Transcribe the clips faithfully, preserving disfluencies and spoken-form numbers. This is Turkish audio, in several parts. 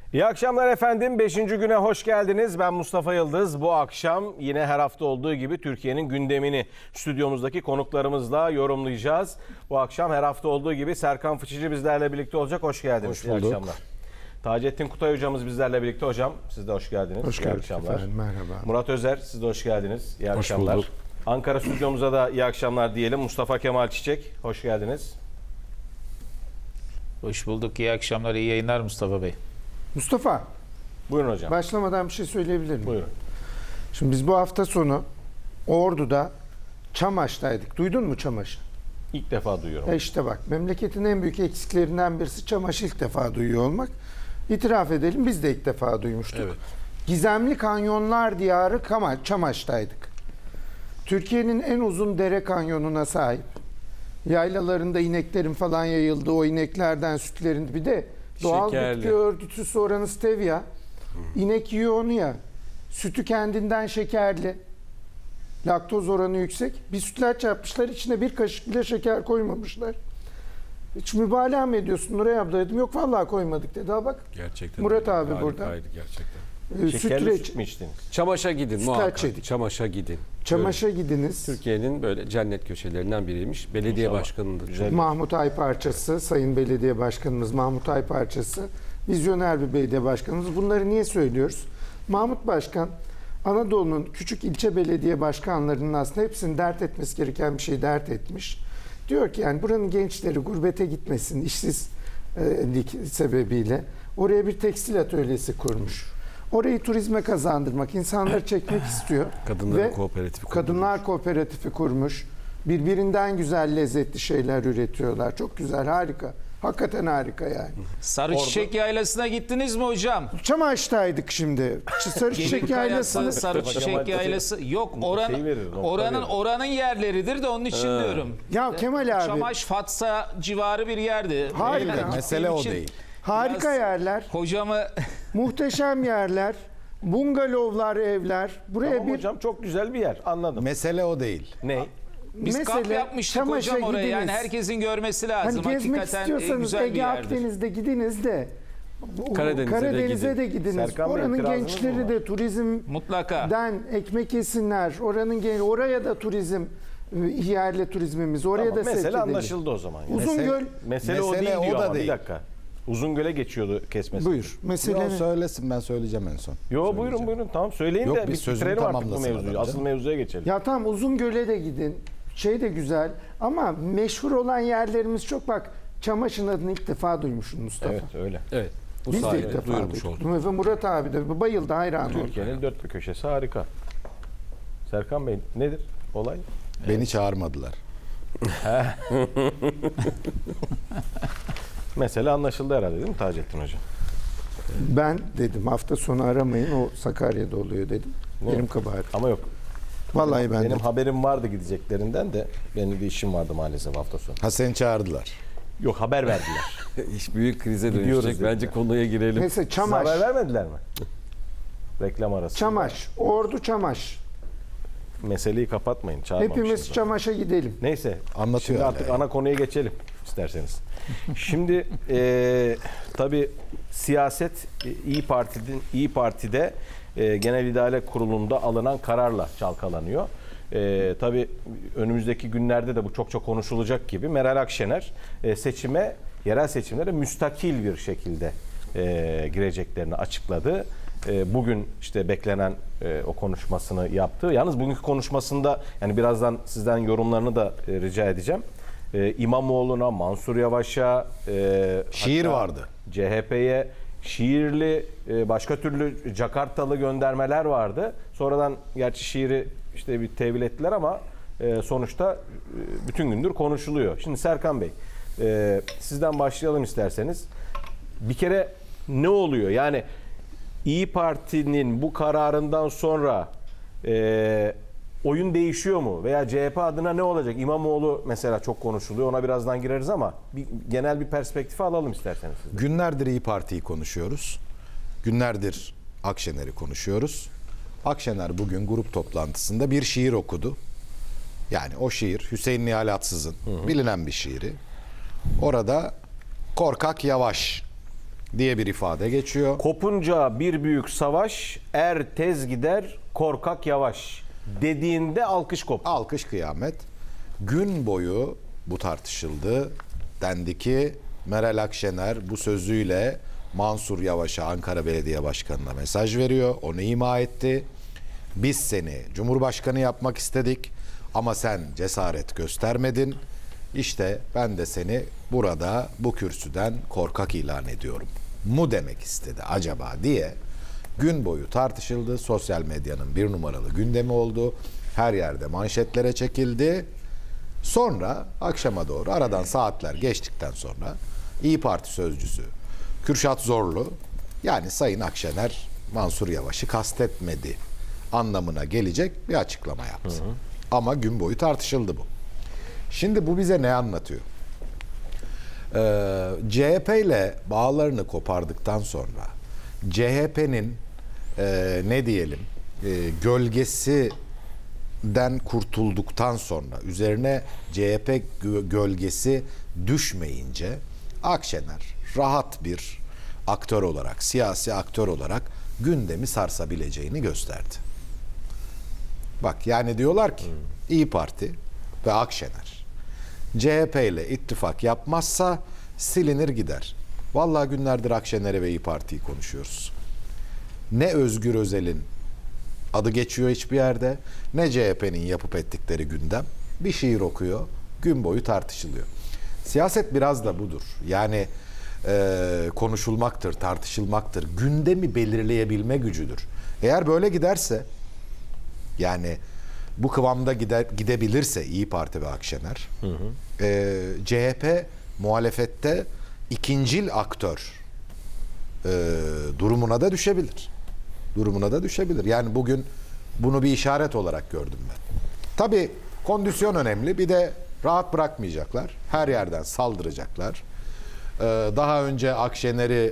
İyi akşamlar efendim. Beşinci güne hoş geldiniz. Ben Mustafa Yıldız. Bu akşam yine her hafta olduğu gibi Türkiye'nin gündemini stüdyomuzdaki konuklarımızla yorumlayacağız. Bu akşam her hafta olduğu gibi Serkan Fıçıcı bizlerle birlikte olacak. Hoş geldiniz. Hoş bulduk. İyi akşamlar. Taceddin Kutay hocamız bizlerle birlikte. Hocam siz de hoş geldiniz. Hoş geldiniz. İyi akşamlar. Efendim, merhaba. Murat Özer siz de hoş geldiniz. İyi hoş akşamlar. Bulduk. Ankara stüdyomuza da iyi akşamlar diyelim. Mustafa Kemal Çiçek hoş geldiniz. Hoş bulduk. İyi akşamlar, iyi yayınlar Mustafa Bey. Mustafa, Buyurun hocam. başlamadan bir şey söyleyebilir miyim? Buyurun. Şimdi biz bu hafta sonu Ordu'da Çamaş'taydık. Duydun mu Çamaş'ı? İlk defa duyuyorum. E işte bak, memleketin en büyük eksiklerinden birisi Çamaş'ı ilk defa duyuyor olmak. İtiraf edelim, biz de ilk defa duymuştuk. Evet. Gizemli Kanyonlar Diyarı Kama- Çamaş'taydık. Türkiye'nin en uzun dere kanyonuna sahip. Yaylalarında ineklerin falan yayıldığı, o ineklerden sütlerin bir de doğal Şekerli. bitki örtüsü oranı stevia. İnek yiyor onu ya. Sütü kendinden şekerli. Laktoz oranı yüksek. Bir sütlaç yapmışlar. İçine bir kaşık bile şeker koymamışlar. Hiç mübalağa mı ediyorsun Nuray abla dedim. Yok vallahi koymadık dedi. Ha bak. Gerçekten. Murat öyle. abi burada. Harikaydı gerçekten. e, Şekerli süt süt mü içtiniz? Çamaş'a gidin Sütlaç muhakkak. yedik. Çamaş'a gidin. Çamaş'a gidiniz. Türkiye'nin böyle cennet köşelerinden biriymiş. Belediye İnşallah. başkanının da Güzel. Mahmut Ayparçası, Sayın Belediye Başkanımız Mahmut Ayparçası, vizyoner bir belediye başkanımız. Bunları niye söylüyoruz? Mahmut Başkan, Anadolu'nun küçük ilçe belediye başkanlarının aslında hepsinin dert etmesi gereken bir şey dert etmiş. Diyor ki yani buranın gençleri gurbete gitmesin, işsizlik sebebiyle oraya bir tekstil atölyesi kurmuş. Orayı turizme kazandırmak, insanları çekmek istiyor. Kadınların Ve kooperatifi kurmuş. Kadınlar kooperatifi kurmuş. Birbirinden güzel, lezzetli şeyler üretiyorlar. Çok güzel, harika. Hakikaten harika yani. Sarı Orada- Çiçek Yaylası'na gittiniz mi hocam? Çamaş'taydık şimdi. Sarı Çiçek Gemik Yaylası'nın Yaylası'nı. Sarı Mustafa Çiçek Kemal Yaylası yok. Şey Oranın verir, nokta oranın verir. oranın yerleridir de onun için diyorum. Ya Kemal abi, Çamaş Fatsa civarı bir yerdi. Harika. Benim de Mesele gittiğim o için değil. harika biraz yerler, Hocamı muhteşem yerler, bungalovlar, evler. Buraya Tamam bir hocam çok güzel bir yer. Anladım. Mesele o değil. Ne? biz kamp mesele yapmıştık Çamaş'a hocam oraya. Yani gidiniz. herkesin görmesi lazım. Hani gezmek Hakikaten e, istiyorsanız güzel bir Ege yerdir. Akdeniz'de gidiniz de bu- Karadeniz'e de Karadeniz'e de, gidin. gidiniz. Serkan Bey, Oranın itirazınız mı gençleri var? de turizmden Mutlaka. ekmek yesinler. Oranın gen oraya da turizm yerli turizmimiz oraya Tamam, da sevk mesele edelim. anlaşıldı o zaman. Yani. Uzungöl Mesele, o Mesele değil o diyor da ama değil. bir dakika. Uzungöl'e geçiyordu kesmesi. buyur. Mesele Yo, ne? söylesin, ben söyleyeceğim en son. Yo Söyleyeceğim. buyurun buyurun tamam söyleyin Yok, de biz bir sözünü bitirelim artık bu tamamlasın mevzuyu. adam Asıl canım. mevzuya geçelim. Ya tamam Uzungöl'e de gidin. Şey de güzel ama meşhur olan yerlerimiz çok. Bak Çamaş'ın adını ilk defa duymuşsun Mustafa. Evet öyle. Evet. Bu Biz de ilk sayede defa duyurmuş duyduk. olduk. Ve Murat abi de bayıldı, hayran oldu. Türkiye'nin dört bir köşesi harika. Serkan Bey nedir olay? Beni çağırmadılar. Mesele anlaşıldı herhalde değil mi Taceddin Hocam? Ben dedim hafta sonu aramayın, o Sakarya'da oluyor dedim. Ne? Benim kabahatim. Ama yok. Vallahi benim, ben benim dedim. haberim vardı gideceklerinden de benim bir işim vardı maalesef hafta sonu. Ha, seni çağırdılar. Yok haber verdiler. İş büyük krize Gidiyoruz dönüşecek. dediler. Bence konuya girelim. Neyse Size Çamaş. haber vermediler mi? Reklam arası. Çamaş. Ordu Çamaş. Meseleyi kapatmayın. Çağırmamışsınız. Hepimiz Çamaş'a gidelim. Neyse. Anlatıyor Şimdi hala artık yani. ana konuya geçelim isterseniz. Şimdi e, tabii siyaset e, İyi Parti'nin İyi Parti'de e, Genel İdare Kurulu'nda alınan kararla çalkalanıyor. E, tabii önümüzdeki günlerde de bu çok çok konuşulacak gibi Meral Akşener e, seçime, yerel seçimlere müstakil bir şekilde e, gireceklerini açıkladı. E, bugün işte beklenen e, o konuşmasını yaptı. Yalnız bugünkü konuşmasında yani birazdan sizden yorumlarını da e, rica edeceğim. E, İmamoğlu'na, Mansur Yavaş'a, e, Şiir hatta vardı. C H P'ye şiirli, e, başka türlü Jakartalı göndermeler vardı. Sonradan gerçi şiiri işte bir tevil ettiler ama e, sonuçta e, bütün gündür konuşuluyor. Şimdi Serkan Bey, e, sizden başlayalım isterseniz. Bir kere ne oluyor? Yani İyi Parti'nin bu kararından sonra e, oyun değişiyor mu? Veya C H P adına ne olacak? İmamoğlu mesela çok konuşuluyor. Ona birazdan gireriz ama bir, genel bir perspektifi alalım isterseniz. Siz. Günlerdir İyi Parti'yi konuşuyoruz. Günlerdir Akşener'i konuşuyoruz. Akşener bugün grup toplantısında bir şiir okudu. Yani o şiir Hüseyin Nihal Atsız'ın bilinen bir şiiri. Orada korkak yavaş diye bir ifade geçiyor. Kopunca bir büyük savaş, er tez gider, korkak yavaş dediğinde alkış koptu. Alkış kıyamet. Gün boyu bu tartışıldı. Dendi ki Meral Akşener bu sözüyle Mansur Yavaş'a, Ankara Belediye Başkanı'na mesaj veriyor. Onu ima etti. Biz seni Cumhurbaşkanı yapmak istedik ama sen cesaret göstermedin. İşte ben de seni burada bu kürsüden korkak ilan ediyorum mu demek istedi acaba diye gün boyu tartışıldı. Sosyal medyanın bir numaralı gündemi oldu. Her yerde manşetlere çekildi. Sonra akşama doğru aradan saatler geçtikten sonra İYİ Parti sözcüsü Kürşat Zorlu, yani Sayın Akşener Mansur Yavaş'ı kastetmedi anlamına gelecek bir açıklama yaptı. Hı hı. Ama gün boyu tartışıldı bu. Şimdi bu bize ne anlatıyor? Ee, C H P ile bağlarını kopardıktan sonra C H P'nin e, ne diyelim e, gölgesinden kurtulduktan sonra üzerine C H P gölgesi düşmeyince Akşener rahat bir aktör olarak, siyasi aktör olarak gündemi sarsabileceğini gösterdi. Bak yani diyorlar ki İYİ Parti ve Akşener C H P ile ittifak yapmazsa silinir gider. Vallahi günlerdir Akşener'i ve İYİ Parti'yi konuşuyoruz. Ne Özgür Özel'in adı geçiyor hiçbir yerde, ne C H P'nin yapıp ettikleri gündem. Bir şiir okuyor, gün boyu tartışılıyor. Siyaset biraz da budur. Yani e, konuşulmaktır, tartışılmaktır. Gündemi belirleyebilme gücüdür. Eğer böyle giderse, yani bu kıvamda gider, gidebilirse İYİ Parti ve Akşener, hı hı. E, C H P muhalefette ikincil aktör e, durumuna da düşebilir. Durumuna da düşebilir. Yani bugün bunu bir işaret olarak gördüm ben. Tabii kondisyon önemli. Bir de rahat bırakmayacaklar. Her yerden saldıracaklar. Ee, daha önce Akşener'i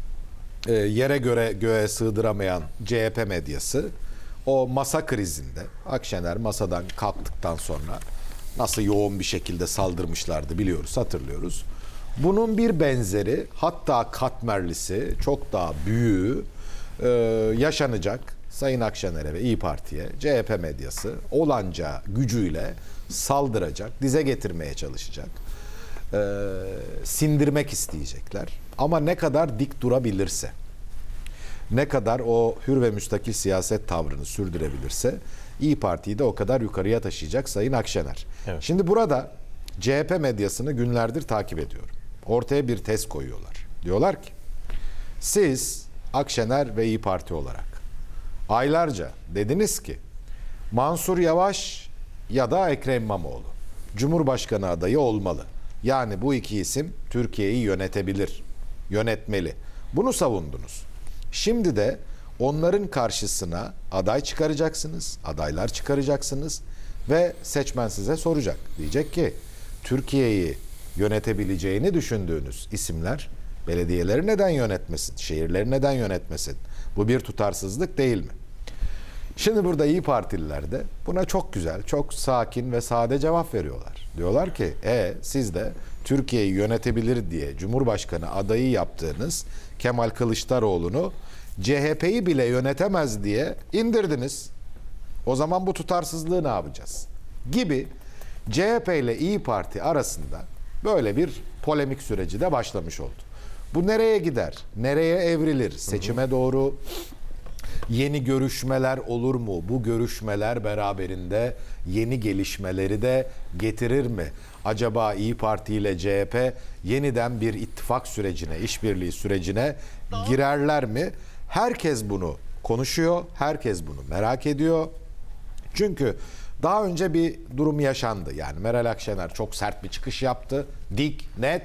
e, yere göre göğe sığdıramayan C H P medyası o masa krizinde Akşener masadan kalktıktan sonra nasıl yoğun bir şekilde saldırmışlardı biliyoruz, hatırlıyoruz. Bunun bir benzeri, hatta katmerlisi, çok daha büyüğü e, yaşanacak. Sayın Akşener'e ve İYİ Parti'ye C H P medyası olanca gücüyle saldıracak, dize getirmeye çalışacak. Ee, sindirmek isteyecekler. Ama ne kadar dik durabilirse, ne kadar o hür ve müstakil siyaset tavrını sürdürebilirse İYİ Parti'yi de o kadar yukarıya taşıyacak Sayın Akşener. Evet. Şimdi burada C H P medyasını günlerdir takip ediyorum. Ortaya bir tez koyuyorlar. Diyorlar ki, siz Akşener ve İYİ Parti olarak aylarca dediniz ki Mansur Yavaş ya da Ekrem İmamoğlu Cumhurbaşkanı adayı olmalı. Yani bu iki isim Türkiye'yi yönetebilir, yönetmeli. Bunu savundunuz. Şimdi de onların karşısına aday çıkaracaksınız, adaylar çıkaracaksınız ve seçmen size soracak. Diyecek ki Türkiye'yi yönetebileceğini düşündüğünüz isimler belediyeleri neden yönetmesin, şehirleri neden yönetmesin? Bu bir tutarsızlık değil mi? Şimdi burada İYİ Partililer de buna çok güzel, çok sakin ve sade cevap veriyorlar. Diyorlar ki, e siz de Türkiye'yi yönetebilir diye Cumhurbaşkanı adayı yaptığınız Kemal Kılıçdaroğlu'nu C H P'yi bile yönetemez diye indirdiniz. O zaman bu tutarsızlığı ne yapacağız? Gibi C H P ile İYİ Parti arasında böyle bir polemik süreci de başlamış oldu. Bu nereye gider? Nereye evrilir? Seçime doğru yeni görüşmeler olur mu? Bu görüşmeler beraberinde yeni gelişmeleri de getirir mi? Acaba İYİ Parti ile C H P yeniden bir ittifak sürecine, işbirliği sürecine girerler mi? Herkes bunu konuşuyor, herkes bunu merak ediyor. Çünkü daha önce bir durum yaşandı. Yani Meral Akşener çok sert bir çıkış yaptı. Dik, net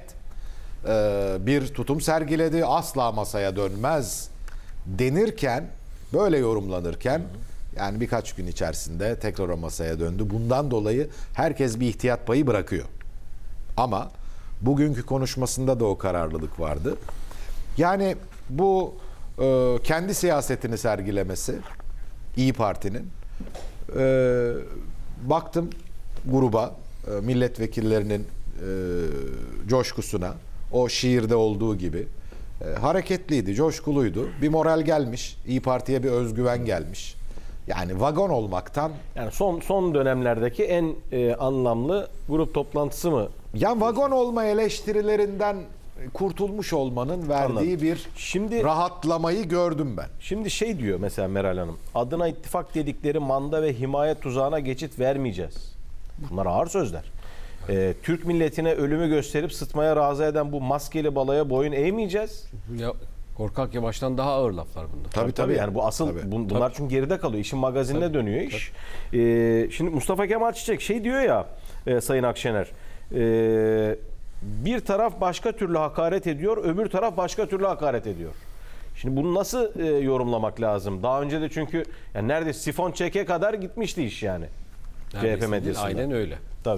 bir tutum sergiledi. Asla masaya dönmez denirken, böyle yorumlanırken yani birkaç gün içerisinde tekrar o masaya döndü. Bundan dolayı herkes bir ihtiyat payı bırakıyor. Ama bugünkü konuşmasında da o kararlılık vardı. Yani bu e, kendi siyasetini sergilemesi İYİ Parti'nin, e, baktım gruba, e, milletvekillerinin e, coşkusuna, o şiirde olduğu gibi E, hareketliydi, coşkuluydu. Bir moral gelmiş. İyi Parti'ye bir özgüven gelmiş. Yani vagon olmaktan, Yani son son dönemlerdeki en e, anlamlı grup toplantısı mı? yani vagon olma eleştirilerinden kurtulmuş olmanın verdiği Anladım. bir Şimdi rahatlamayı gördüm ben. Şimdi şey diyor mesela Meral Hanım. Adına ittifak dedikleri manda ve himaye tuzağına geçit vermeyeceğiz. Bunlar ağır sözler. Ee, Türk milletine ölümü gösterip sıtmaya razı eden bu maskeli balaya boyun eğmeyeceğiz. Ya, korkak yavaştan daha ağır laflar bunlar. Tabii Tabii yani bu asıl Tabii. bun- bunlar çünkü geride kalıyor. İşin magazinine dönüyor iş. Ee, şimdi Mustafa Kemal Çiçek şey diyor ya e, Sayın Akşener. E, bir taraf başka türlü hakaret ediyor, öbür taraf başka türlü hakaret ediyor. Şimdi bunu nasıl e, yorumlamak lazım? Daha önce de çünkü yani neredeyse sifon çeke kadar gitmişti iş yani. C H P Neredeyse değil, medyasında. aynen öyle. Tabii.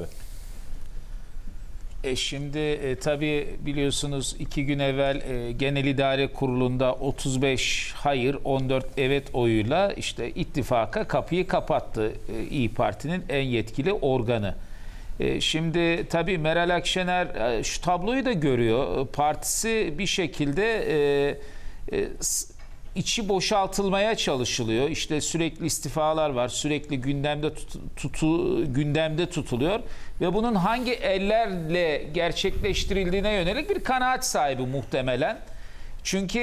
E şimdi e, tabii biliyorsunuz iki gün evvel e, Genel İdare Kurulu'nda otuz beş hayır on dört evet oyuyla işte ittifaka kapıyı kapattı e, İyi Parti'nin en yetkili organı. E, şimdi tabii Meral Akşener e, şu tabloyu da görüyor. E, Partisi bir şekilde e, e, s- içi boşaltılmaya çalışılıyor. İşte sürekli istifalar var. Sürekli gündemde tut, tutu, gündemde tutuluyor ve bunun hangi ellerle gerçekleştirildiğine yönelik bir kanaat sahibi muhtemelen. Çünkü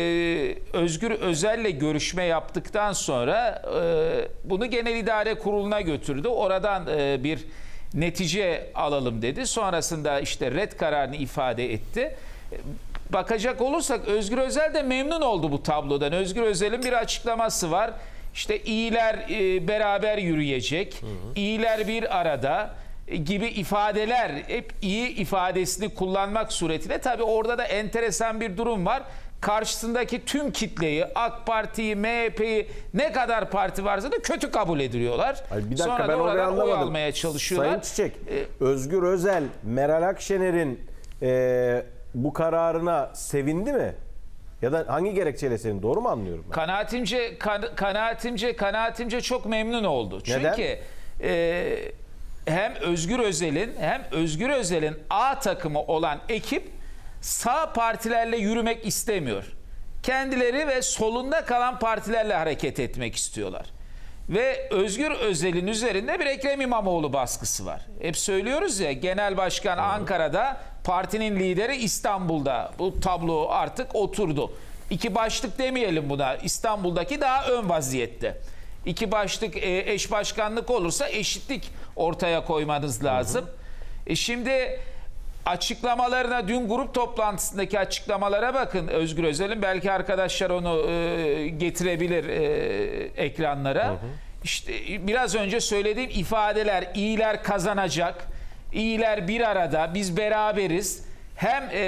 e, Özgür Özel'le görüşme yaptıktan sonra e, bunu Genel İdare Kurulu'na götürdü. Oradan e, bir netice alalım dedi. Sonrasında işte red kararını ifade etti. Bakacak olursak Özgür Özel de memnun oldu bu tablodan. Özgür Özel'in bir açıklaması var. İşte iyiler e, beraber yürüyecek, hı hı. iyiler bir arada e, gibi ifadeler, hep iyi ifadesini kullanmak suretiyle. Tabii orada da enteresan bir durum var. Karşısındaki tüm kitleyi, AK Parti'yi, M H P'yi, ne kadar parti varsa da kötü kabul ediyorlar. Hayır, bir dakika, Sonra ben da orayı oradan oy anlamadım. almaya çalışıyorlar. Sayın Çiçek, E, Özgür Özel, Meral Akşener'in e, bu kararına sevindi mi? Ya da hangi gerekçeyle sevindi? Doğru mu anlıyorum ben? Kanaatimce, kan- kanaatimce, kanaatimce çok memnun oldu. Neden? Çünkü e, hem Özgür Özel'in hem Özgür Özel'in A takımı olan ekip sağ partilerle yürümek istemiyor. Kendileri ve solunda kalan partilerle hareket etmek istiyorlar. Ve Özgür Özel'in üzerinde bir Ekrem İmamoğlu baskısı var. Hep söylüyoruz ya, Genel Başkan Ankara'da, partinin lideri İstanbul'da. Bu tablo artık oturdu. İki başlık demeyelim buna. İstanbul'daki daha ön vaziyette. İki başlık e, eş başkanlık olursa eşitlik ortaya koymanız lazım. Hı hı. E şimdi açıklamalarına, dün grup toplantısındaki açıklamalara bakın Özgür Özel'in, belki arkadaşlar onu e, getirebilir e, ekranlara. Hı hı. İşte biraz önce söylediğim ifadeler, iyiler kazanacak, iyiler bir arada, biz beraberiz. Hem e,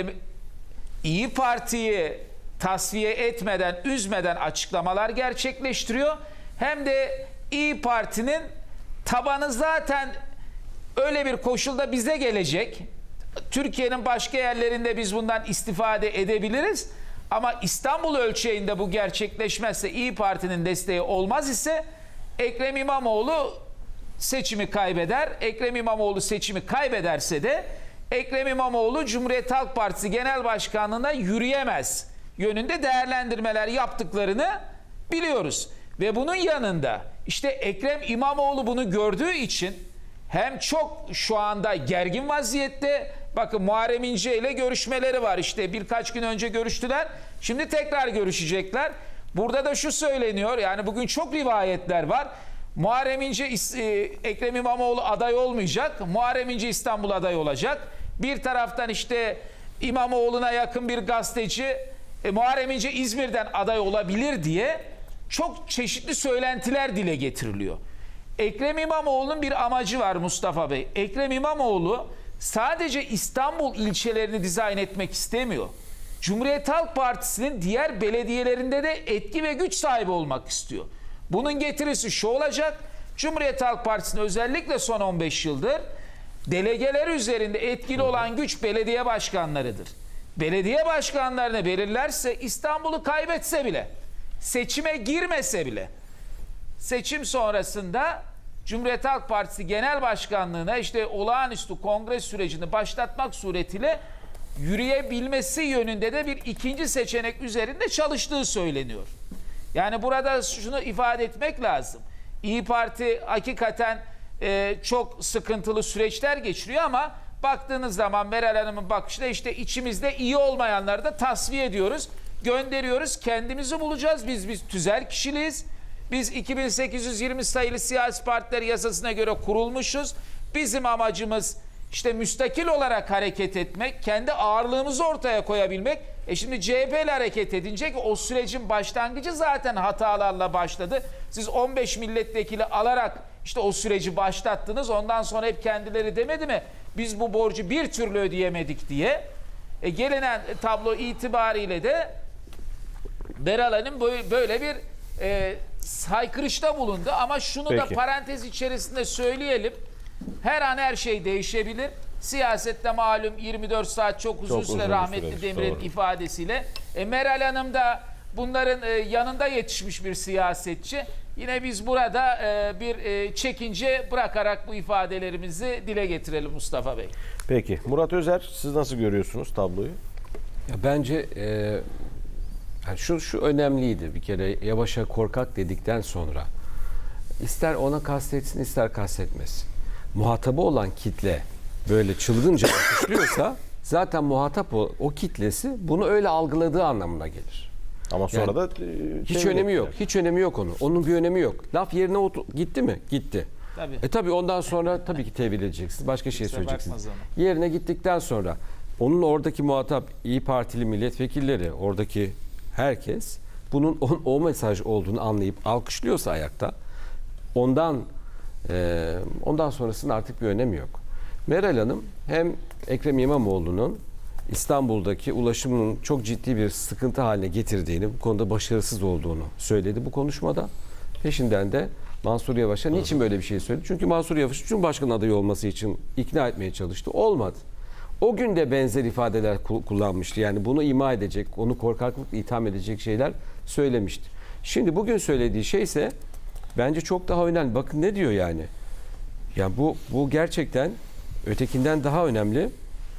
İyi Parti'yi tasfiye etmeden, üzmeden açıklamalar gerçekleştiriyor. Hem de İyi Parti'nin tabanı zaten öyle bir koşulda bize gelecek. Türkiye'nin başka yerlerinde biz bundan istifade edebiliriz. Ama İstanbul ölçeğinde bu gerçekleşmezse, İyi Parti'nin desteği olmaz ise Ekrem İmamoğlu seçimi kaybeder. Ekrem İmamoğlu seçimi kaybederse de Ekrem İmamoğlu Cumhuriyet Halk Partisi Genel Başkanlığı'na yürüyemez yönünde değerlendirmeler yaptıklarını biliyoruz. Ve bunun yanında işte Ekrem İmamoğlu bunu gördüğü için hem çok şu anda gergin vaziyette. Bakın Muharrem İnce ile görüşmeleri var. İşte birkaç gün önce görüştüler. Şimdi tekrar görüşecekler. Burada da şu söyleniyor. Yani bugün çok rivayetler var. Muharrem İnce, Ekrem İmamoğlu aday olmayacak. Muharrem İnce İstanbul aday olacak. Bir taraftan işte İmamoğlu'na yakın bir gazeteci e, Muharrem İnce İzmir'den aday olabilir diye çok çeşitli söylentiler dile getiriliyor. Ekrem İmamoğlu'nun bir amacı var Mustafa Bey. Ekrem İmamoğlu sadece İstanbul ilçelerini dizayn etmek istemiyor. Cumhuriyet Halk Partisi'nin diğer belediyelerinde de etki ve güç sahibi olmak istiyor. Bunun getirisi şu olacak: Cumhuriyet Halk Partisi'nin özellikle son on beş yıldır delegeler üzerinde etkili olan güç belediye başkanlarıdır. Belediye başkanlarını belirlerse, İstanbul'u kaybetse bile, seçime girmese bile, seçim sonrasında Cumhuriyet Halk Partisi Genel Başkanlığı'na işte olağanüstü kongre sürecini başlatmak suretiyle yürüyebilmesi yönünde de bir ikinci seçenek üzerinde çalıştığı söyleniyor. Yani burada şunu ifade etmek lazım. İYİ Parti hakikaten e, çok sıkıntılı süreçler geçiriyor ama baktığınız zaman Meral Hanım'ın bakışıyla işte içimizde iyi olmayanları da tasfiye ediyoruz. Gönderiyoruz. Kendimizi bulacağız. Biz biz tüzel kişiliyiz. Biz iki bin sekiz yüz yirmi sayılı siyasi partiler yasasına göre kurulmuşuz. Bizim amacımız işte müstakil olarak hareket etmek, kendi ağırlığımızı ortaya koyabilmek. E şimdi C H P ile hareket edince ki o sürecin başlangıcı zaten hatalarla başladı. Siz on beş milletvekili alarak işte o süreci başlattınız. Ondan sonra hep kendileri demedi mi? Biz bu borcu bir türlü ödeyemedik diye. E gelinen tablo itibariyle de Meral Hanım böyle bir e, haykırışta bulundu. Ama şunu Peki. da parantez içerisinde söyleyelim. Her an her şey değişebilir. Siyasette malum yirmi dört saat çok uzun Çok süre, uzun bir rahmetli süreç, Demir'in doğru. ifadesiyle. E, Meral Hanım da bunların e, yanında yetişmiş bir siyasetçi. Yine biz burada e, bir e, çekince bırakarak bu ifadelerimizi dile getirelim Mustafa Bey. Peki Murat Özer, siz nasıl görüyorsunuz tabloyu? Ya bence e, yani şu şu önemliydi bir kere, Yavaş'a korkak dedikten sonra ister ona kastetsin ister kastetmesin. Muhatabı olan kitle böyle çılgınca alkışlıyorsa zaten muhatap o, o kitlesi bunu öyle algıladığı anlamına gelir. Ama sonra Yani da e, Hiç şey önemi yok. ettiler. Hiç önemi yok onun. Onun bir önemi yok. Laf yerine otur- gitti mi? Gitti. Tabii. E tabii ondan sonra tabii ki tevil edeceksiniz. Başka şey Kusura söyleyeceksiniz. bakmaz ama. Yerine gittikten sonra onun oradaki muhatap İYİ Partili milletvekilleri, oradaki herkes bunun o, o mesaj olduğunu anlayıp alkışlıyorsa ayakta, ondan e, ondan sonrasının artık bir önemi yok. Meral Hanım hem Ekrem İmamoğlu'nun İstanbul'daki ulaşımının çok ciddi bir sıkıntı haline getirdiğini, bu konuda başarısız olduğunu söyledi bu konuşmada. Peşinden de Mansur Yavaş'a niçin böyle bir şey söyledi? Çünkü Mansur Yavaş Cumhurbaşkanı adayı olması için ikna etmeye çalıştı. Olmadı. O gün de benzer ifadeler ku- kullanmıştı. Yani bunu ima edecek, onu korkaklıkla itham edecek şeyler söylemişti. Şimdi bugün söylediği şey ise bence çok daha önemli. Bakın ne diyor yani. Ya bu bu gerçekten ötekinden daha önemli.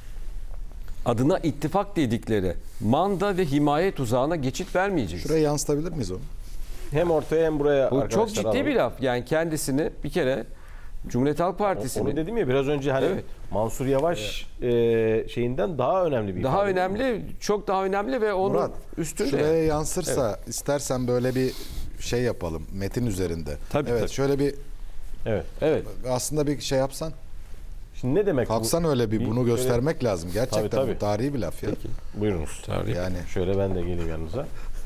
Adına ittifak dedikleri manda ve himaye tuzağına geçit vermeyeceğiz. Şuraya yansıtabilir miyiz onu? Hem ortaya hem buraya Bu arkadaşlar çok ciddi alalım. bir laf. Yani kendisini bir kere Cumhuriyet Halk Onu Partisi'nin dedim ya biraz önce hani Evet. Mansur Yavaş e, şeyinden daha önemli bir daha ifade. önemli, çok daha önemli ve onun Murat, üstünde. şuraya yansırsa istersen böyle bir şey yapalım metin üzerinde. Tabii, evet tabii. şöyle bir Evet. Evet. aslında bir şey yapsan. Şimdi ne demek Kalksan bu? öyle bir bunu şöyle- göstermek lazım. Gerçekten Tabii, tabii. bu tarihi bir laf ya. Buyurunuz. Tarih. Yani Şöyle ben de geleyim yanınıza.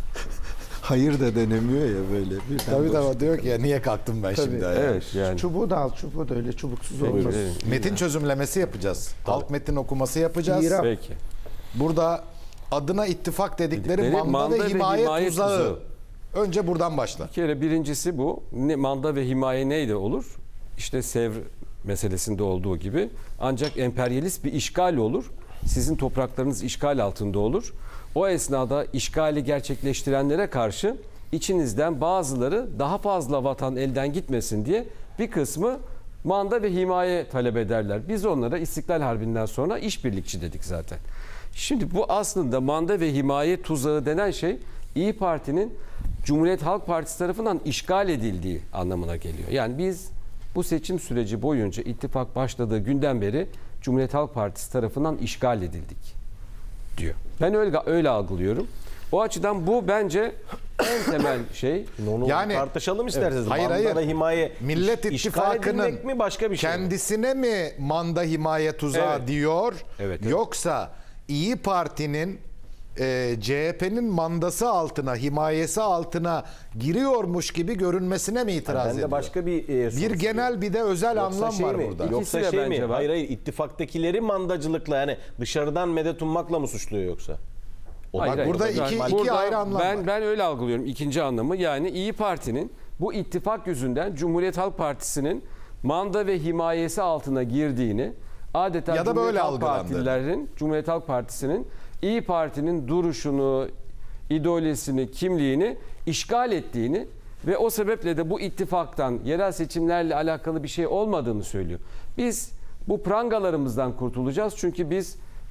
Hayır da denemiyor ya böyle. tabii tabii diyor ki ya niye kalktım ben Tabii. şimdi ayağa? Evet yani. Çubuğu da al, çubuğu da öyle çubuksuz Peki. olmaz. Evet. Metin çözümlemesi yapacağız. Halk metin okuması yapacağız. İrab. Peki. Burada adına ittifak dedikleri, Dedikleri manda, manda ve ve himaye, himaye tuzağı. tuzağı. Önce buradan başla. Bir kere birincisi bu. Ne, manda ve himaye neydi olur? İşte Sevr meselesinde olduğu gibi. Ancak emperyalist bir işgal olur. Sizin topraklarınız işgal altında olur. O esnada işgali gerçekleştirenlere karşı içinizden bazıları daha fazla vatan elden gitmesin diye bir kısmı manda ve himaye talep ederler. Biz onlara İstiklal Harbi'nden sonra işbirlikçi dedik zaten. Şimdi bu aslında manda ve himaye tuzağı denen şey İYİ Parti'nin Cumhuriyet Halk Partisi tarafından işgal edildiği anlamına geliyor. Yani biz bu seçim süreci boyunca ittifak başladığı günden beri Cumhuriyet Halk Partisi tarafından işgal edildik diyor. Ben öyle öyle algılıyorum. O açıdan bu bence en temel şey. Onu Yani- tartışalım isterseniz. Hayır, Manda hayır. ve himaye Millet iş- işgal İttifakı'nın edilmek mi başka bir şey mi? kendisine mi manda himaye tuzağı Evet. diyor? Evet, evet. Yoksa İyi Parti'nin e, C H P'nin mandası altına, himayesi altına giriyormuş gibi görünmesine mi itiraz Ben ediyor? de başka bir e, soru bir genel bir de özel Yoksa anlam şey var mi? burada. İkisi Yoksa de şey mi? bence var. Hayır hayır ittifaktakileri mandacılıkla yani dışarıdan medet ummakla mı suçluyor yoksa? O Hayır, da- hayır. burada o da- iki- Ben- iki Burada ayrı anlam ben, var. Ben öyle algılıyorum ikinci anlamı. Yani İYİ Parti'nin bu ittifak yüzünden Cumhuriyet Halk Partisi'nin manda ve himayesi altına girdiğini, adeta Ya da Cumhuriyet böyle Halk algılandı. Partililerin, Cumhuriyet Halk Partisi'nin İYİ Parti'nin duruşunu, ideolojisini, kimliğini işgal ettiğini ve o sebeple de bu ittifaktan yerel seçimlerle alakalı bir şey olmadığını söylüyor. Biz bu prangalarımızdan kurtulacağız çünkü biz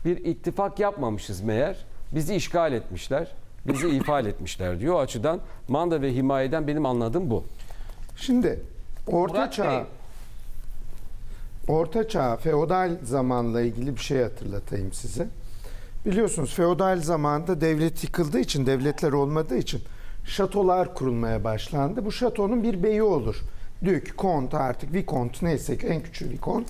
bir ittifak yapmamışız meğer. Bizi işgal etmişler. Bizi ifade etmişler diyor. O açıdan manda ve himayeden benim anladığım bu. Şimdi Orta Murat Çağ, Bey. Orta Çağ feodal zamanla ilgili bir şey hatırlatayım size. Biliyorsunuz feodal zamanda devlet yıkıldığı için, devletler olmadığı için şatolar kurulmaya başlandı. Bu şatonun bir beyi olur. Dük, kont artık, vikont neyse ki en küçüğü vikont.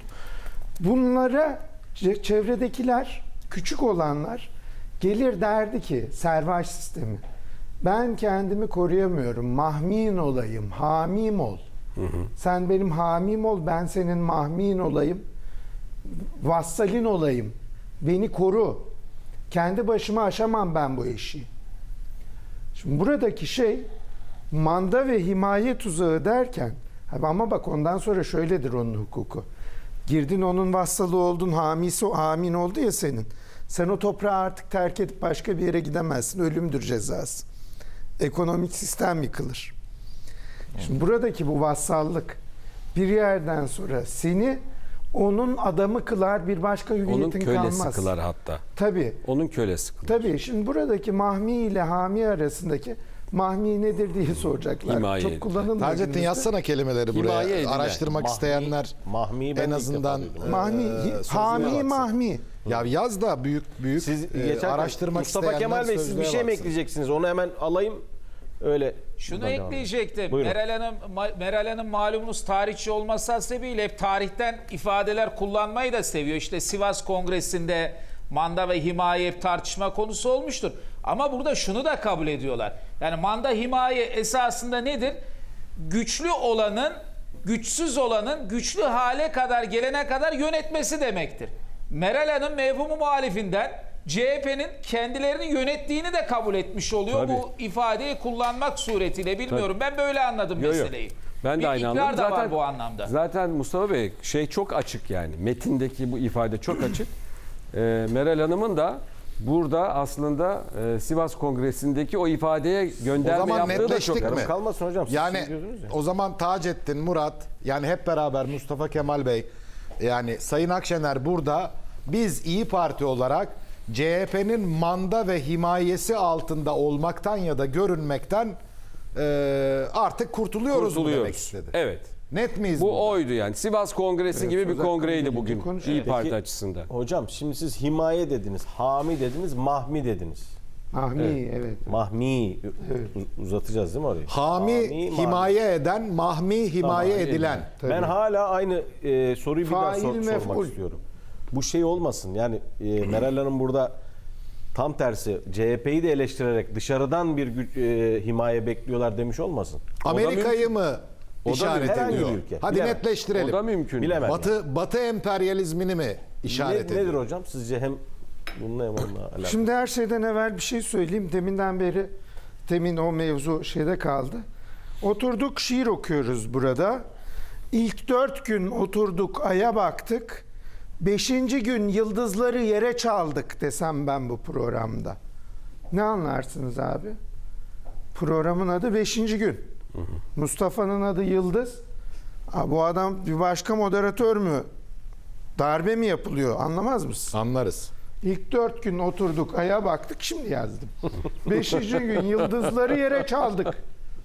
Bunlara çevredekiler, küçük olanlar gelir derdi ki servaj sistemi. Ben kendimi koruyamıyorum. Mahmin olayım, hamim ol. Hı hı. Sen benim hamim ol, ben senin mahmin olayım. Vassalin olayım. Beni koru. Kendi başıma aşamam ben bu işi. Şimdi buradaki şey manda ve himaye tuzağı derken, ama bak ondan sonra şöyledir onun hukuku. Girdin onun vassalı oldun, hamisi, hamin oldu ya senin. Sen o toprağı artık terk edip başka bir yere gidemezsin. Ölümdür cezası. Ekonomik sistem yıkılır. Şimdi buradaki bu vassallık bir yerden sonra seni onun adamı kılar, bir başka Onun hüviyetin kölesi kalmaz. kılar hatta. Tabii. Onun kölesi kılar. Tabii. Şimdi buradaki mahmi ile hami arasındaki mahmi nedir diye soracaklar. Himaye Çok edilen. kullanılmıyor. Taceddin günümüzde. yazsana kelimeleri Himaye buraya. edilen. Araştırmak Mahmi- isteyenler Mahmi'yi ben en de ilk azından defa duydum. Mahmi, e, hi- sözlüğe hami, baksın. mahmi. Ya yaz da büyük büyük Siz e, geçerken araştırmak Mustafa isteyenler Kemal Bey siz bir sözlüğe şey mi baksın. ekleyeceksiniz? Onu hemen alayım. Öyle. Şunu Buradan devam ekleyecektim. Buyurun. Meral Hanım, Ma- Meral Hanım malumunuz tarihçi olması sebebiyle hep tarihten ifadeler kullanmayı da seviyor. İşte Sivas Kongresi'nde manda ve himaye hep tartışma konusu olmuştur. Ama burada şunu da kabul ediyorlar. Yani manda himaye esasında nedir? Güçlü olanın, güçsüz olanın güçlü hale kadar gelene kadar yönetmesi demektir. Meral Hanım mevhumu muhalifinden C H P'nin kendilerini yönettiğini de kabul etmiş oluyor Tabii. bu ifadeyi kullanmak suretiyle. Bilmiyorum, ben böyle anladım Yo, yo. meseleyi. Ben Bir de aynı ikrar anladım. da var Zaten, bu anlamda. zaten Mustafa Bey şey çok açık yani. Metindeki bu ifade çok açık. Ee, Meral Hanım'ın da burada aslında e, Sivas Kongresi'ndeki o ifadeye O gönderme zaman yaptığı da çok netleştik açık. mi? Yarım kalmasın hocam. Siz Yani şimdi diyorsunuz ya. o zaman Taceddin, Murat, yani hep beraber Mustafa Kemal Bey, yani Sayın Akşener burada biz İyi Parti olarak C H P'nin manda ve himayesi altında olmaktan ya da görünmekten e, artık kurtuluyoruz, mu demek Kurtuluyoruz. istedi. Evet. Net miyiz Bu burada? oydu yani. Sivas Kongresi gibi bir Sözler kongreydi kabul bugün edildi, konuş- İyi Evet. Parti Peki, açısından. Hocam şimdi siz himaye dediniz, hami dediniz, mahmi dediniz. Mahmi, evet. Mahmi u- uzatacağız değil mi orayı? Hami, mahmi. himaye eden, mahmi, himaye Tamam, edilen. Tabii. Ben hala aynı e, soruyu bir daha Fail sor- sormak mef'ul. istiyorum. Bu şey olmasın yani e, Meral Hanım burada tam tersi C H P'yi de eleştirerek dışarıdan bir gü- e, himaye bekliyorlar demiş olmasın. Amerika'yı mı O da işaret mümkün. Herhangi ediyor? bir ülke. Hadi Bilemem. netleştirelim. O da mümkün. Bilemem. Batı Batı emperyalizmini mi işaret Ne- ediyor? nedir hocam? Sizce hem bununla hem onunla alakalı. Şimdi her şeyden evvel bir şey söyleyeyim. Deminden beri, demin o mevzu şeyde kaldı. Oturduk şiir okuyoruz burada. İlk dört gün oturduk aya baktık. Beşinci gün yıldızları yere çaldık desem ben bu programda. Ne anlarsınız abi? Programın adı Beşinci Gün. Mustafa'nın adı Yıldız. Aa, bu adam bir başka moderatör mü? Darbe mi yapılıyor? Anlamaz mısın? Anlarız. İlk dört gün oturduk, aya baktık, şimdi yazdım. Beşinci gün yıldızları yere çaldık.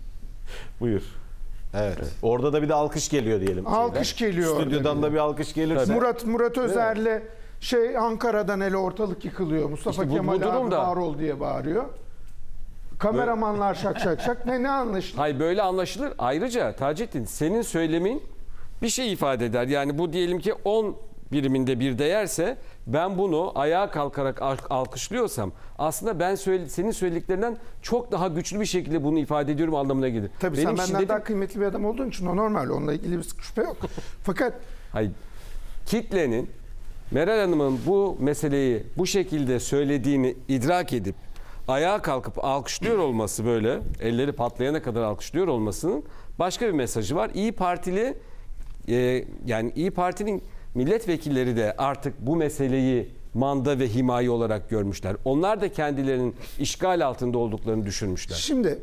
Buyur. Evet. Orada da bir de alkış geliyor diyelim. Alkış Şeyden. geliyor orada Stüdyodan bir da de. bir alkış gelirse. Murat Murat Özer'le şey Ankara'dan hele ortalık yıkılıyor. Mustafa İşte bu- bu Kemal abi durumda- var ol diye bağırıyor. Kameramanlar şak şak şak. Ne ne anlaşılıyor? Hayır, böyle anlaşılır. Ayrıca Taceddin, senin söylemin bir şey ifade eder. Yani bu diyelim ki on biriminde bir değerse ben bunu ayağa kalkarak al- alkışlıyorsam aslında ben söyle, senin söylediklerinden çok daha güçlü bir şekilde bunu ifade ediyorum anlamına gelir. Tabii Benim sen benden şiddetim- daha kıymetli bir adam olduğun için o normal. Onunla ilgili bir şüphe yok. Fakat Hayır, kitlenin Meral Hanım'ın bu meseleyi bu şekilde söylediğini idrak edip ayağa kalkıp alkışlıyor olması, böyle elleri patlayana kadar alkışlıyor olmasının başka bir mesajı var. İyi Partili e, yani İyi Parti'nin milletvekilleri de artık bu meseleyi manda ve himaye olarak görmüşler. Onlar da kendilerinin işgal altında olduklarını düşünmüşler. şimdi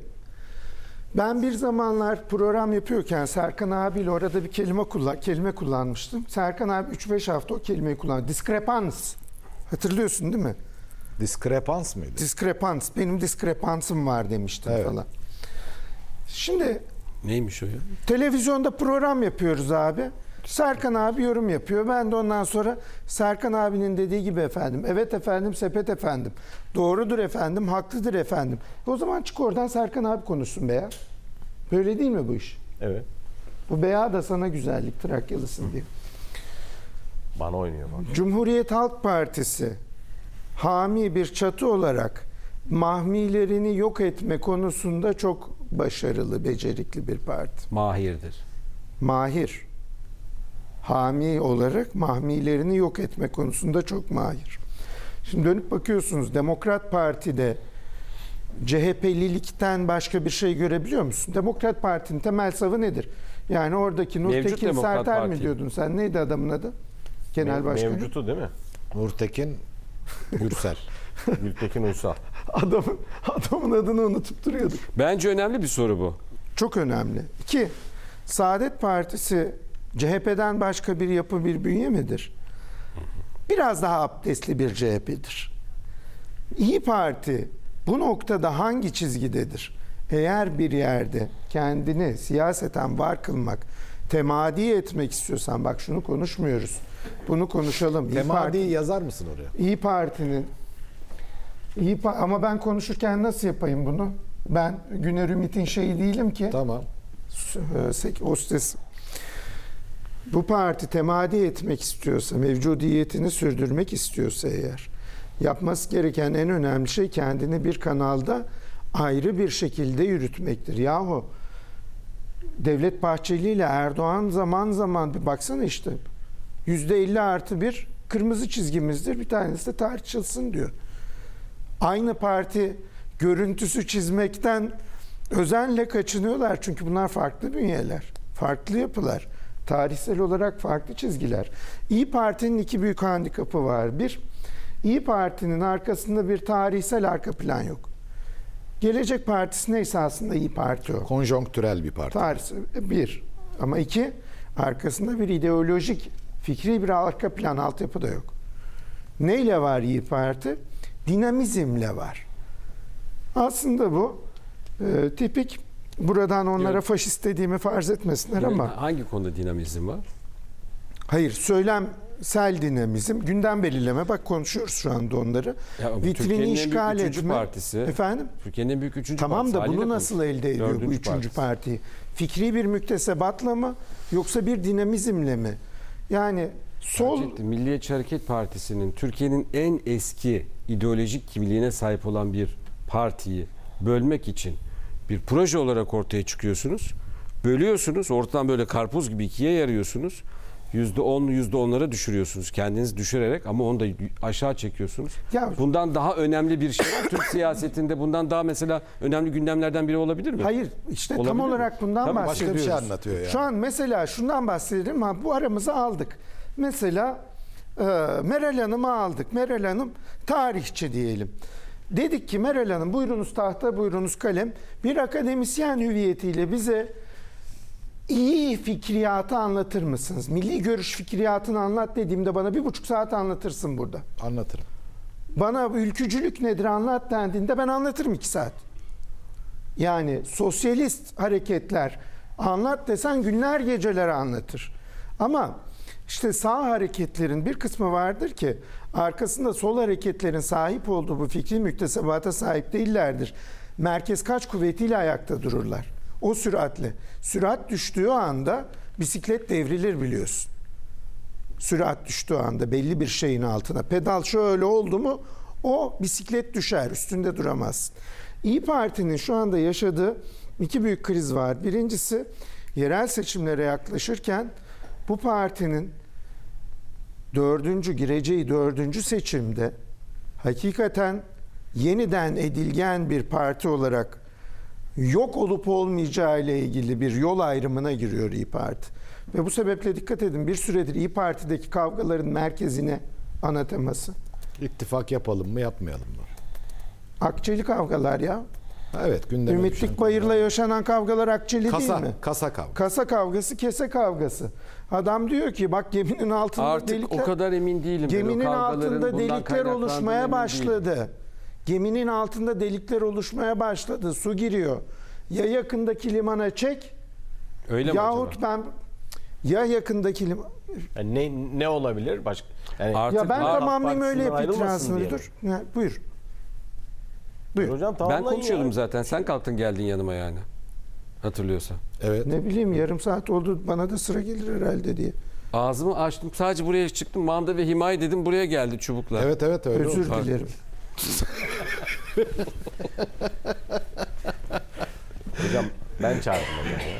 ben bir zamanlar program yapıyorken Serkan abiyle orada bir kelime kullan kelime kullanmıştım. Serkan abi üç beş hafta o kelimeyi kullandı. Diskrepans. Hatırlıyorsun değil mi? Diskrepans mıydı? Diskrepans. Benim diskrepansım var demiştin Evet. falan. Şimdi Neymiş o ya? televizyonda program yapıyoruz abi. Serkan abi yorum yapıyor. Ben de ondan sonra Serkan abinin dediği gibi efendim. Evet efendim, sepet efendim. Doğrudur efendim, haklıdır efendim. O zaman çık oradan Serkan abi konuşsun be ya. Böyle değil mi bu iş? Evet. Bu beya da sana güzellik, Trakyalısın diye. Bana oynuyor bak. Cumhuriyet Halk Partisi hami bir çatı olarak mahmilerini yok etme konusunda çok başarılı, becerikli bir parti. Mahirdir. Mahir. Hami olarak mahmilerini yok etme konusunda çok mahir. Şimdi dönüp bakıyorsunuz Demokrat Parti'de C H P'lilikten başka bir şey görebiliyor musun? Demokrat Parti'nin temel savı nedir? Yani oradaki Mevcut Nurtekin Demokrat Serter mi Parti. diyordun sen? Neydi adamın adı? Genel Mev- Başkanı. Mevcutu değil mi? Nurtekin Gürsel. Gültekin Uysal. Adamın, adamın adını unutup duruyorduk. Bence önemli bir soru bu. Çok önemli. İki, Saadet Partisi C H P'den başka bir yapı, bir bünye midir? Biraz daha abdestli bir C H P'dir. İyi Parti bu noktada hangi çizgidedir? Eğer bir yerde kendini siyaseten var kılmak, temadi etmek istiyorsan, bak şunu konuşmuyoruz. Bunu konuşalım. İyi Temadi'yi Parti, yazar mısın oraya? İyi Parti'nin İyi Pa- ama ben konuşurken nasıl yapayım bunu? Ben Güner Ümit'in şeyi değilim ki. Tamam. Hostes. Bu parti temadi etmek istiyorsa, mevcudiyetini sürdürmek istiyorsa eğer, yapması gereken en önemli şey kendini bir kanalda ayrı bir şekilde yürütmektir. Yahu Devlet Bahçeli ile Erdoğan zaman zaman bir baksana işte yüzde elli artı bir kırmızı çizgimizdir. Bir tanesi de tartışılsın diyor. Aynı parti görüntüsü çizmekten özenle kaçınıyorlar. Çünkü bunlar farklı bünyeler, farklı yapılar, tarihsel olarak farklı çizgiler. İyi Parti'nin iki büyük handikapı var. Bir, İyi Parti'nin arkasında bir tarihsel arka plan yok. Gelecek Partisi neyse aslında İyi Parti o. Konjonktürel bir parti. Tarihsel bir. Ama iki, arkasında bir ideolojik, fikri bir arka plan, altyapı da yok. Neyle var İyi Parti? Dinamizmle var. Aslında bu e, tipik, buradan onlara Evet. faşist dediğimi farz etmesinler ama Hangi konuda dinamizm var? hayır, söylemsel dinamizm, gündem belirleme, bak konuşuyoruz şu anda onları. Ya bu Vitrini Türkiye'nin en büyük işgal üçüncü etme. partisi. Efendim? Türkiye'nin en büyük üçüncü Tamam partisi. da haliyle bunu konuş- nasıl elde ediyor bu Dördüncü üçüncü partisi. partiyi? Fikri bir müktesebatla mı yoksa bir dinamizmle mi? Yani sol Gerçekten Milliyetçi Hareket Partisi'nin Türkiye'nin en eski ideolojik kimliğine sahip olan bir partiyi bölmek için bir proje olarak ortaya çıkıyorsunuz. Bölüyorsunuz. Ortadan böyle karpuz gibi ikiye yarıyorsunuz. yüzde on, yüzde onlara düşürüyorsunuz. Kendiniz düşürerek ama onu da aşağı çekiyorsunuz. Ya- bundan daha önemli bir şey var. Türk siyasetinde bundan daha mesela önemli gündemlerden biri olabilir mi? hayır işte Olabilir tam mi? olarak bundan Tabii, başka bir bahsediyoruz. şey anlatıyor yani. Şu an mesela şundan bahsedelim ha, bu aramızı aldık. Mesela e, Meral Hanım'ı aldık. Meral Hanım tarihçi diyelim. Dedik ki Meral Hanım buyurunuz tahta, buyurunuz kalem. Bir akademisyen hüviyetiyle bize iyi fikriyatı anlatır mısınız? Milli görüş fikriyatını anlat dediğimde bana bir buçuk saat anlatırsın burada. Anlatırım. Bana ülkücülük nedir anlat dendiğinde ben anlatırım iki saat. Yani sosyalist hareketler anlat desen günler geceler anlatır. Ama işte sağ hareketlerin bir kısmı vardır ki arkasında sol hareketlerin sahip olduğu bu fikri müktesebata sahip değillerdir. Merkez kaç kuvvetiyle ayakta dururlar. O süratle. Sürat düştüğü anda bisiklet devrilir biliyorsun. Sürat düştüğü anda belli bir şeyin altına. Pedal şöyle oldu mu o bisiklet düşer. Üstünde duramazsın. İyi Parti'nin şu anda yaşadığı iki büyük kriz var. Birincisi yerel seçimlere yaklaşırken bu partinin dördüncü gireceği dördüncü seçimde hakikaten yeniden edilgen bir parti olarak yok olup olmayacağı ile ilgili bir yol ayrımına giriyor İyi Parti. Ve bu sebeple dikkat edin, bir süredir İyi Parti'deki kavgaların merkezine ana teması. İttifak yapalım mı yapmayalım mı? Akçeli kavgalar ya. Evet, gündeme Ümitlik düşen Bayır'la konular. yaşanan kavgalar Akçeli Kasa, değil mi? kasa kavga. Kasa kavgası, kese kavgası. Adam diyor ki bak geminin altında Artık delikler. o kadar emin değilim. ben o Geminin kavgaların altında bundan delikler kaynaklandığına oluşmaya emin başladı. değilim. Geminin altında delikler oluşmaya başladı. Su giriyor. Ya yakındaki limana çek Öyle mi yahut acaba? ben ya yakındaki liman. Yani ne ne olabilir? Başka yani Artık Ya ben Halk tamamlayayım öyle Partisi'nden yap ayrılmasın itirazını. diye Dur. Ya, buyur. Buyur. hocam Ben tamamlayın konuşuyordum ya. zaten. Sen kalktın geldin yanıma yani. Hatırlıyorsan. Evet. Ne bileyim yarım saat oldu bana da sıra gelir herhalde diye. Ağzımı açtım. Sadece buraya çıktım. Manda ve himaye dedim. Buraya geldi çubuklar. Evet evet öyle Özür oldu. dilerim. Hocam ben çağırdım hocam ya.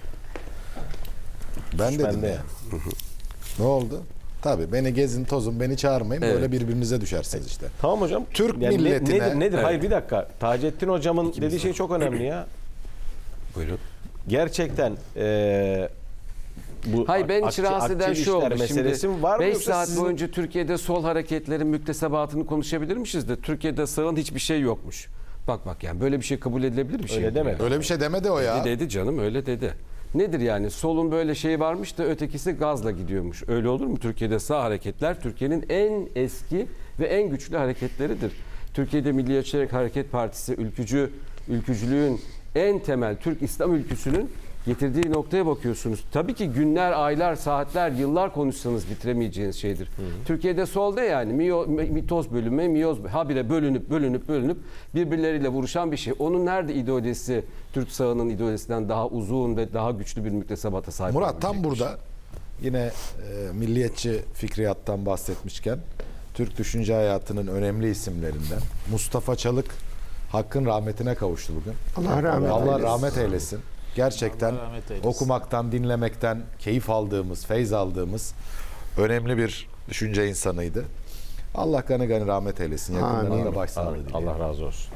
Ben dedim bende ya. ya. Ne oldu? Tabii beni gezin tozun beni çağırmayın Evet. böyle birbirinize düşersiniz işte. Tamam hocam. Türk Yani ne- milletine- nedir nedir? Evet. Hayır bir dakika. Taceddin hocamın dediği şey çok önemli ya. Buyurun. Gerçekten eee bu Hayır ben hiç akçe- rahatsız eden akçeli şu işler oldu. meselesi Şimdi mi var mı beş yoksa saat sizin- boyunca Türkiye'de sol hareketlerin müktesebatını konuşabilirmişiz de Türkiye'de sağın hiçbir şey yokmuş. Bak bak yani böyle bir şey kabul edilebilir bir şey. Öyle mi deme. yani? Öyle bir şey demedi o ya. Dedi, dedi canım öyle dedi. Nedir yani solun böyle şeyi varmış da ötekisi gazla gidiyormuş. Öyle olur mu? Türkiye'de sağ hareketler Türkiye'nin en eski ve en güçlü hareketleridir. Türkiye'de Milliyetçi Hareket Partisi ülkücü, ülkücülüğün en temel Türk İslam ülküsünün getirdiği noktaya bakıyorsunuz. Tabii ki günler, aylar, saatler, yıllar konuşsanız bitiremeyeceğiniz şeydir. Hı hı. Türkiye'de solda yani miyo, mitoz bölünme, miyoz habire bölünüp bölünüp bölünüp birbirleriyle vuruşan bir şey. Onun nerede ideolojisi Türk sağının ideolojisinden daha uzun ve daha güçlü bir müktesebata sahip Murat tam olabilecek bir burada yine e, milliyetçi fikriyattan bahsetmişken Türk düşünce hayatının önemli isimlerinden Mustafa Çalık Hakk'ın rahmetine kavuştu bugün. Allah rahmet Allah eylesin. rahmet eylesin. Gerçekten Allah rahmet eylesin. okumaktan, dinlemekten keyif aldığımız, feyz aldığımız önemli bir düşünce insanıydı. Allah gani gani rahmet eylesin. Yakınlarına Amin. da başsağlığı Amin. dileyelim. Allah razı olsun.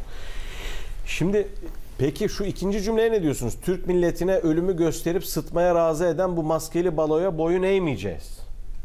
Şimdi peki şu ikinci cümleye ne diyorsunuz? Türk milletine ölümü gösterip sıtmaya razı eden bu maskeli baloya boyun eğmeyeceğiz.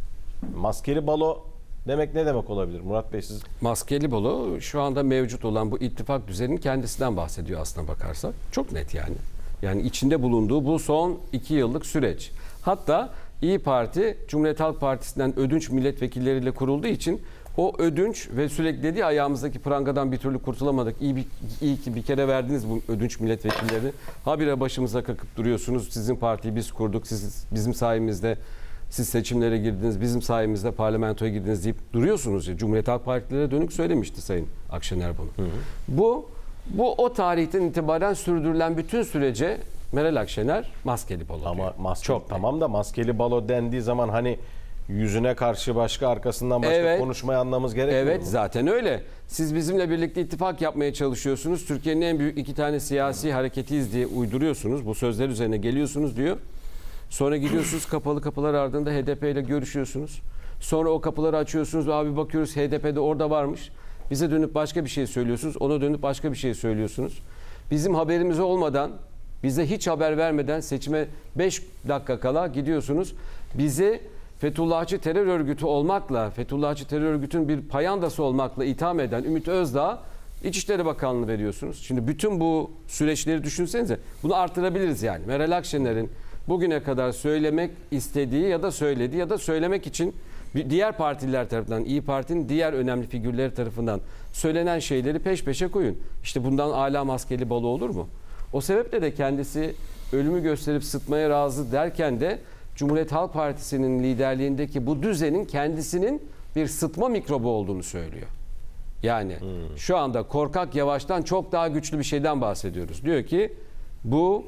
Maskeli balo demek ne demek olabilir? Murat Bey siz Maskeli balo şu anda mevcut olan bu ittifak düzeninin kendisinden bahsediyor aslına bakarsak. Çok net yani. Yani içinde bulunduğu bu son iki yıllık süreç. Hatta İyi Parti, Cumhuriyet Halk Partisi'nden ödünç milletvekilleriyle kurulduğu için o ödünç ve sürekli dediği ayağımızdaki prangadan bir türlü kurtulamadık. İyi, bir, iyi ki bir kere verdiniz bu ödünç milletvekillerini. Habire başımıza kakıp duruyorsunuz. Sizin partiyi biz kurduk. Siz bizim sayemizde siz seçimlere girdiniz. Bizim sayemizde parlamentoya girdiniz deyip duruyorsunuz. Ya. Cumhuriyet Halk Partilere dönük söylemişti Sayın Akşener bunu. Hı hı. Bu bu o tarihten itibaren sürdürülen bütün sürece Meral Akşener maskeli balo ama diyor. maske Çok tamam da maskeli balo dendiği zaman hani yüzüne karşı başka arkasından başka Evet. konuşmayı anlamamız gerekmiyor Evet mu? zaten öyle. Siz bizimle birlikte ittifak yapmaya çalışıyorsunuz. Türkiye'nin en büyük iki tane siyasi hareketiyiz diye uyduruyorsunuz. Bu sözler üzerine geliyorsunuz diyor. Sonra gidiyorsunuz kapalı kapılar ardında H D P ile görüşüyorsunuz. Sonra o kapıları açıyorsunuz ve abi bakıyoruz H D P'de orada varmış. Bize dönüp başka bir şey söylüyorsunuz. Ona dönüp başka bir şey söylüyorsunuz. Bizim haberimiz olmadan, bize hiç haber vermeden seçime beş dakika kala gidiyorsunuz. Bizi Fethullahçı terör örgütü olmakla, Fethullahçı terör örgütün bir payandası olmakla itham eden Ümit Özdağ İçişleri Bakanlığı veriyorsunuz. Şimdi bütün bu süreçleri düşünsenize. Bunu artırabiliriz yani. Meral Akşener'in bugüne kadar söylemek istediği ya da söylediği ya da söylemek için diğer partiler tarafından, İyi Parti'nin diğer önemli figürleri tarafından söylenen şeyleri peş peşe koyun. İşte bundan âlâ maskeli balo olur mu? O sebeple de kendisi ölümü gösterip sıtmaya razı derken de Cumhuriyet Halk Partisi'nin liderliğindeki bu düzenin kendisinin bir sıtma mikrobu olduğunu söylüyor. Yani hmm. şu anda Korkak Yavaş'tan çok daha güçlü bir şeyden bahsediyoruz. Diyor ki bu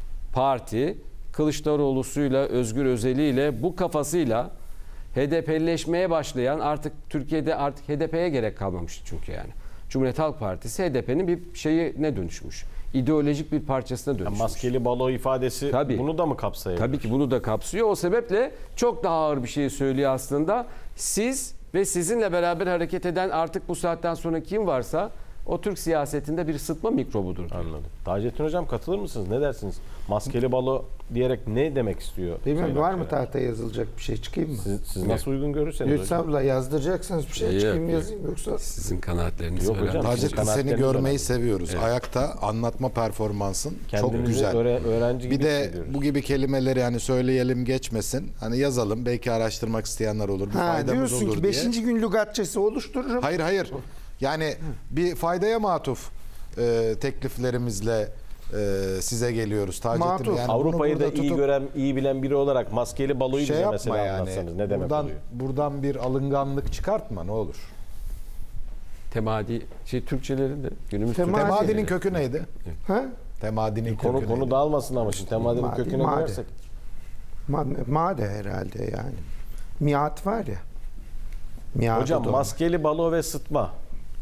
parti Kılıçdaroğlu'suyla, Özgür Özel'iyle bu kafasıyla H D P'lileşmeye başlayan artık Türkiye'de artık H D P'ye gerek kalmamış çünkü yani. Cumhuriyet Halk Partisi H D P'nin bir şeyi ne dönüşmüş? İdeolojik bir parçasına dönüşmüş. Yani maskeli balo ifadesi Tabii. bunu da mı kapsayabilir? Tabii ki bunu da kapsıyor. O sebeple çok daha ağır bir şey söylüyor aslında. Siz ve sizinle beraber hareket eden artık bu saatten sonra kim varsa o Türk siyasetinde bir sıtma mikrobudur. diyor. Anladım. Taceddin Hocam katılır mısınız? Ne dersiniz? Maskeli balo diyerek ne demek istiyor? Bilmiyorum, Sayın var mı Akşener? tahtaya yazılacak bir şey, çıkayım mı? Siz, siz nasıl uygun görürseniz hocam. Yusuf'la yazdıracaksanız bir şey Yok, çıkayım yok. yazayım yoksa. Sizin kanaatleriniz Yok önemli. hocam, Taceddin- Taceddin, Kanaatleriniz seni görmeyi önemli. seviyoruz. Ayakta anlatma performansın çok Kendinizi güzel. öğre- öğrenci gibi Bir de hissediyoruz. bu gibi kelimeleri yani söyleyelim geçmesin. Hani yazalım, belki araştırmak isteyenler olur. Bir Ha, faydamız diyorsun olur ki diye. beşinci gün lügatçesi oluştururum. Hayır hayır. Yani bir faydaya matuf e, tekliflerimizle e, size geliyoruz. Taceddin, Matuf. yani bunu Avrupa'yı da burada iyi tutup gören, iyi bilen biri olarak maskeli baloyu şey bize yapma mesela yani. anlatsanız ne demek buradan, oluyor? buradan bir alınganlık çıkartma ne olur. Temadi şey Türkçeleri de günümüz Temadi. Türkçeleri. Temadinin kökü neydi? Ha? Temadinin Konu kökü konu neydi? dağılmasın ama şimdi temadinin Made, köküne made. girersek. Ma- Made herhalde yani. Miat var ya. Miat Hocam maskeli balo ve sıtma.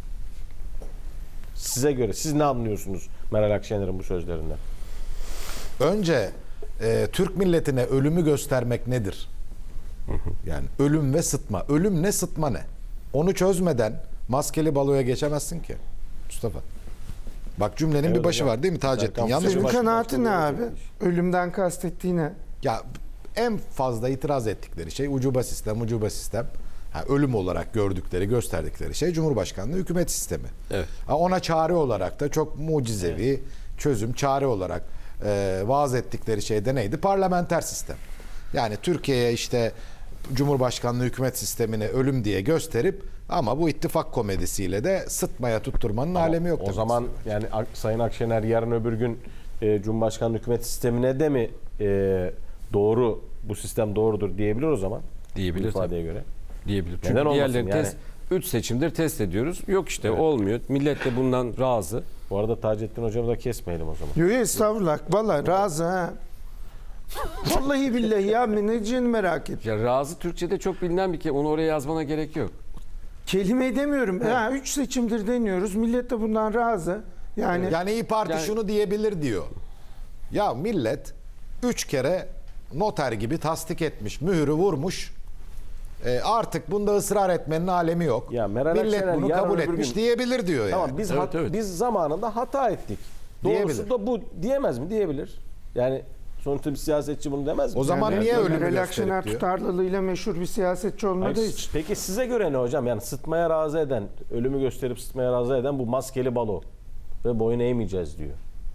Size göre siz ne anlıyorsunuz Meral Akşener'in bu sözlerinden? Önce e, Türk milletine ölümü göstermek nedir? Yani ölüm ve sıtma. Ölüm ne, sıtma ne? Onu çözmeden maskeli baloya geçemezsin ki Mustafa. Bak cümlenin Evet bir başı hocam. var değil mi Taceddin? Serkan Yanlış Senin mı? baş- kanaatin ne başka abi? bir Ölümden kastettiği ne? Ya en fazla itiraz ettikleri şey ucuba sistem, ucuba sistem. Ha, ölüm olarak gördükleri, gösterdikleri şey Cumhurbaşkanlığı hükümet sistemi. Evet. Ha, ona çare olarak da çok mucizevi çözüm, çare olarak e, vaaz ettikleri şey de neydi? Parlamenter sistem. Yani Türkiye'ye işte Cumhurbaşkanlığı hükümet sistemini ölüm diye gösterip ama bu ittifak komedisiyle de sıtmaya tutturmanın alemi yok. O demek zaman istiyor. yani Ak- Sayın Akşener yarın öbür gün e, Cumhurbaşkanlığı hükümet sistemine de mi e, doğru bu sistem doğrudur diyebilir o zaman? Diyebilir Bu ifadeye tabii. göre. diyebilir. Neden Çünkü olmasın diğerlerini yani? test üç seçimdir test ediyoruz. Yok işte Evet. olmuyor. Millet de bundan razı. Bu arada Taceddin Hocam'ı da kesmeyelim o zaman. Yok estağfurullah. Valla razı ha. Vallahi billahi ya ne diyeceğini merak et. Ya razı Türkçe'de çok bilinen bir kelime. Onu oraya yazmana gerek yok. Kelime demiyorum. Ha, üç seçimdir deniyoruz. Millet de bundan razı. Yani, Yani İYİ Parti Yani- şunu diyebilir diyor. Ya millet üç kere noter gibi tasdik etmiş, mührü vurmuş. E, artık bunda ısrar etmenin alemi yok. Ya Meral millet Akşener bunu yarın kabul öbür etmiş gün- diyebilir diyor yani. Tamam biz Evet, hat- evet. biz zamanında hata ettik. Doğrusu Diyebilir. da bu diyemez mi? Diyebilir. Yani sonuçta bir siyasetçi bunu demez mi? O zaman yani niye ölümü Meral gösterip Akşener diyor? tutarlılığıyla meşhur bir siyasetçi olmadığı Hayır, için. peki size göre ne hocam? Yani sıtmaya razı eden, ölümü gösterip sıtmaya razı eden bu maskeli balo ve boyun eğmeyeceğiz diyor.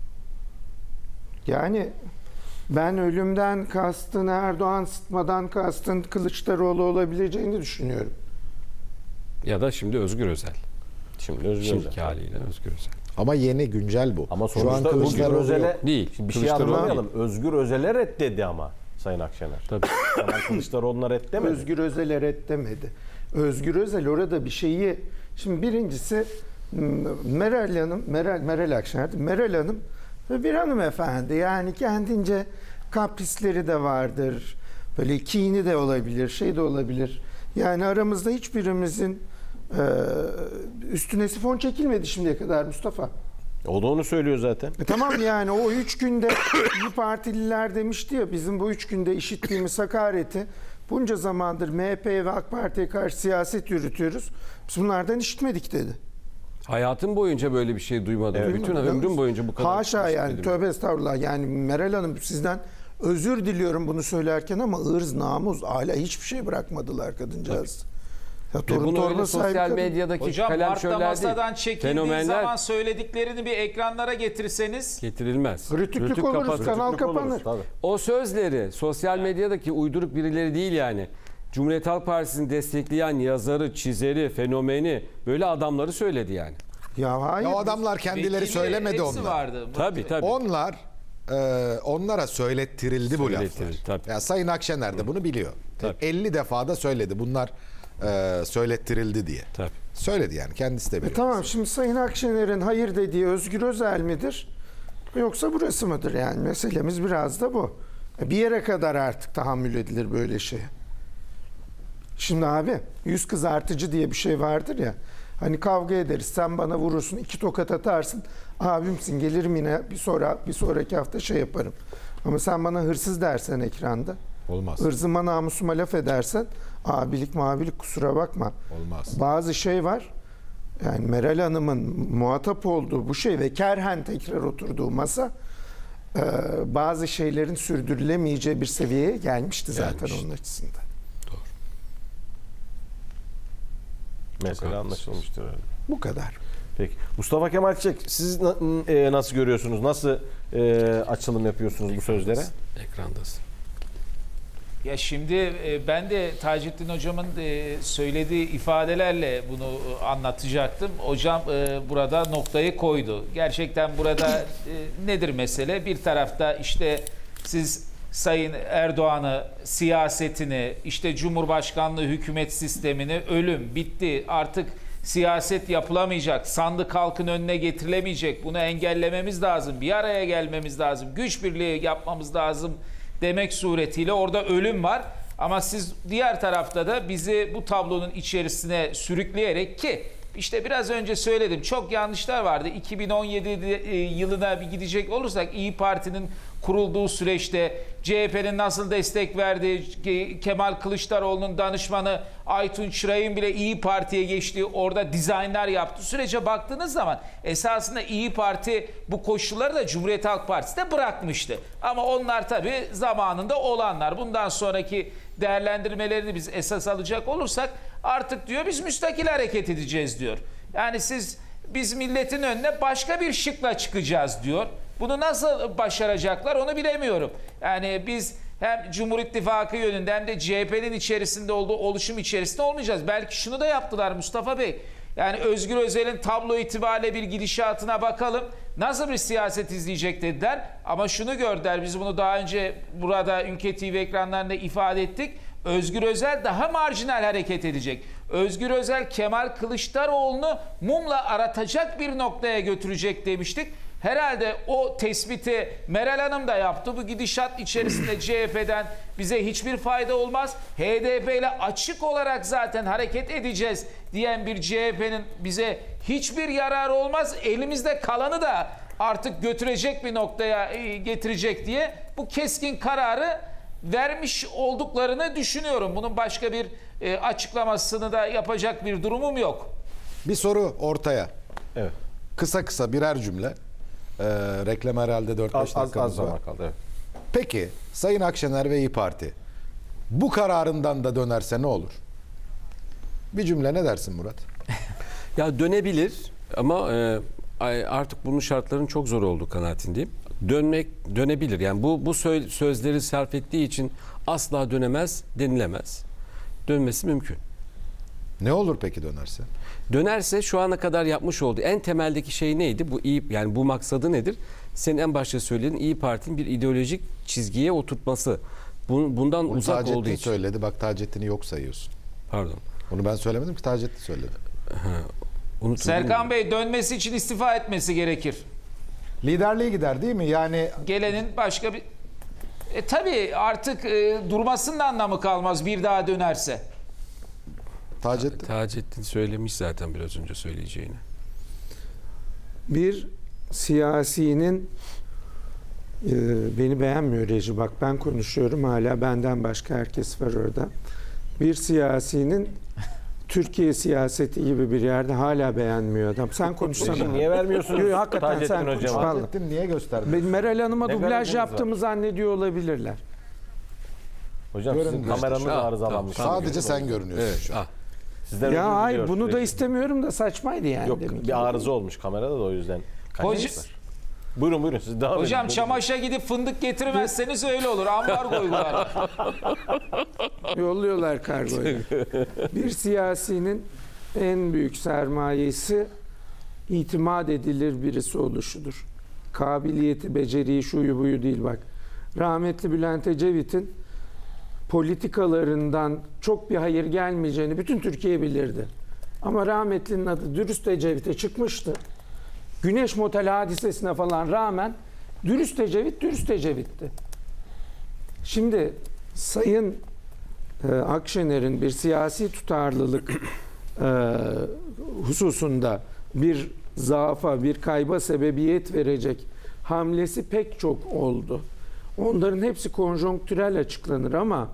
Yani ben ölümden kastın Erdoğan, sıtmadan kastın Kılıçdaroğlu olabileceğini düşünüyorum. Ya da şimdi Özgür Özel. Şimdi Özgür Şimdiki Özel. haliyle Özgür Özel. Ama yeni güncel bu. Ama Şu an sonuçta Özgür Kılıçdaroğlu Özel'e yok. Değil. Şimdi bir şey Kılıçdaroğlu anlamayalım. Özgür Özel'e reddedi ama Sayın Akşener. Tabii. Kemal Kılıçdaroğlu'na reddemedi. Özgür Özel'e reddemedi. Özgür Özel orada bir şeyi... Şimdi birincisi m- Meral Hanım, Meral, Meral Akşener, Meral Hanım ve bir hanımefendi. Yani kendince kaprisleri de vardır. Böyle kini de olabilir, şey de olabilir. Yani aramızda hiçbirimizin e, üstüne sifon çekilmedi şimdiye kadar Mustafa. O da onu söylüyor zaten. E tamam yani o üç günde İYİ Partililer demişti ya bizim bu üç günde işittiğimiz hakareti bunca zamandır M H P'ye ve AK Parti'ye karşı siyaset yürütüyoruz. Biz bunlardan işitmedik dedi. Hayatım boyunca böyle bir şey duymadım. Evet. Bütün ömrüm boyunca bu kadar. Haşa yani işitmedim. tövbe estağfurullah. Yani Meral Hanım sizden özür diliyorum bunu söylerken ama ırz, namus, hala hiçbir şey bırakmadılar kadıncağız. Ya Ve torun bunu öyle torba sahibi sosyal kadın. medyadaki Hocam kalem Mart'ta şöller masadan değil. çekildiği Fenomenler zaman söylediklerini bir ekranlara getirseniz getirilmez. Rütüklük Rütük oluruz, kapatır. kanal Rütüklük oluruz, kapanır. tabii. O sözleri sosyal medyadaki uyduruk birileri değil yani. Cumhuriyet Halk Partisi'ni destekleyen yazarı, çizeri, fenomeni böyle adamları söyledi yani. Ya hayır. Ya o adamlar kendileri vekili söylemedi hepsi onlar. vardı. Tabii tabii. Onlar e, onlara söylettirildi bu laflar. Söylettirildi, tabii. Ya Sayın Akşener de bunu biliyor. Tabii. elli defa da söyledi. Bunlar e, söylettirildi diye. Tabii. Söyledi yani kendisi de E biliyor. tamam şimdi Sayın Akşener'in hayır dediği Özgür Özel midir? Yoksa burası mıdır yani? Meselemiz biraz da bu. E bir yere kadar artık tahammül edilir böyle şey. Şimdi abi yüz kızartıcı diye bir şey vardır ya. Hani kavga ederiz. Sen bana vurursun, iki tokat atarsın. Abimsin, gelirim yine bir sonra bir sonraki hafta şey yaparım. Ama sen bana hırsız dersen ekranda. Olmaz. Hırzıma namusuma laf edersen abilik mabilik kusura bakma. Olmaz. Bazı şey var. Yani Meral Hanım'ın muhatap olduğu bu şey ve kerhen tekrar oturduğu masa e, bazı şeylerin sürdürülemeyeceği bir seviyeye gelmişti zaten Gelmişti. onun açısından. Mesela anlaşılmıştır öyle. Bu kadar. Peki. Mustafa Kemal Çiçek, siz na- e, nasıl görüyorsunuz? Nasıl e, açılım yapıyorsunuz bu sözlere? Ekrandasın. Ya şimdi e, ben de Taceddin Hocam'ın e, söylediği ifadelerle bunu e, anlatacaktım. Hocam e, burada noktayı koydu. Gerçekten burada e, nedir mesele? Bir tarafta işte siz Sayın Erdoğan'ı, siyasetini, işte Cumhurbaşkanlığı hükümet sistemini, ölüm, bitti, artık siyaset yapılamayacak, sandık halkın önüne getirilemeyecek, bunu engellememiz lazım, bir araya gelmemiz lazım, güç birliği yapmamız lazım demek suretiyle orada ölüm var. Ama siz diğer tarafta da bizi bu tablonun içerisine sürükleyerek, ki işte biraz önce söyledim, çok yanlışlar vardı. iki bin on yedi yılına bir gidecek olursak İyi Parti'nin kurulduğu süreçte C H P'nin nasıl destek verdiği, Kemal Kılıçdaroğlu'nun danışmanı Aytun Çıray'ın bile İyi Parti'ye geçtiği, orada dizaynlar yaptığı sürece baktığınız zaman esasında İyi Parti bu koşulları da Cumhuriyet Halk Partisi de bırakmıştı. Ama onlar tabii zamanında olanlar. Bundan sonraki değerlendirmelerini biz esas alacak olursak artık diyor biz müstakil hareket edeceğiz diyor. Yani siz biz milletin önüne başka bir şıkla çıkacağız diyor. Bunu nasıl başaracaklar onu bilemiyorum. Yani biz hem Cumhur İttifakı yönünde hem de C H P'nin içerisinde olduğu oluşum içerisinde olmayacağız. Belki şunu da yaptılar Mustafa Bey. Yani Özgür Özel'in tablo itibariyle bir gidişatına bakalım. Nasıl bir siyaset izleyecek dediler. Ama şunu gördüler. Biz bunu daha önce burada Ünke T V ekranlarında ifade ettik. Özgür Özel daha marjinal hareket edecek. Özgür Özel Kemal Kılıçdaroğlu'nu mumla aratacak bir noktaya götürecek demiştik. Herhalde o tespiti Meral Hanım da yaptı. Bu gidişat içerisinde C H P'den bize hiçbir fayda olmaz. H D P ile açık olarak zaten hareket edeceğiz diyen bir C H P'nin bize hiçbir yararı olmaz. Elimizde kalanı da artık götürecek bir noktaya getirecek diye bu keskin kararı vermiş olduklarını düşünüyorum. Bunun başka bir e, açıklamasını da yapacak bir durumum yok. Bir soru ortaya. Evet. Kısa kısa birer cümle. Ee, reklam herhalde dört beş Az, az, az dakikamız var. zaman kaldı. Evet. Peki Sayın Akşener ve İyi Parti bu kararından da dönerse ne olur? Bir cümle ne dersin Murat? Ya dönebilir ama e, artık bunun şartlarının çok zor olduğu kanaatindeyim. Dönmek dönebilir. Yani bu bu sö- sözleri sarf ettiği için asla dönemez denilemez. Dönmesi mümkün. Ne olur peki dönerse? Dönerse şu ana kadar yapmış olduğu en temeldeki şey neydi? Bu iyi, yani bu maksadı nedir? Senin en başta söylediğin İyi Parti'nin bir ideolojik çizgiye oturtması. Bun, bundan Bunu uzak Taceddin olduğu için. söyledi. Bak Taceddin'i yok sayıyorsun. Pardon. Onu ben söylemedim ki Taceddin söyledi. Unutuldu Serkan mu? Bey dönmesi için istifa etmesi gerekir. Liderliğe gider değil mi? Yani Gelenin başka bir... E tabii artık e, durmasının anlamı kalmaz bir daha dönerse. Taceddin. Taceddin söylemiş zaten biraz önce söyleyeceğini. Bir siyasinin e, beni beğenmiyor reji, bak ben konuşuyorum hala benden başka herkes var orada. Bir siyasinin Türkiye siyaseti gibi bir yerde hala beğenmiyor adam. Sen konuşsana. Şimdi niye vermiyorsunuz Yok, hakikaten Taceddin sen konuş. Hocam'a? Vallahi. Taceddin niye gösterdi? Ben Meral Hanım'a Ne dublaj garantiniz yaptığımı var? zannediyor olabilirler. Hocam Görün sizin işte. kameranız Tamam, arızalanmış. tamam. Sadece sen görünüyorsun Evet. şu an. Ah, Sizden Ya özür hayır diliyoruz bunu da sürekli. istemiyorum da saçmaydı yani. Yok, deminki. bir arıza olmuş kamerada da o yüzden. Hocam, Kaçmışlar. Buyurun buyurun siz devam edin. hocam Buyurun. çamaşa gidip fındık getirmezseniz öyle olur. Ambargo uygular. Yolluyorlar kargoyu. Bir siyasinin en büyük sermayesi itimat edilir birisi oluşudur. Kabiliyeti, beceriyi, şuyu buyu değil bak. Rahmetli Bülent Ecevit'in politikalarından çok bir hayır gelmeyeceğini bütün Türkiye bilirdi. Ama rahmetlinin adı Dürüst Ecevit'e çıkmıştı. Güneş Motel hadisesine falan rağmen Dürüst Ecevit, Dürüst Ecevit'ti. Şimdi Sayın e, Akşener'in bir siyasi tutarlılık e, hususunda bir zaafa, bir kayba sebebiyet verecek hamlesi pek çok oldu. Onların hepsi konjonktürel açıklanır ama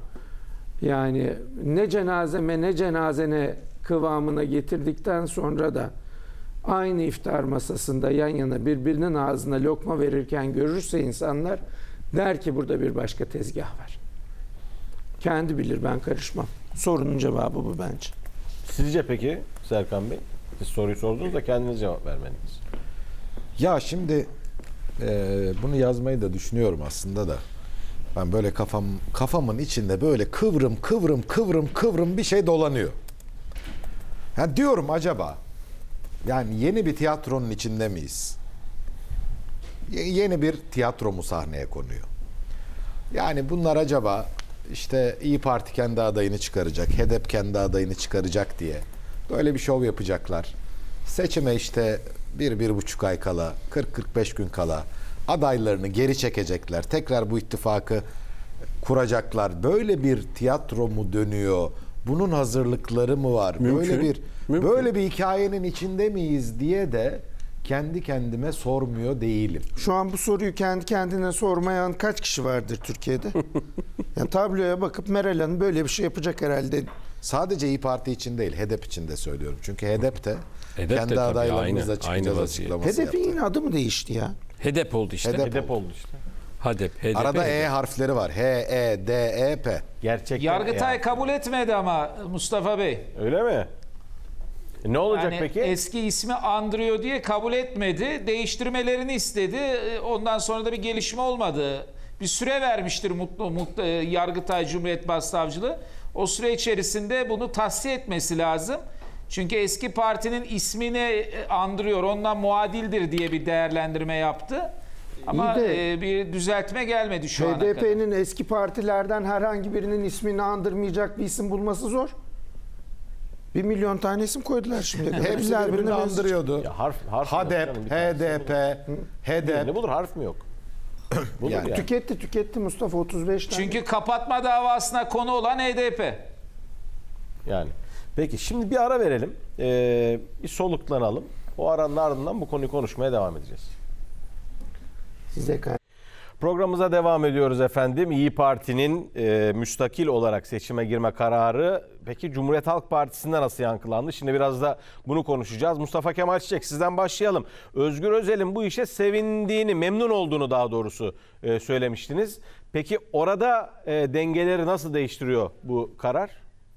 yani ne cenazeme ne cenazene kıvamına getirdikten sonra da aynı iftar masasında yan yana birbirinin ağzına lokma verirken görürse insanlar der ki burada bir başka tezgah var. Kendi bilir, ben karışmam. Sorunun cevabı bu bence. Sizce peki Serkan Bey? Siz soruyu sordunuz da kendiniz cevap vermeniz. Ya şimdi e, bunu yazmayı da düşünüyorum aslında da. Ben böyle kafam kafamın içinde böyle kıvrım kıvrım kıvrım kıvrım bir şey dolanıyor. Yani diyorum acaba yani yeni bir tiyatronun içinde miyiz? Y- yeni bir tiyatro mu sahneye konuyor? Yani bunlar acaba işte İyi Parti kendi adayını çıkaracak, H D P kendi adayını çıkaracak diye böyle bir şov yapacaklar. Seçime işte bir, bir buçuk ay kala, kırk kırk beş gün kala adaylarını geri çekecekler. Tekrar bu ittifakı kuracaklar. Böyle bir tiyatro mu dönüyor? Bunun hazırlıkları mı var? Mümkün. Böyle bir Mümkün. böyle bir hikayenin içinde miyiz diye de kendi kendime sormuyor değilim. Şu an bu soruyu kendi kendine sormayan kaç kişi vardır Türkiye'de? Yani tabloya bakıp Meral Hanım böyle bir şey yapacak herhalde. Sadece İyi Parti için değil, H D P için de söylüyorum. Çünkü H D P de H D P de kendi tabii, adaylarımızla aynı- çıkacağız aynı açıklaması H D yaptı. P'nin adı mı değişti ya? H D P oldu işte. H D P. Hedef oldu işte. H D P. H D P. Arada H D P. E harfleri var. H, E, D, E, P. Gerçekten Yargıtay yani. kabul etmedi ama Mustafa Bey. Öyle mi? E ne olacak Yani peki? eski ismi andırıyor diye kabul etmedi. Değiştirmelerini istedi. Ondan sonra da bir gelişme olmadı. Bir süre vermiştir mutlu, mutlu Yargıtay Cumhuriyet Başsavcılığı. O süre içerisinde bunu tahsiye etmesi lazım. Çünkü eski partinin ismini andırıyor, ondan muadildir diye bir değerlendirme yaptı. Ama İyi de- e, bir düzeltme gelmedi şu ana H D kadar. P'nin eski partilerden herhangi birinin ismini andırmayacak bir isim bulması zor. Bir milyon tane isim koydular şimdi. Hepsi Güzel birbirini birine benziyor. andırıyordu. Ya harf, harf H yok D canım, bir P, H D tanesi P, H D bulur. Ne P. bulur? Harf mi yok? Bulur Yani yani. Tüketti tüketti Mustafa otuz beş tane. Çünkü kapatma davasına konu olan H D P. Yani. Peki şimdi bir ara verelim. Ee, bir soluklanalım. O aranın ardından bu konuyu konuşmaya devam edeceğiz. Size kay- Programımıza devam ediyoruz efendim. İyi Parti'nin e, müstakil olarak seçime girme kararı peki Cumhuriyet Halk Partisi'nde nasıl yankılandı? Şimdi biraz da bunu konuşacağız. Mustafa Kemal Çiçek, sizden başlayalım. Özgür Özel'in bu işe sevindiğini, memnun olduğunu daha doğrusu e, söylemiştiniz. Peki orada e, dengeleri nasıl değiştiriyor bu karar?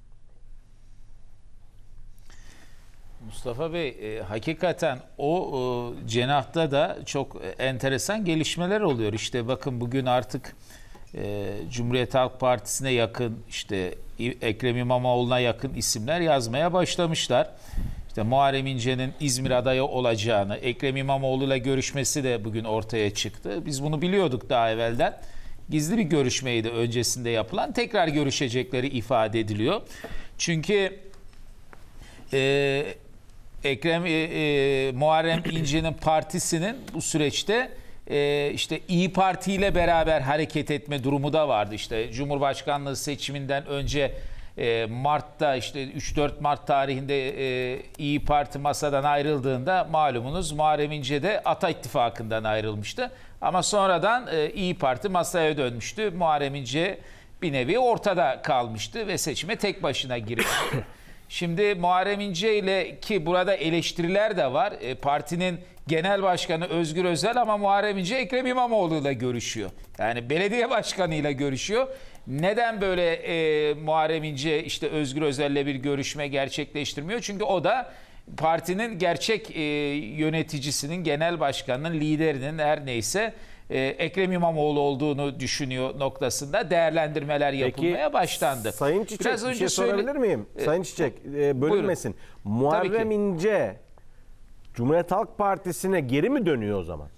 Mustafa Bey, e, hakikaten o e, cenahta da çok enteresan gelişmeler oluyor. İşte bakın bugün artık e, Cumhuriyet Halk Partisi'ne yakın, işte Ekrem İmamoğlu'na yakın isimler yazmaya başlamışlar. İşte Muharrem İnce'nin İzmir adayı olacağını, Ekrem İmamoğlu'yla görüşmesi de bugün ortaya çıktı. Biz bunu biliyorduk daha evvelden. Gizli bir görüşmeydi öncesinde yapılan. Tekrar görüşecekleri ifade ediliyor. Çünkü e, Ekrem e, e, Muharrem İnce'nin partisinin bu süreçte e, işte İyi Parti ile beraber hareket etme durumu da vardı. İşte Cumhurbaşkanlığı seçiminden önce e, Mart'ta işte üç dört Mart tarihinde e, İyi Parti masadan ayrıldığında malumunuz Muharrem İnce de Ata İttifakı'ndan ayrılmıştı. Ama sonradan e, İyi Parti masaya dönmüştü. Muharrem İnce bir nevi ortada kalmıştı ve seçime tek başına girmişti. Şimdi Muharrem İnce ile, ki burada eleştiriler de var. E, partinin genel başkanı Özgür Özel ama Muharrem İnce Ekrem İmamoğlu ile görüşüyor. Yani belediye başkanı ile görüşüyor. Neden böyle e, Muharrem İnce işte Özgür Özel'le bir görüşme gerçekleştirmiyor? Çünkü o da partinin gerçek e, yöneticisinin, genel başkanının, liderinin her neyse e, Ekrem İmamoğlu olduğunu düşünüyor noktasında değerlendirmeler yapılmaya başlandı. Sayın Çiçek, Biraz bir önce şey sorabilir söyle- miyim? E, Sayın Çiçek, e, bölünmesin. Muharrem ki. İnce Cumhuriyet Halk Partisi'ne geri mi dönüyor o zaman?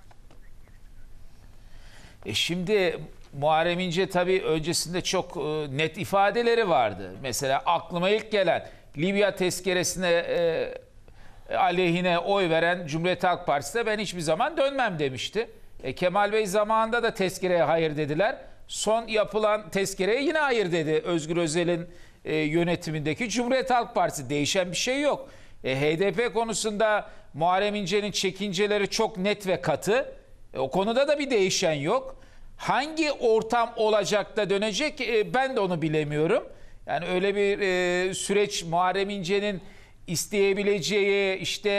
E şimdi Muharrem İnce tabii öncesinde çok e, net ifadeleri vardı. Mesela aklıma ilk gelen Libya tezkeresine e, aleyhine oy veren Cumhuriyet Halk Partisi'ne ben hiçbir zaman dönmem demişti. E, Kemal Bey zamanında da tezkereye hayır dediler. Son yapılan tezkereye yine hayır dedi Özgür Özel'in e, yönetimindeki Cumhuriyet Halk Partisi. Değişen bir şey yok. E, H D P konusunda Muharrem İnce'nin çekinceleri çok net ve katı. E, o konuda da bir değişen yok. Hangi ortam olacak da dönecek e, ben de onu bilemiyorum. Yani öyle bir e, süreç Muharrem İnce'nin isteyebileceği, işte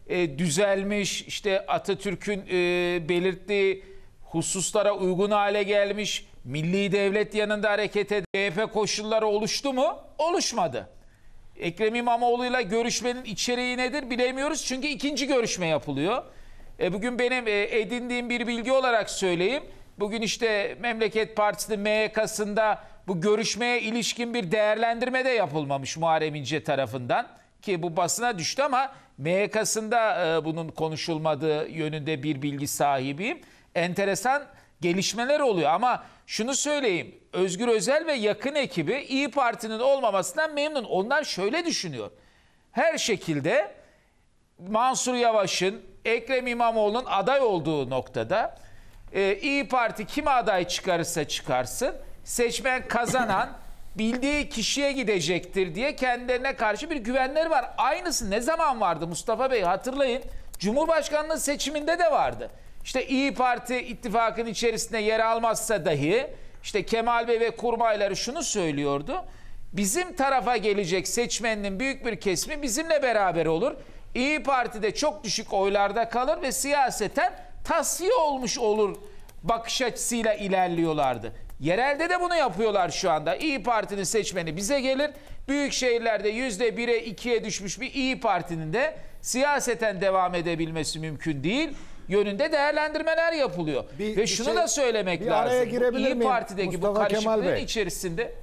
e, düzelmiş, işte Atatürk'ün e, belirttiği hususlara uygun hale gelmiş, milli devlet yanında hareket eden C H P koşulları oluştu mu? Oluşmadı. Ekrem İmamoğlu'yla görüşmenin içeriği nedir bilemiyoruz çünkü ikinci görüşme yapılıyor. E, bugün benim e, edindiğim bir bilgi olarak söyleyeyim. Bugün işte Memleket Partisi'nin M Y K'sında bu görüşmeye ilişkin bir değerlendirme de yapılmamış Muharrem İnce tarafından. Ki bu basına düştü ama M Y K'sında e, bunun konuşulmadığı yönünde bir bilgi sahibiyim. Enteresan gelişmeler oluyor ama şunu söyleyeyim. Özgür Özel ve yakın ekibi İyi Parti'nin olmamasından memnun. Onlar şöyle düşünüyor. Her şekilde Mansur Yavaş'ın, Ekrem İmamoğlu'nun aday olduğu noktada e, İyi Parti kime aday çıkarırsa çıkarsın seçmen kazanan bildiği kişiye gidecektir diye kendilerine karşı bir güvenleri var. Aynısı ne zaman vardı Mustafa Bey hatırlayın. Cumhurbaşkanlığı seçiminde de vardı. İşte İyi Parti ittifakın içerisinde yer almazsa dahi işte Kemal Bey ve kurmayları şunu söylüyordu. Bizim tarafa gelecek seçmenin büyük bir kesimi bizimle beraber olur. İyi Parti'de çok düşük oylarda kalır ve siyaseten tasfiye olmuş olur bakış açısıyla ilerliyorlardı. Yerelde de bunu yapıyorlar şu anda. İyi Parti'nin seçmeni bize gelir. Büyük şehirlerde yüzde bire ikiye düşmüş bir İyi Parti'nin de siyaseten devam edebilmesi mümkün değil yönünde değerlendirmeler yapılıyor. Bir, Ve şunu şey, da söylemek lazım. İyi Parti'deki Mustafa bu karışıklığın içerisinde.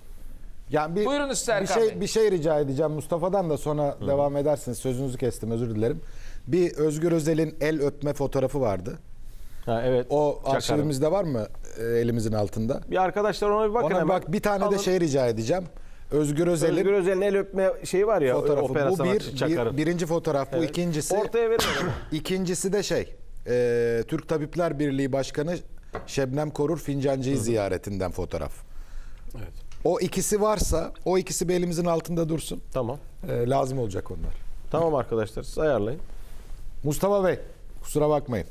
Yani bir, Buyurunuz Serkan bir şey, Bey. bir şey rica edeceğim Mustafa'dan da sonra Hı. devam edersiniz. Sözünüzü kestim, özür dilerim. Bir Özgür Özel'in el öpme fotoğrafı vardı. Ha, evet. O Çakarım. arşivimizde var mı elimizin altında? Bir arkadaşlar ona bir bakın ona hemen. bak bir tane Alın. de şey rica edeceğim. Özgür Özel'in Özgür Özel'in el öpme şeyi var ya fotoğrafı. opera Bu bir, Çakarım. bir birinci fotoğraf bu. Evet. İkincisi ortaya verin. İkincisi de şey e, Türk Tabipler Birliği Başkanı Şebnem Korur Fincancı'yı ziyaretinden fotoğraf. Evet. O ikisi varsa o ikisi bir elimizin altında dursun. Tamam. E, lazım olacak onlar. Tamam arkadaşlar siz ayarlayın. Mustafa Bey kusura bakmayın.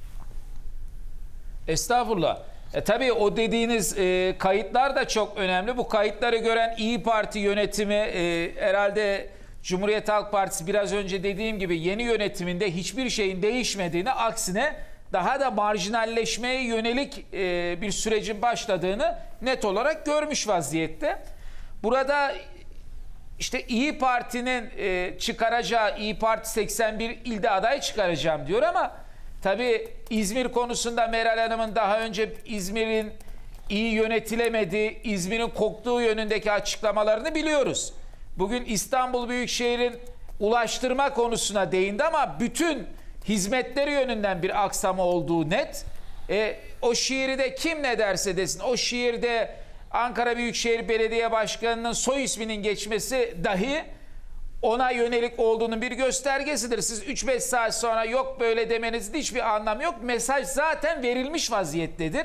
Estağfurullah. E, tabii o dediğiniz e, kayıtlar da çok önemli. Bu kayıtları gören İyi Parti yönetimi e, herhalde Cumhuriyet Halk Partisi biraz önce dediğim gibi yeni yönetiminde hiçbir şeyin değişmediğini aksine daha da marjinalleşmeye yönelik e, bir sürecin başladığını net olarak görmüş vaziyette. Burada işte İyi Parti'nin e, çıkaracağı İyi Parti seksen bir ilde aday çıkaracağım diyor ama tabii İzmir konusunda Meral Hanım'ın daha önce İzmir'in iyi yönetilemediği, İzmir'in koktuğu yönündeki açıklamalarını biliyoruz. Bugün İstanbul Büyükşehir'in ulaştırma konusuna değindi ama bütün hizmetleri yönünden bir aksama olduğu net. E, o şiiri kim ne derse desin, o şiirde Ankara Büyükşehir Belediye Başkanı'nın soy isminin geçmesi dahi ona yönelik olduğunun bir göstergesidir. Siz üç beş saat sonra yok böyle demenizin hiçbir anlamı yok. Mesaj zaten verilmiş vaziyettedir.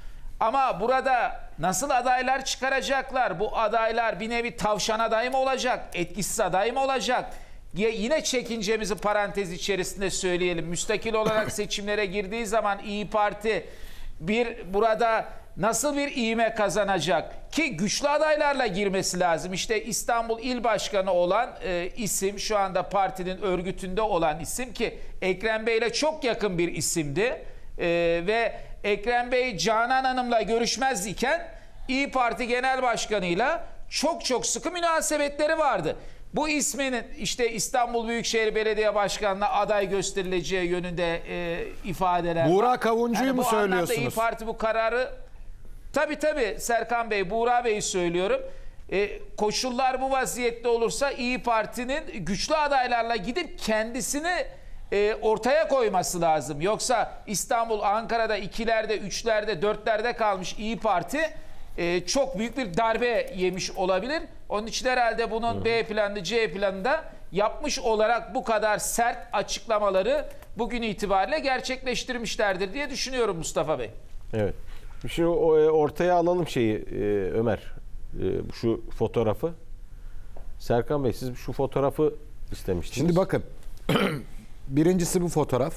Ama burada nasıl adaylar çıkaracaklar? Bu adaylar bir nevi tavşan aday mı olacak? Etkisiz aday mı olacak? Yine çekincemizi parantez içerisinde söyleyelim. Müstakil olarak seçimlere girdiği zaman İyi Parti bir burada nasıl bir ivme kazanacak? Ki güçlü adaylarla girmesi lazım. İşte İstanbul İl Başkanı olan e, isim şu anda partinin örgütünde olan isim ki Ekrem Bey'le çok yakın bir isimdi. E, ve Ekrem Bey Canan Hanım'la görüşmez iken İyi Parti Genel Başkanı'yla çok çok sıkı münasebetleri vardı. Bu ismin işte İstanbul Büyükşehir Belediye Başkanı'na aday gösterileceği yönünde e, ifadeler Buğra var. Kavuncu'yu Yani mu bu anlamda söylüyorsunuz? İyi Parti bu kararı tabii tabii Serkan Bey, Buğra Bey'i söylüyorum. E, koşullar bu vaziyette olursa İyi Parti'nin güçlü adaylarla gidip kendisini e, ortaya koyması lazım. Yoksa İstanbul, Ankara'da ikilerde, üçlerde, dörtlerde kalmış İyi Parti e, çok büyük bir darbe yemiş olabilir. Onun için herhalde bunun B planı, C planında yapmış olarak bu kadar sert açıklamaları bugün itibariyle gerçekleştirmişlerdir diye düşünüyorum Mustafa Bey. Evet. Şimdi ortaya alalım şeyi Ömer. Şu fotoğrafı. Serkan Bey siz şu fotoğrafı istemiştiniz. Şimdi bakın. Birincisi bu fotoğraf.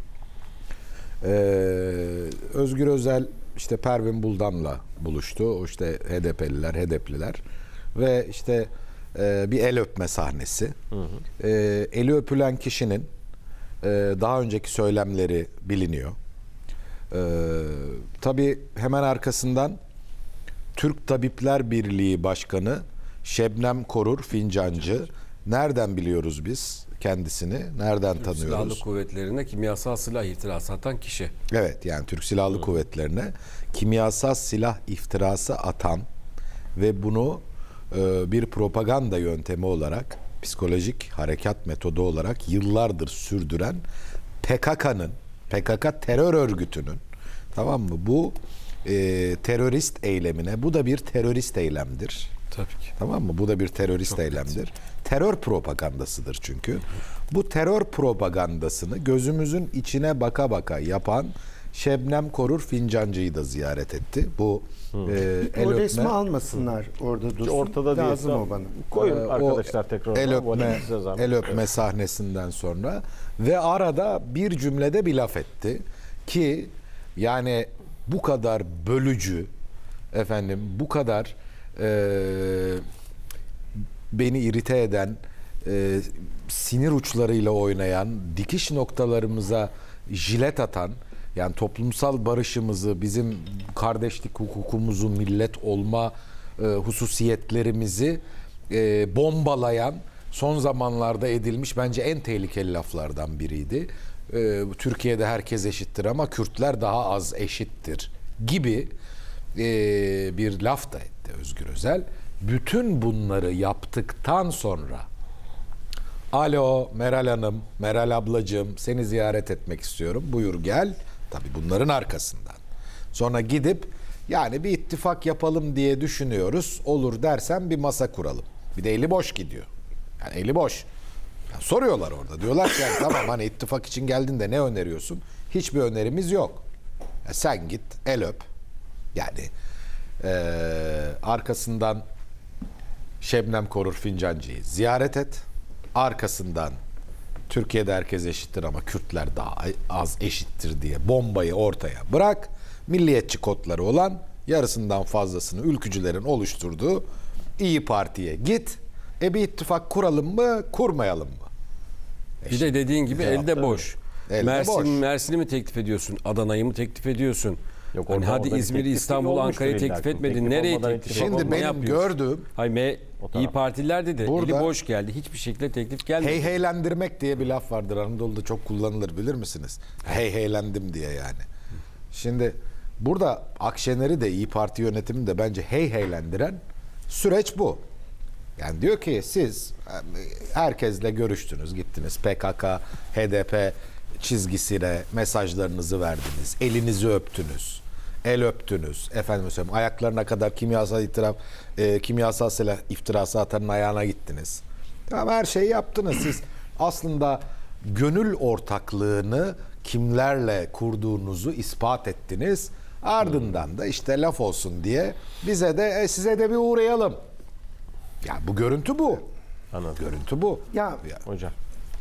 Ee, Özgür Özel işte Pervin Buldan'la buluştu. O işte H D P'liler, H D P'liler ve işte e, bir el öpme sahnesi. Hı hı. E, eli öpülen kişinin Ee, daha önceki söylemleri biliniyor. Ee, tabii hemen arkasından Türk Tabipler Birliği Başkanı Şebnem Korur Fincancı. Nereden biliyoruz biz kendisini? Nereden Silahlı tanıyoruz? kuvvetlerine kimyasal silah iftirası atan kişi. Evet, yani Türk Silahlı Kuvvetlerine kimyasal silah iftirası atan ve bunu e, bir propaganda yöntemi olarak, psikolojik harekat metodu olarak yıllardır sürdüren P K K'nın, P K K terör örgütünün, tamam mı? Bu e, terörist eylemine, bu da bir terörist eylemdir. Tabii ki. Tamam mı? Bu da bir terörist Çok eylemdir. Net. Terör propagandasıdır çünkü. Bu terör propagandasını gözümüzün içine baka baka yapan Şebnem Korur Fincancı'yı da ziyaret etti. Bu e, el O öpme, resmi almasınlar orada dursun. Ortada değil. Lazım o bana. Koyun e, arkadaşlar o tekrar. el oradan. öpme, Volüm size zahmet. el öpme sahnesinden sonra ve arada bir cümlede bir laf etti ki yani bu kadar bölücü, efendim bu kadar e, beni irite eden, e, sinir uçlarıyla oynayan, dikiş noktalarımıza jilet atan, yani toplumsal barışımızı, bizim kardeşlik hukukumuzu, millet olma e, hususiyetlerimizi e, bombalayan, son zamanlarda edilmiş bence en tehlikeli laflardan biriydi. E, Türkiye'de herkes eşittir ama Kürtler daha az eşittir gibi e, bir laf da etti Özgür Özel. Bütün bunları yaptıktan sonra alo Meral Hanım, Meral ablacığım seni ziyaret etmek istiyorum. Buyur gel. Tabii bunların arkasından. Sonra gidip yani bir ittifak yapalım diye düşünüyoruz. Olur dersen bir masa kuralım. Bir de eli boş gidiyor. Yani eli boş. Yani soruyorlar orada. Diyorlar ki yani, tamam hani ittifak için geldin de ne öneriyorsun? Hiçbir önerimiz yok. Ya sen git el öp. Yani ee, arkasından Şebnem Korur Fincancı'yı ziyaret et. Arkasından Türkiye'de herkes eşittir ama Kürtler daha az eşittir diye bombayı ortaya bırak. Milliyetçi kodları olan yarısından fazlasını ülkücülerin oluşturduğu İyi Parti'ye git. E bir ittifak kuralım mı, kurmayalım mı? E Bir de dediğin gibi Cevap elde tabii. boş. Elde Mersin, boş. Mersin'i mi teklif ediyorsun? Adana'yı mı teklif ediyorsun? Yok, Hani orada- hadi orada bir İzmir'i, teklif İstanbul, olmuştur Ankara'yı illa teklif ki. etmedin. Teklif Nereye olmadan teklif ittifak etmedin? Şimdi Ne benim yapıyorsun? gördüğüm Hayır, me, taraf. İyi Partililer dedi. Burada- Eli boş geldi. Hiçbir şekilde teklif gelmedi. hey heylendirmek diye bir laf vardır. Anadolu'da çok kullanılır bilir misiniz? Hey heylendim diye yani. Şimdi burada Akşener'i de İyi Parti yönetimini de bence hey heylendiren süreç bu. Yani diyor ki siz herkesle görüştünüz, gittiniz. P K K, H D P çizgisine mesajlarınızı verdiniz. Elinizi öptünüz. El öptünüz. Efendim söyleyeyim ayaklarına kadar kimyasal itiraf, e, kimyasal silah iftirası atanın ayağına gittiniz. Tamam her şeyi yaptınız siz. Aslında gönül ortaklığını kimlerle kurduğunuzu ispat ettiniz. Ardından da işte laf olsun diye bize de e, size de bir uğrayalım. Ya bu görüntü bu. Anladım. Görüntü bu. Ya Hocam.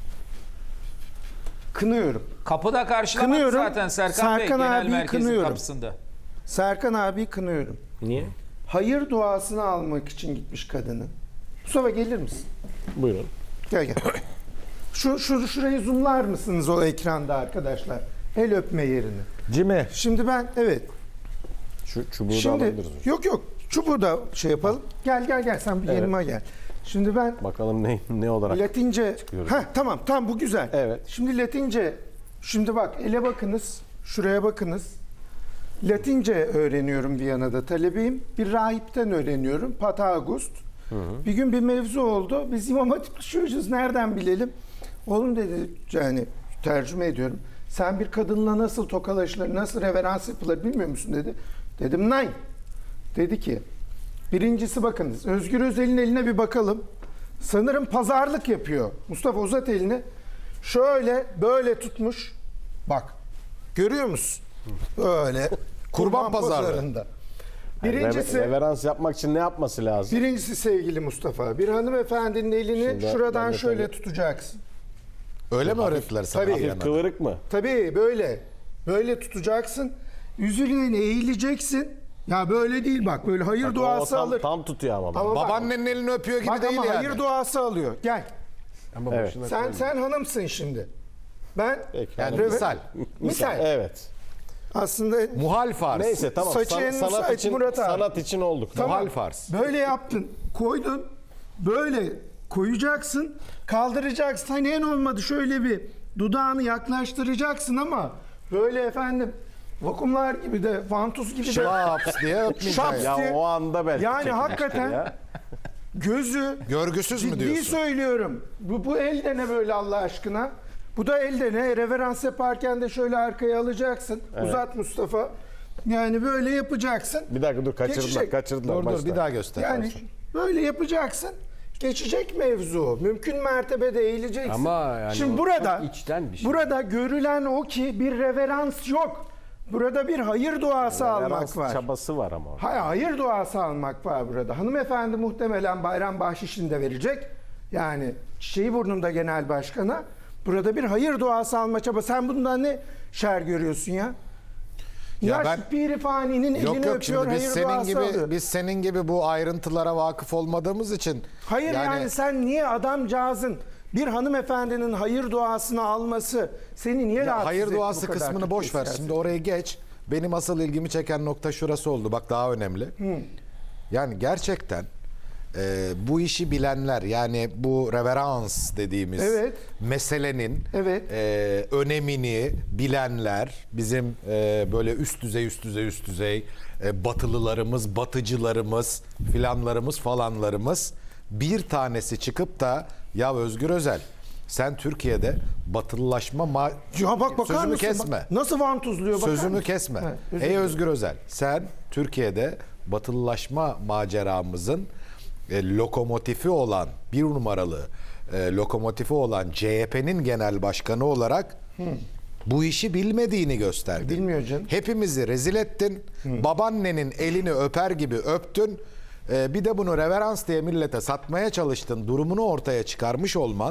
kınıyorum. Kapıda karşılamadı Kınıyorum. zaten Serkan, Serkan Bey genel abiyi merkezin kınıyorum. kapısında. Serkan abi kınıyorum. Niye? Hayır duasını almak için gitmiş kadının. Mustafa gelir misin? Buyurun. Gel gel. Şu, şu şurayı zoomlar mısınız o ekranda arkadaşlar? El öpme yerini. Cime. Şimdi ben evet. Şu çubuğu da Şimdi alabiliriz hocam. yok yok. Çubuğu da şey yapalım. Gel gel gel sen bir Evet. yerime gel. Şimdi ben Bakalım ne ne olarak. Latince çıkıyoruz. ha tamam tamam bu güzel. Evet. Şimdi Latince şimdi bak ele bakınız. Şuraya bakınız. Latince öğreniyorum Viyana'da talebeyim. Bir rahipten öğreniyorum. Pata August. Bir gün bir mevzu oldu. Biz İmam Hatipli çocuğuz. Nereden bilelim? Oğlum dedi yani tercüme ediyorum. Sen bir kadınla nasıl tokalaşılır, nasıl reverans yapılır bilmiyor musun dedi. Dedim nein. Dedi ki birincisi bakınız Özgür Özel'in eline bir bakalım. Sanırım pazarlık yapıyor. Mustafa uzat elini. Şöyle böyle tutmuş. Bak. Görüyor musun? Böyle kurban pazarı. pazarında. Yani Birincisi reve- reverans yapmak için ne yapması lazım? birincisi sevgili Mustafa. Bir hanımefendinin elini Şimdi şuradan ben de şöyle tabii- tutacaksın. Öyle mi öğrettiler sana? Tabii. Viyana'da? Hafif kıvırık mı? Tabii böyle. Böyle tutacaksın. Üzerine eğileceksin. Ya böyle değil bak. Böyle hayır Bak, o duası tam, alır. tam tutuyor ama. Ama bak, Babaannenin elini öpüyor gibi bak değil ama yani. hayır duası alıyor. Gel. Evet. Sen sen hanımsın şimdi. Ben Yani Reve- misal. misal. Evet. Aslında Muhal farz. Neyse tamam. Saçı San- en sanat müsait için Murat abi. sanat için olduk. Tamam. Muhal farz. Böyle yaptın. Koydun. Böyle koyacaksın. Kaldıracaksın. Hani en olmadı şöyle bir dudağını yaklaştıracaksın ama böyle efendim vakumlar gibi de fantus gibi de Şaps diye öpmeyeceksin. Şaps Ya diye- o anda belki. Yani çekilmiştir hakikaten ya. gözü Görgüsüz mü ciddi diyorsun? söylüyorum. Bu, bu elde ne böyle Allah aşkına? Bu da elde ne? Reverans yaparken de şöyle arkaya alacaksın. Uzat Mustafa. Yani böyle yapacaksın. Bir dakika dur kaçırdılar. Geçecek. Kaçırdılar. Dur dur başta. bir daha göster. Yani böyle yapacaksın. Geçecek mevzu. Mümkün mertebede eğileceksin. Ama yani Şimdi o burada çok içten bir şey. burada görülen o ki bir reverans yok. Burada bir hayır duası Reverans almak var. çabası var ama. orada. Hayır, hayır duası almak var burada. Hanımefendi muhtemelen bayram bahşişini de verecek. Yani çiçeği burnunda genel başkana. Burada bir hayır duası alma çabası. Sen bundan ne şer görüyorsun ya? Ya Ya, ben- Piri Fani'nin elini Yok yok öpüyor, şimdi biz hayır senin duası gibi alıyor. biz senin gibi bu ayrıntılara vakıf olmadığımız için Hayır yani, sen niye adamcağızın bir hanımefendinin hayır duasını alması seni niye ya rahatsız hayır etti duası bu kadar kısmını Türkiye boş ver. siyaseti? Şimdi oraya geç. Benim asıl ilgimi çeken nokta şurası oldu. Bak daha önemli. Yani gerçekten e, bu işi bilenler yani bu reverans dediğimiz Evet. meselenin Evet. e, önemini bilenler bizim e, böyle üst düzey üst düzey üst düzey e, batılılarımız, batıcılarımız, filanlarımız falanlarımız bir tanesi çıkıp da ya Özgür Özel sen Türkiye'de batılılaşma ma- Ya bak bakar sözümü mısın? kesme. Bak, nasıl vantuzluyor bakar Sözümü mısın? kesme. Evet, özür Ey dilerim. Özgür Özel, sen Türkiye'de batılılaşma maceramızın e, lokomotifi olan bir numaralı e, lokomotifi olan C H P'nin genel başkanı olarak bu işi bilmediğini gösterdin. Bilmiyor canım. Hepimizi rezil ettin. Babaannenin elini öper gibi öptün. E, bir de bunu reverans diye millete satmaya çalıştın. Durumunu ortaya çıkarmış olman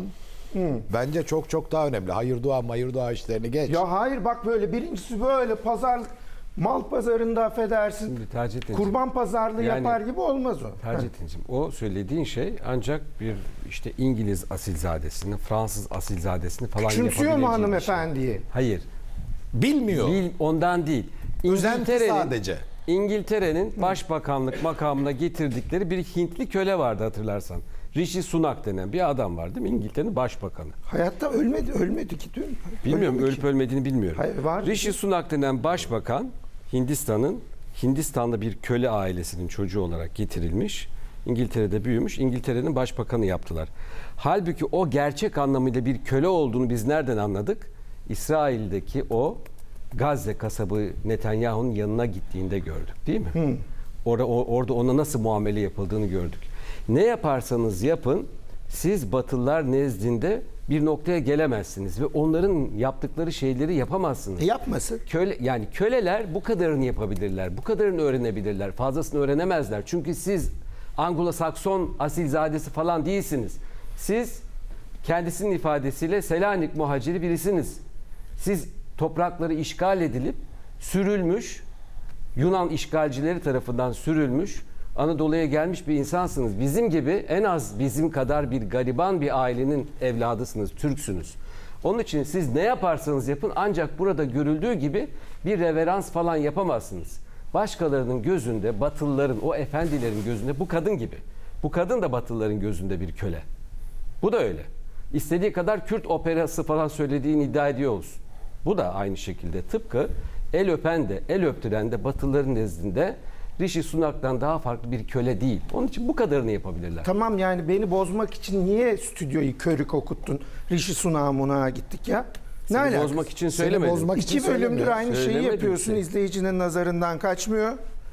bence çok çok daha önemli. Hayır dua mayır dua işlerini geç. Ya hayır bak böyle birincisi böyle pazarlık mal pazarında affedersin. Şimdi Taceddin'cim, Kurban pazarlığı yani- yapar gibi olmaz o. Taceddin'cim, o söylediğin şey ancak bir işte İngiliz asilzadesini, Fransız asilzadesini falan Küçümsüyor mu yapabileceği bir hanımefendiyi? şey. Hayır. Bilmiyor. Bil, ondan değil. Özenti İngiltere'nin- sadece. İngiltere'nin başbakanlık makamına getirdikleri bir Hintli köle vardı hatırlarsan. Rishi Sunak denen bir adam var değil mi? İngiltere'nin başbakanı. Hayatta ölmedi, ölmedi ki değil mi? Bilmiyorum Ölmedi ölüp ki. ölmediğini bilmiyorum. Hayır, var. Rishi Sunak denen başbakan Hindistan'ın Hindistan'da bir köle ailesinin çocuğu olarak getirilmiş. İngiltere'de büyümüş. İngiltere'nin başbakanı yaptılar. Halbuki o gerçek anlamıyla bir köle olduğunu biz nereden anladık? İsrail'deki o Gazze kasabı Netanyahu'nun yanına gittiğinde gördük değil mi? Orada, o- orada ona nasıl muamele yapıldığını gördük. Ne yaparsanız yapın siz Batılılar nezdinde bir noktaya gelemezsiniz ve onların yaptıkları şeyleri yapamazsınız. E yapmasın. Köle, yani köleler bu kadarını yapabilirler, bu kadarını öğrenebilirler, fazlasını öğrenemezler. Çünkü siz Anglo-Sakson asilzadesi falan değilsiniz. Siz kendisinin ifadesiyle Selanik muhaciri birisiniz. Siz toprakları işgal edilip sürülmüş, Yunan işgalcileri tarafından sürülmüş, Anadolu'ya gelmiş bir insansınız. Bizim gibi en az bizim kadar bir gariban bir ailenin evladısınız, Türksünüz. Onun için siz ne yaparsanız yapın ancak burada görüldüğü gibi bir reverans falan yapamazsınız. Başkalarının gözünde, Batılıların, o efendilerin gözünde bu kadın gibi. Bu kadın da Batılıların gözünde bir köle. Bu da öyle. İstediği kadar Kürt operası falan söylediğini iddia ediyor olsun. Bu da aynı şekilde tıpkı el öpen de el öptüren de Batılıların nezdinde Rishi Sunak'tan daha farklı bir köle değil. Onun için bu kadarını yapabilirler. Tamam yani beni bozmak için niye stüdyoyu körük okuttun? Rishi Sunak'a Munak'a gittik ya. Ne Seni alakası? bozmak için Seni söylemedim. bozmak için İki bölümdür söylemiyor. aynı şeyi Söylemedim yapıyorsun. ki. İzleyicinin nazarından kaçmıyor.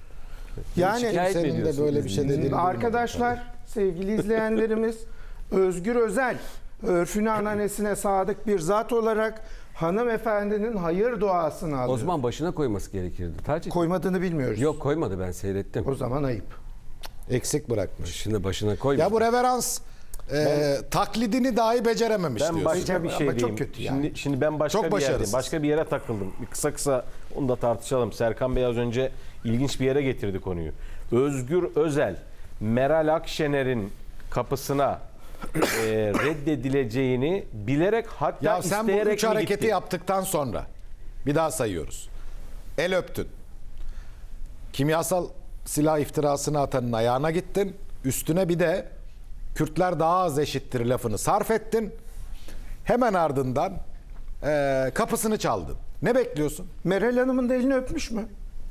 Yani şikayet mi Senin de ediyorsun? böyle bir şey dediğini arkadaşlar, sevgili izleyenlerimiz, Özgür Özel, örfüne ananesine sadık bir zat olarak hanımefendinin hayır duasını alıyor. O zaman başına koyması gerekirdi. Taci. Koymadığını bilmiyoruz. Yok koymadı, ben seyrettim. O zaman ayıp. Eksik bırakmış. Şimdi başına koymadı. Ya bu reverans e, taklidini dahi becerememiş Ben diyorsun. başka bir şey Ama çok diyeyim. kötü yani. Şimdi, şimdi ben başka Çok bir yerdeyim. başarısız. Başka bir yere takıldım. Bir kısa kısa onu da tartışalım. Serkan Bey az önce ilginç bir yere getirdi konuyu. Özgür Özel, Meral Akşener'in kapısına e, reddedileceğini bilerek hatta Ya sen bu isteyerek üç mi hareketi gitti? yaptıktan sonra bir daha sayıyoruz. El öptün. Kimyasal silah iftirasını atanın ayağına gittin. Üstüne bir de Kürtler daha az eşittir lafını sarf ettin. Hemen ardından e, kapısını çaldın. Ne bekliyorsun? Meral Hanım'ın da elini öpmüş mü?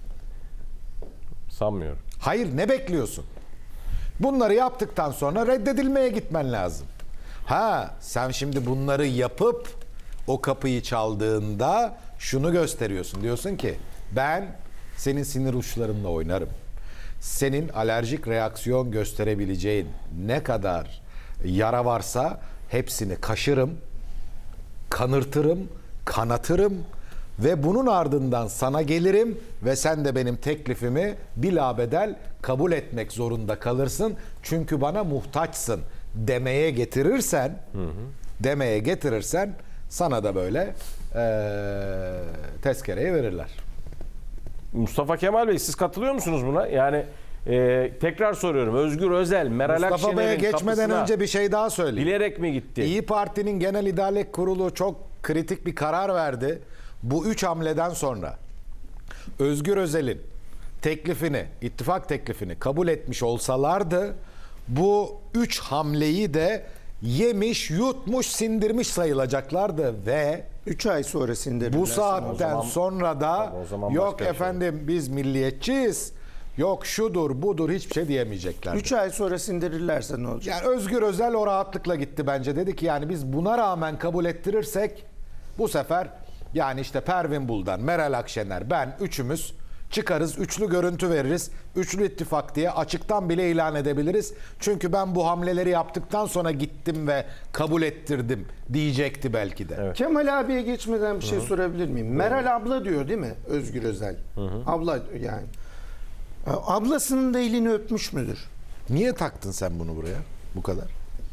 Sanmıyorum. Hayır, ne bekliyorsun? Bunları yaptıktan sonra reddedilmeye gitmen lazım. Ha, sen şimdi bunları yapıp o kapıyı çaldığında şunu gösteriyorsun. Diyorsun ki ben senin sinir uçlarınla oynarım. Senin alerjik reaksiyon gösterebileceğin ne kadar yara varsa hepsini kaşırım, kanırtırım, kanatırım ve bunun ardından sana gelirim ve sen de benim teklifimi bilabedel kabul etmek zorunda kalırsın. Çünkü bana muhtaçsın demeye getirirsen, hı hı. demeye getirirsen sana da böyle ee, tezkereyi verirler. Mustafa Kemal Bey, siz katılıyor musunuz buna? Yani e, tekrar soruyorum. Özgür Özel, Meral Mustafa Bey'e Akşener'in geçmeden kapısına önce bir şey daha söyleyeyim. bilerek mi gitti? İyi Parti'nin Genel İdarek Kurulu çok kritik bir karar verdi. Bu üç hamleden sonra Özgür Özel'in teklifini, ittifak teklifini kabul etmiş olsalardı bu üç hamleyi de yemiş, yutmuş, sindirmiş sayılacaklardı ve üç ay sonra sindirdiler. bu saatten zaman- sonra da o zaman yok başka bir şey. efendim biz milliyetçiyiz, yok şudur budur hiçbir şey diyemeyeceklerdi. üç ay sonra sindirirlerse ne olacak? Yani Özgür Özel o rahatlıkla gitti bence. Dedi ki yani biz buna rağmen kabul ettirirsek bu sefer yani işte Pervin Buldan, Meral Akşener, ben üçümüz çıkarız, üçlü görüntü veririz. Üçlü ittifak diye açıktan bile ilan edebiliriz. Çünkü ben bu hamleleri yaptıktan sonra gittim ve kabul ettirdim diyecekti belki de. Evet. Kemal abiye geçmeden bir şey sorabilir miyim? Meral abla diyor değil mi Özgür Özel? Abla yani. Ablasının da elini öpmüş müdür? Niye taktın sen bunu buraya bu kadar?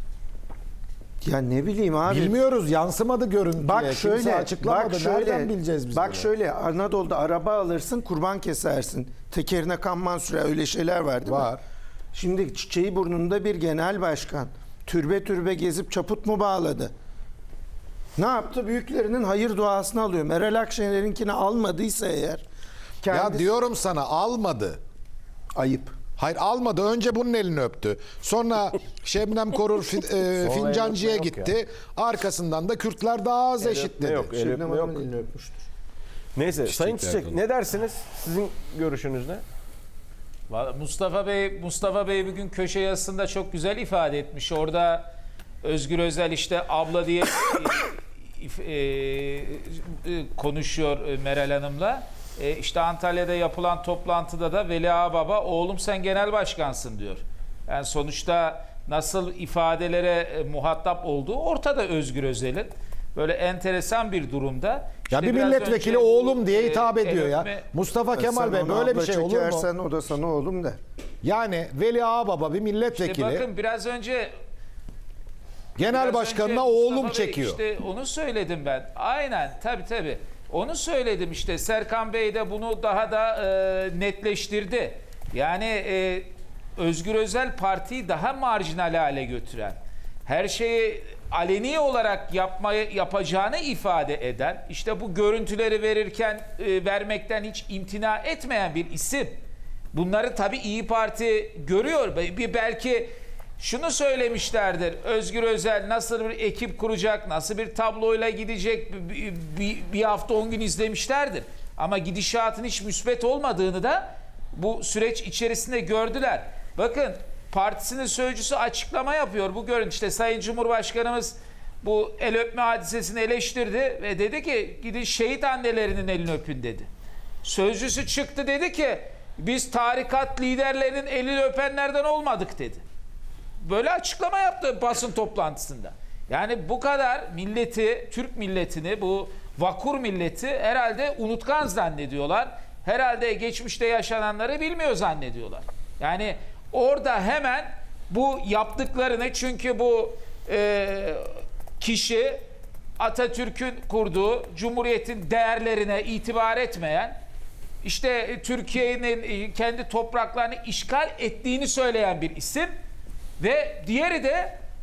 Ya ne bileyim abi. Bilmiyoruz, yansımadı görüntüye. Bak Kimse şöyle, açıklamadı. bak şöyle, Nereden bileceğiz biz bak bunu? şöyle Anadolu'da araba alırsın, kurban kesersin. Tekerine kanman sürer, öyle şeyler var değil Var. mi? Şimdi Çiçeğiburnunda bir genel başkan türbe türbe gezip çaput mu bağladı? Ne yaptı? Büyüklerinin hayır duasını alıyor. Meral Akşener'inkini almadıysa eğer Ya kendisi... diyorum sana almadı. Ayıp. Hayır almadı. Önce bunun elini öptü. Sonra Şebnem Korur fi- e, Sonra Fincancı'ya el öpme yok gitti. Arkasından da Kürtler daha az eşit öpme dedi. yok. El Şebnem öpme yok. Hanım'ın elini öpmüştür. Neyse Sayın Çiçek, konu. ne dersiniz? Sizin görüşünüz ne? Vallahi Mustafa Bey Mustafa Bey bugün köşe yazısında çok güzel ifade etmiş. Orada Özgür Özel işte abla diye e, e, konuşuyor e, Meral Hanım'la. E, işte Antalya'da yapılan toplantıda da Veli Ağababa oğlum sen genel başkansın diyor. Yani sonuçta nasıl ifadelere e, muhatap olduğu ortada Özgür Özel'in. Böyle enteresan bir durumda. Ya İşte bir biraz milletvekili önce bu, oğlum diye e, hitap ediyor ya. el öpme- Mustafa Kemal Sen Bey ona böyle bir abla şey olur mu? çekersen o da sana oğlum der. Yani Veli Ağababa bir İşte milletvekili bakın biraz önce genel biraz başkanına önce oğlum Mustafa Bey, çekiyor. İşte onu söyledim ben. Aynen tabii tabii. Onu söyledim işte. Serkan Bey de bunu daha da e, netleştirdi. Yani e, Özgür Özel partiyi daha marjinal hale götüren, her şeyi aleni olarak yapmayı yapacağını ifade eden, işte bu görüntüleri verirken e, vermekten hiç imtina etmeyen bir isim. Bunları tabii İyi Parti görüyor. Bir belki şunu söylemişlerdir. Özgür Özel nasıl bir ekip kuracak, nasıl bir tabloyla gidecek bir, bir, bir hafta on gün izlemişlerdir. Ama gidişatın hiç müsbet olmadığını da bu süreç içerisinde gördüler. Bakın partisinin sözcüsü açıklama yapıyor. Bu görüntü işte Sayın Cumhurbaşkanımız bu el öpme hadisesini eleştirdi ve dedi ki gidin şehit annelerinin elini öpün dedi. Sözcüsü çıktı dedi ki biz tarikat liderlerinin elini öpenlerden olmadık dedi. Böyle açıklama yaptı basın toplantısında. Yani bu kadar milleti, Türk milletini, bu vakur milleti herhalde unutkan zannediyorlar. Herhalde geçmişte yaşananları bilmiyor zannediyorlar. Yani orada hemen bu yaptıklarını, çünkü bu e, kişi Atatürk'ün kurduğu Cumhuriyet'in değerlerine itibar etmeyen, işte Türkiye'nin kendi topraklarını işgal ettiğini söyleyen bir isim ve diğeri de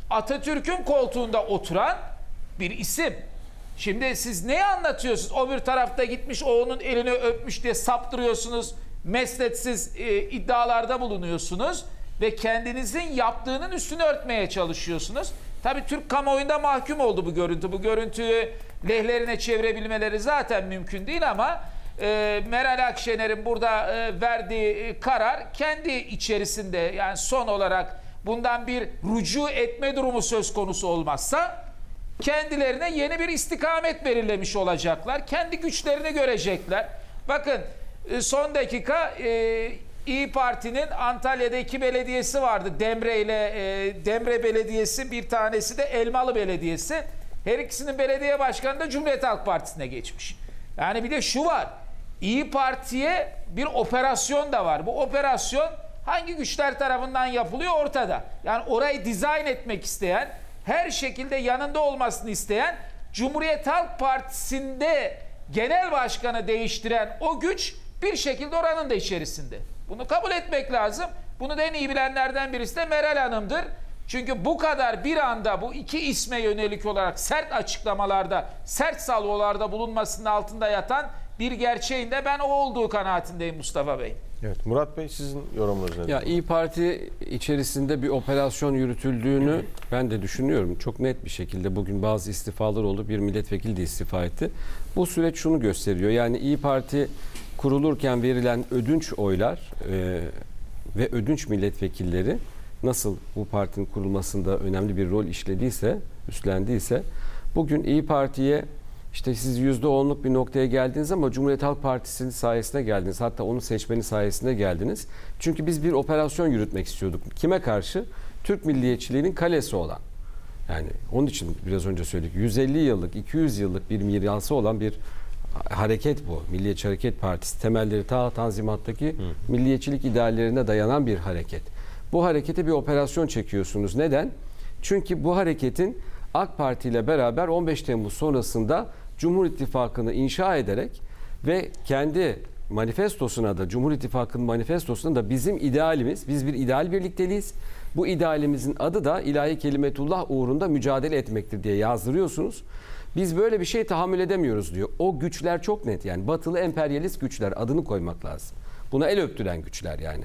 Atatürk'ün koltuğunda oturan bir isim. Şimdi siz neyi anlatıyorsunuz? O bir tarafta gitmiş, o onun elini öpmüş diye saptırıyorsunuz. Mesnetsiz e, iddialarda bulunuyorsunuz. Ve kendinizin yaptığının üstünü örtmeye çalışıyorsunuz. Tabii Türk kamuoyunda mahkum oldu bu görüntü. Bu görüntüyü lehlerine çevirebilmeleri zaten mümkün değil ama e, Meral Akşener'in burada e, verdiği karar kendi içerisinde, yani son olarak bundan bir rücu etme durumu söz konusu olmazsa kendilerine yeni bir istikamet belirlemiş olacaklar. Kendi güçlerini görecekler. Bakın son dakika e, İyi Parti'nin Antalya'da iki belediyesi vardı. Demre ile e, Demre Belediyesi, bir tanesi de Elmalı Belediyesi. Her ikisinin belediye başkanı da Cumhuriyet Halk Partisi'ne geçmiş. Yani bir de şu var. İyi Parti'ye bir operasyon da var. Bu operasyon hangi güçler tarafından yapılıyor ortada. Yani orayı dizayn etmek isteyen, her şekilde yanında olmasını isteyen, Cumhuriyet Halk Partisi'nde genel başkanı değiştiren o güç bir şekilde oranın da içerisinde. Bunu kabul etmek lazım. Bunu da en iyi bilenlerden birisi de Meral Hanım'dır. Çünkü bu kadar bir anda bu iki isme yönelik olarak sert açıklamalarda, sert salvolarda bulunmasının altında yatan bir gerçeğin de ben o olduğu kanaatindeyim Mustafa Bey. Evet, Murat Bey, sizin yorumunuz nedir? Ya İyi Parti içerisinde bir operasyon yürütüldüğünü ben de düşünüyorum. Çok net bir şekilde bugün bazı istifalar oldu. Bir milletvekili de istifa etti. Bu süreç şunu gösteriyor. Yani İyi Parti kurulurken verilen ödünç oylar e, ve ödünç milletvekilleri nasıl bu partinin kurulmasında önemli bir rol işlediyse, üstlendiyse, bugün İyi Parti'ye işte siz yüzde onluk bir noktaya geldiniz ama Cumhuriyet Halk Partisi'nin sayesinde geldiniz. Hatta onun seçmeni sayesinde geldiniz. Çünkü biz bir operasyon yürütmek istiyorduk. Kime karşı? Türk milliyetçiliğinin kalesi olan. Yani onun için biraz önce söyledik. yüz elli yıllık, iki yüz yıllık bir mirası olan bir hareket bu. Milliyetçi Hareket Partisi. Temelleri ta Tanzimat'taki Hı. milliyetçilik ideallerine dayanan bir hareket. Bu harekete bir operasyon çekiyorsunuz. Neden? Çünkü bu hareketin AK Parti ile beraber on beş Temmuz sonrasında Cumhur İttifakı'nı inşa ederek ve kendi manifestosuna da, Cumhur İttifakı'nın manifestosuna da bizim idealimiz, biz bir ideal birlikteliğiz. Bu idealimizin adı da ilahi kelimetullah uğrunda mücadele etmektir diye yazdırıyorsunuz. Biz böyle bir şey tahammül edemiyoruz diyor. O güçler çok net, yani batılı emperyalist güçler, adını koymak lazım. Buna el öptüren güçler yani.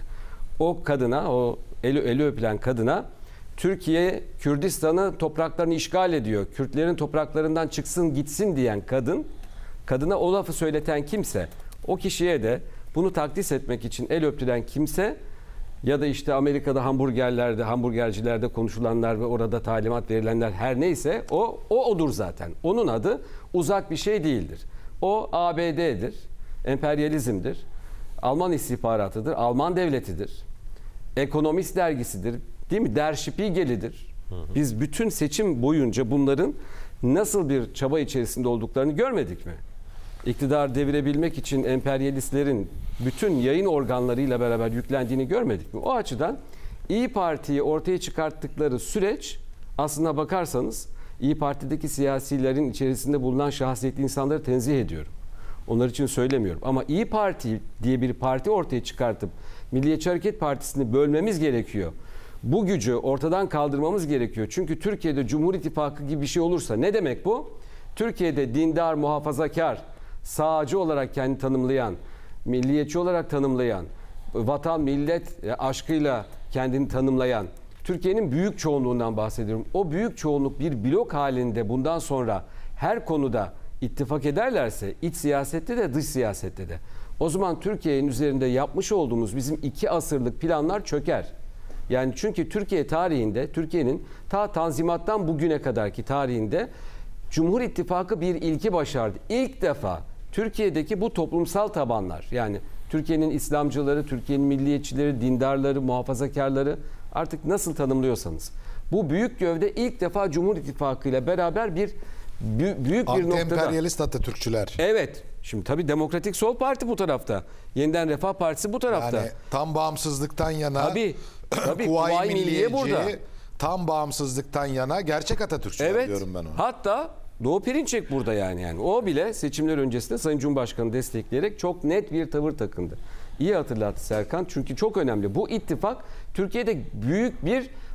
O kadına, o eli, eli öpülen kadına Türkiye Kürdistan'ı, topraklarını işgal ediyor, Kürtlerin topraklarından çıksın gitsin diyen kadın, kadına o lafı söyleten kimse, o kişiye de bunu takdis etmek için el öptüren kimse ya da işte Amerika'da hamburgerlerde, hamburgercilerde konuşulanlar ve orada talimat verilenler, her neyse o, o odur zaten. Onun adı uzak bir şey değildir. O A B D'dir, emperyalizmdir, Alman istihbaratıdır, Alman devletidir, Ekonomist dergisidir, değil mi? Der Spiegel'idir. Biz bütün seçim boyunca bunların nasıl bir çaba içerisinde olduklarını görmedik mi? İktidar devirebilmek için emperyalistlerin bütün yayın organlarıyla beraber yüklendiğini görmedik mi? O açıdan İyi Parti'yi ortaya çıkarttıkları süreç, aslına bakarsanız İyi Parti'deki siyasilerin içerisinde bulunan şahsiyetli insanları tenzih ediyorum. Onlar için söylemiyorum. Ama İyi Parti diye bir parti ortaya çıkartıp Milliyetçi Hareket Partisi'ni bölmemiz gerekiyor. Bu gücü ortadan kaldırmamız gerekiyor. Çünkü Türkiye'de Cumhur İttifakı gibi bir şey olursa ne demek bu? Türkiye'de dindar, muhafazakar, sağcı olarak kendini tanımlayan, milliyetçi olarak tanımlayan, vatan, millet aşkıyla kendini tanımlayan Türkiye'nin büyük çoğunluğundan bahsediyorum. O büyük çoğunluk bir blok halinde bundan sonra her konuda ittifak ederlerse, iç siyasette de dış siyasette de, o zaman Türkiye'nin üzerinde yapmış olduğumuz bizim iki asırlık planlar çöker. Yani çünkü Türkiye tarihinde, Türkiye'nin ta Tanzimat'tan bugüne kadarki tarihinde Cumhur İttifakı bir ilki başardı. İlk defa Türkiye'deki bu toplumsal tabanlar, yani Türkiye'nin İslamcıları, Türkiye'nin milliyetçileri, dindarları, muhafazakarları, artık nasıl tanımlıyorsanız, bu büyük gövde ilk defa Cumhur İttifakı ile beraber bir büyük bir noktada. Anti-emperyalist Atatürkçüler. Evet. Şimdi tabii Demokratik Sol Parti bu tarafta. Yeniden Refah Partisi bu tarafta. Yani tam bağımsızlıktan yana, tabii, tabii, Kuvayi Kuvayi Milliye Milliyeci, burada. tam bağımsızlıktan yana gerçek Atatürkçüler Evet. diyorum ben ona. Hatta Doğu Perinçek burada yani. yani. O bile seçimler öncesinde Sayın Cumhurbaşkanı destekleyerek çok net bir tavır takındı. İyi hatırlattı Serkan, çünkü çok önemli. Bu ittifak Türkiye'de büyük bir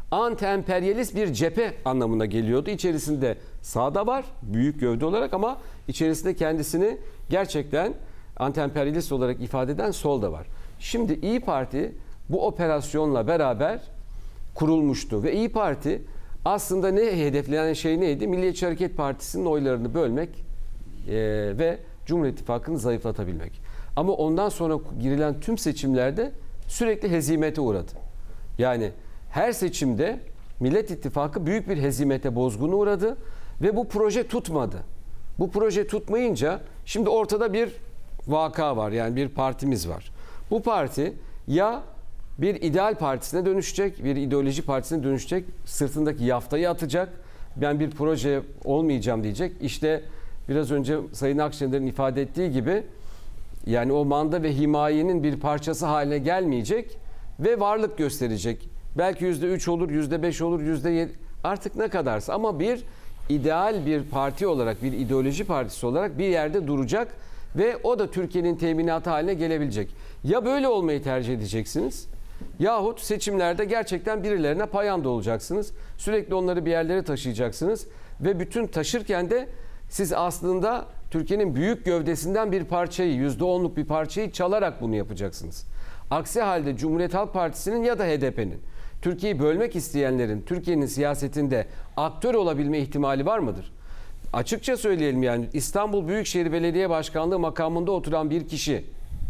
anti-emperyalist bir cephe anlamına geliyordu. İçerisinde sağda var, büyük gövde olarak, ama içerisinde kendisini gerçekten anti-emperyalist olarak ifade eden solda var. Şimdi İYİ Parti bu operasyonla beraber kurulmuştu ve İYİ Parti aslında ne hedeflenen şey neydi? Milliyetçi Hareket Partisi'nin oylarını bölmek e, ve Cumhur İttifakı'nı zayıflatabilmek. Ama ondan sonra girilen tüm seçimlerde sürekli hezimete uğradı. Yani her seçimde Millet İttifakı büyük bir hezimete, bozguna uğradı ve bu proje tutmadı. Bu proje tutmayınca şimdi ortada bir vaka var, yani bir partimiz var. Bu parti ya bir ideal partisine dönüşecek, bir ideoloji partisine dönüşecek, sırtındaki yaftayı atacak, ben bir proje olmayacağım diyecek. İşte biraz önce Sayın Akşener'in ifade ettiği gibi, yani o manda ve himayenin bir parçası haline gelmeyecek ve varlık gösterecek. Belki yüzde üç olur, yüzde beş olur, yüzde yedi, artık ne kadarsa, ama bir ideal bir parti olarak, bir ideoloji partisi olarak bir yerde duracak ve o da Türkiye'nin teminatı haline gelebilecek. Ya böyle olmayı tercih edeceksiniz, yahut seçimlerde gerçekten birilerine payanda olacaksınız. Sürekli onları bir yerlere taşıyacaksınız ve bütün taşırken de siz aslında Türkiye'nin büyük gövdesinden bir parçayı, yüzde onluk bir parçayı çalarak bunu yapacaksınız. Aksi halde Cumhuriyet Halk Partisi'nin ya da H D P'nin, Türkiye'yi bölmek isteyenlerin Türkiye'nin siyasetinde aktör olabilme ihtimali var mıdır? Açıkça söyleyelim, yani İstanbul Büyükşehir Belediye Başkanlığı makamında oturan bir kişi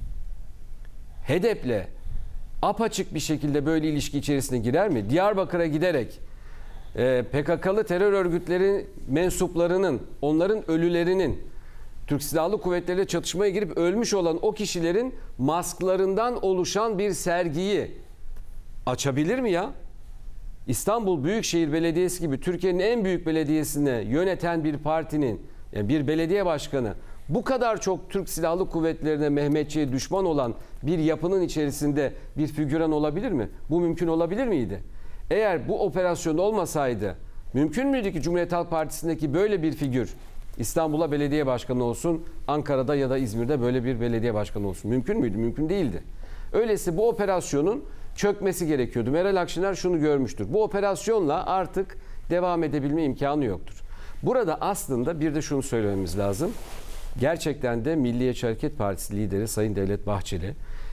H D P'le apaçık bir şekilde böyle ilişki içerisine girer mi? Diyarbakır'a giderek e, P K K'lı terör örgütleri mensuplarının, onların ölülerinin Türk Silahlı Kuvvetleri'yle çatışmaya girip ölmüş olan o kişilerin masklarından oluşan bir sergiyi açabilir mi ya? İstanbul Büyükşehir Belediyesi gibi Türkiye'nin en büyük belediyesini yöneten bir partinin, yani bir belediye başkanı bu kadar çok Türk Silahlı Kuvvetleri'ne, Mehmetçiğe düşman olan bir yapının içerisinde bir figüran olabilir mi? Bu mümkün olabilir miydi? Eğer bu operasyon olmasaydı mümkün müydü ki Cumhuriyet Halk Partisi'ndeki böyle bir figür İstanbul'a belediye başkanı olsun, Ankara'da ya da İzmir'de böyle bir belediye başkanı olsun? Mümkün müydü? Mümkün değildi. Öyleyse bu operasyonun çökmesi gerekiyordu. Meral Akşener şunu görmüştür: bu operasyonla artık devam edebilme imkanı yoktur. Burada aslında bir de şunu söylememiz lazım. Gerçekten de Milliyetçi Hareket Partisi lideri Sayın Devlet Bahçeli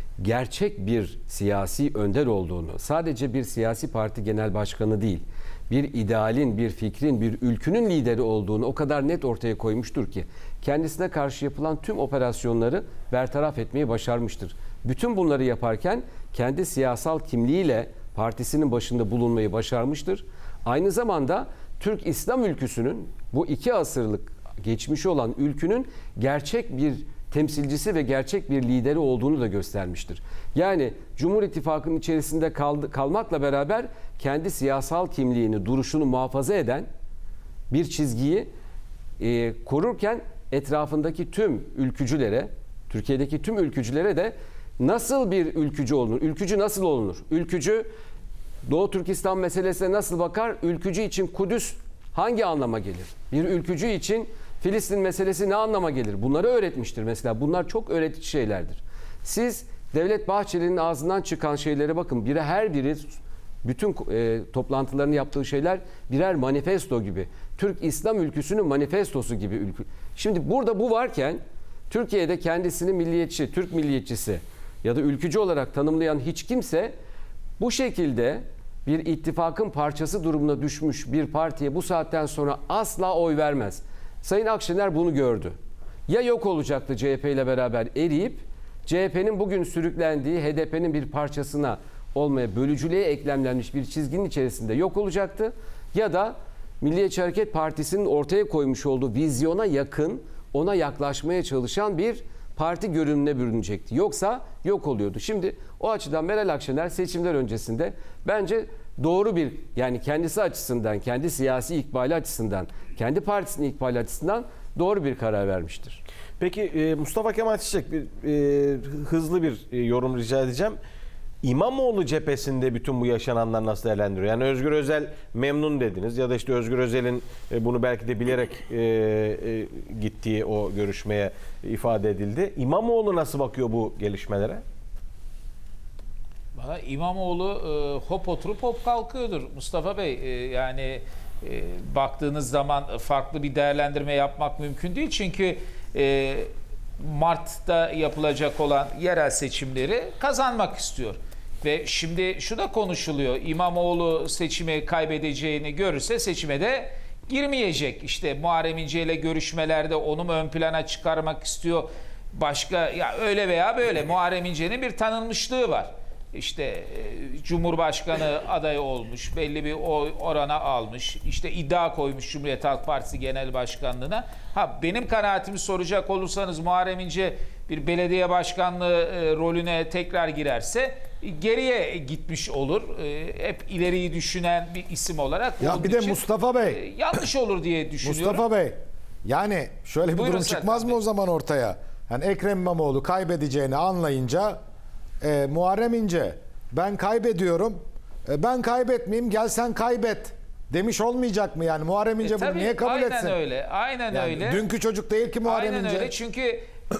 gerçek bir siyasi önder olduğunu, sadece bir siyasi parti genel başkanı değil, bir idealin, bir fikrin, bir ülkünün lideri olduğunu o kadar net ortaya koymuştur ki kendisine karşı yapılan tüm operasyonları bertaraf etmeyi başarmıştır. Bütün bunları yaparken kendi siyasal kimliğiyle partisinin başında bulunmayı başarmıştır. Aynı zamanda Türk İslam ülküsünün, bu iki asırlık geçmişi olan ülkünün gerçek bir temsilcisi ve gerçek bir lideri olduğunu da göstermiştir. Yani Cumhur İttifakı'nın içerisinde kaldı, kalmakla beraber kendi siyasal kimliğini, duruşunu muhafaza eden bir çizgiyi e, korurken etrafındaki tüm ülkücülere, Türkiye'deki tüm ülkücülere de nasıl bir ülkücü olunur? Ülkücü nasıl olunur? Ülkücü Doğu Türkistan meselesine nasıl bakar? Ülkücü için Kudüs hangi anlama gelir? Bir ülkücü için Filistin meselesi ne anlama gelir? Bunları öğretmiştir mesela. Bunlar çok öğretici şeylerdir. Siz Devlet Bahçeli'nin ağzından çıkan şeylere bakın. Biri, her biri, bütün e, toplantılarını yaptığı şeyler birer manifesto gibi. Türk İslam ülküsünün manifestosu gibi ülkü. Şimdi burada bu varken Türkiye'de kendisini milliyetçi, Türk milliyetçisi ya da ülkücü olarak tanımlayan hiç kimse bu şekilde bir ittifakın parçası durumuna düşmüş bir partiye bu saatten sonra asla oy vermez. Sayın Akşener bunu gördü. Ya yok olacaktı C H P ile beraber eriyip C H P'nin bugün sürüklendiği H D P'nin bir parçasına olmaya, bölücülüğe eklemlenmiş bir çizginin içerisinde yok olacaktı. Ya da Milliyetçi Hareket Partisi'nin ortaya koymuş olduğu vizyona yakın, ona yaklaşmaya çalışan bir parti görünümüne bürünecekti. Yoksa yok oluyordu. Şimdi o açıdan Meral Akşener seçimler öncesinde bence doğru bir, yani kendisi açısından, kendi siyasi ikbali açısından, kendi partisinin ikbali açısından doğru bir karar vermiştir. Peki Mustafa Kemal Çiçek, bir e, hızlı bir e, yorum rica edeceğim. İmamoğlu cephesinde bütün bu yaşananlar nasıl değerlendiriyor? Yani Özgür Özel memnun dediniz ya da işte Özgür Özel'in e, bunu belki de bilerek e, e, gittiği o görüşmeye ifade edildi. İmamoğlu nasıl bakıyor bu gelişmelere? Valla İmamoğlu e, hop oturup hop kalkıyordur Mustafa Bey. E, yani e, baktığınız zaman farklı bir değerlendirme yapmak mümkün değil. Çünkü e, Mart'ta yapılacak olan yerel seçimleri kazanmak istiyor. Ve şimdi şu da konuşuluyor. İmamoğlu seçimi kaybedeceğini görürse seçime de girmeyecek. İşte Muharrem İnce ile görüşmelerde onu mu ön plana çıkarmak istiyor? Başka ya öyle veya böyle Muharrem İnce'nin bir tanınmışlığı var. İşte e, Cumhurbaşkanı adayı olmuş, belli bir oy orana almış, işte iddia koymuş Cumhuriyet Halk Partisi Genel Başkanlığı'na. Ha benim kanaatimi soracak olursanız Muharrem İnce bir belediye başkanlığı e, rolüne tekrar girerse e, geriye gitmiş olur. E, hep ileriyi düşünen bir isim olarak. Ya Onun bir de için, Mustafa Bey. e, yanlış olur diye düşünüyorum. Mustafa Bey. Yani şöyle bir Buyurun durum Serkan çıkmaz mı Bey. o zaman ortaya? Yani Ekrem İmamoğlu kaybedeceğini anlayınca e, Muharrem İnce ben kaybediyorum. E, ben kaybetmeyeyim gel sen kaybet demiş olmayacak mı yani? Muharrem İnce E, bunu tabii, niye kabul aynen etsin? öyle. Aynen Yani öyle. dünkü çocuk değil ki Muharrem Aynen İnce. öyle çünkü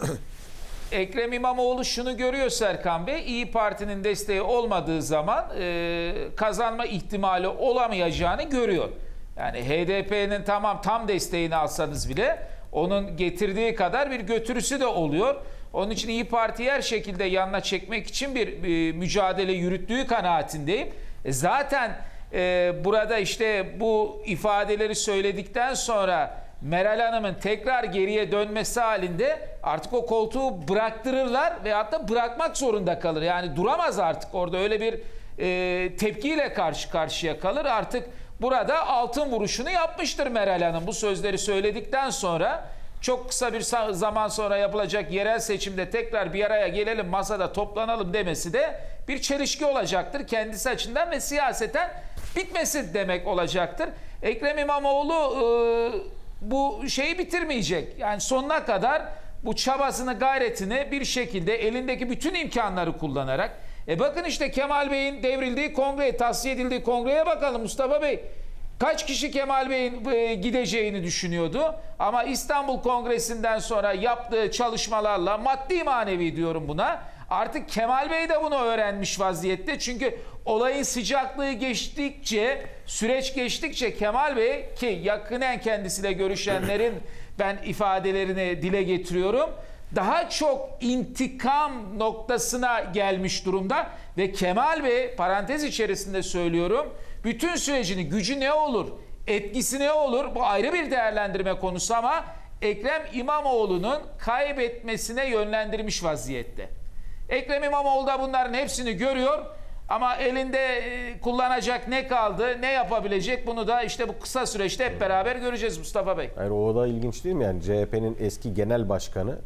Ekrem İmamoğlu şunu görüyor Serkan Bey, İyi Parti'nin desteği olmadığı zaman e, kazanma ihtimali olamayacağını görüyor. Yani H D P'nin tamam tam desteğini alsanız bile onun getirdiği kadar bir götürüsü de oluyor. Onun için İyi Parti'yi her şekilde yanına çekmek için bir e, mücadele yürüttüğü kanaatindeyim. E, zaten e, burada işte bu ifadeleri söyledikten sonra Meral Hanım'ın tekrar geriye dönmesi halinde artık o koltuğu bıraktırırlar veyahut da bırakmak zorunda kalır. Yani duramaz artık orada, öyle bir e, tepkiyle karşı karşıya kalır. Artık burada altın vuruşunu yapmıştır Meral Hanım. Bu sözleri söyledikten sonra çok kısa bir zaman sonra yapılacak yerel seçimde tekrar bir araya gelelim, masada toplanalım demesi de bir çelişki olacaktır kendisi açısından ve siyaseten bitmesi demek olacaktır. Ekrem İmamoğlu e, bu şeyi bitirmeyecek. Yani sonuna kadar bu çabasını, gayretini bir şekilde elindeki bütün imkanları kullanarak. E bakın işte Kemal Bey'in devrildiği kongreye, tahsiye edildiği kongreye bakalım Mustafa Bey. Kaç kişi Kemal Bey'in e, gideceğini düşünüyordu. Ama İstanbul Kongresi'nden sonra yaptığı çalışmalarla, maddi manevi diyorum buna, artık Kemal Bey de bunu öğrenmiş vaziyette. Çünkü olayın sıcaklığı geçtikçe, süreç geçtikçe Kemal Bey, ki yakinen kendisiyle görüşenlerin ben ifadelerini dile getiriyorum, daha çok intikam noktasına gelmiş durumda ve Kemal Bey, parantez içerisinde söylüyorum, bütün sürecini, gücü ne olur, etkisi ne olur, bu ayrı bir değerlendirme konusu ama Ekrem İmamoğlu'nun kaybetmesine yönlendirmiş vaziyette. Ekrem İmamoğlu da bunların hepsini görüyor ama elinde kullanacak ne kaldı, ne yapabilecek, bunu da işte bu kısa süreçte hep beraber göreceğiz Mustafa Bey. Hayır, o da ilginç değil mi? Yani C H P'nin eski genel başkanı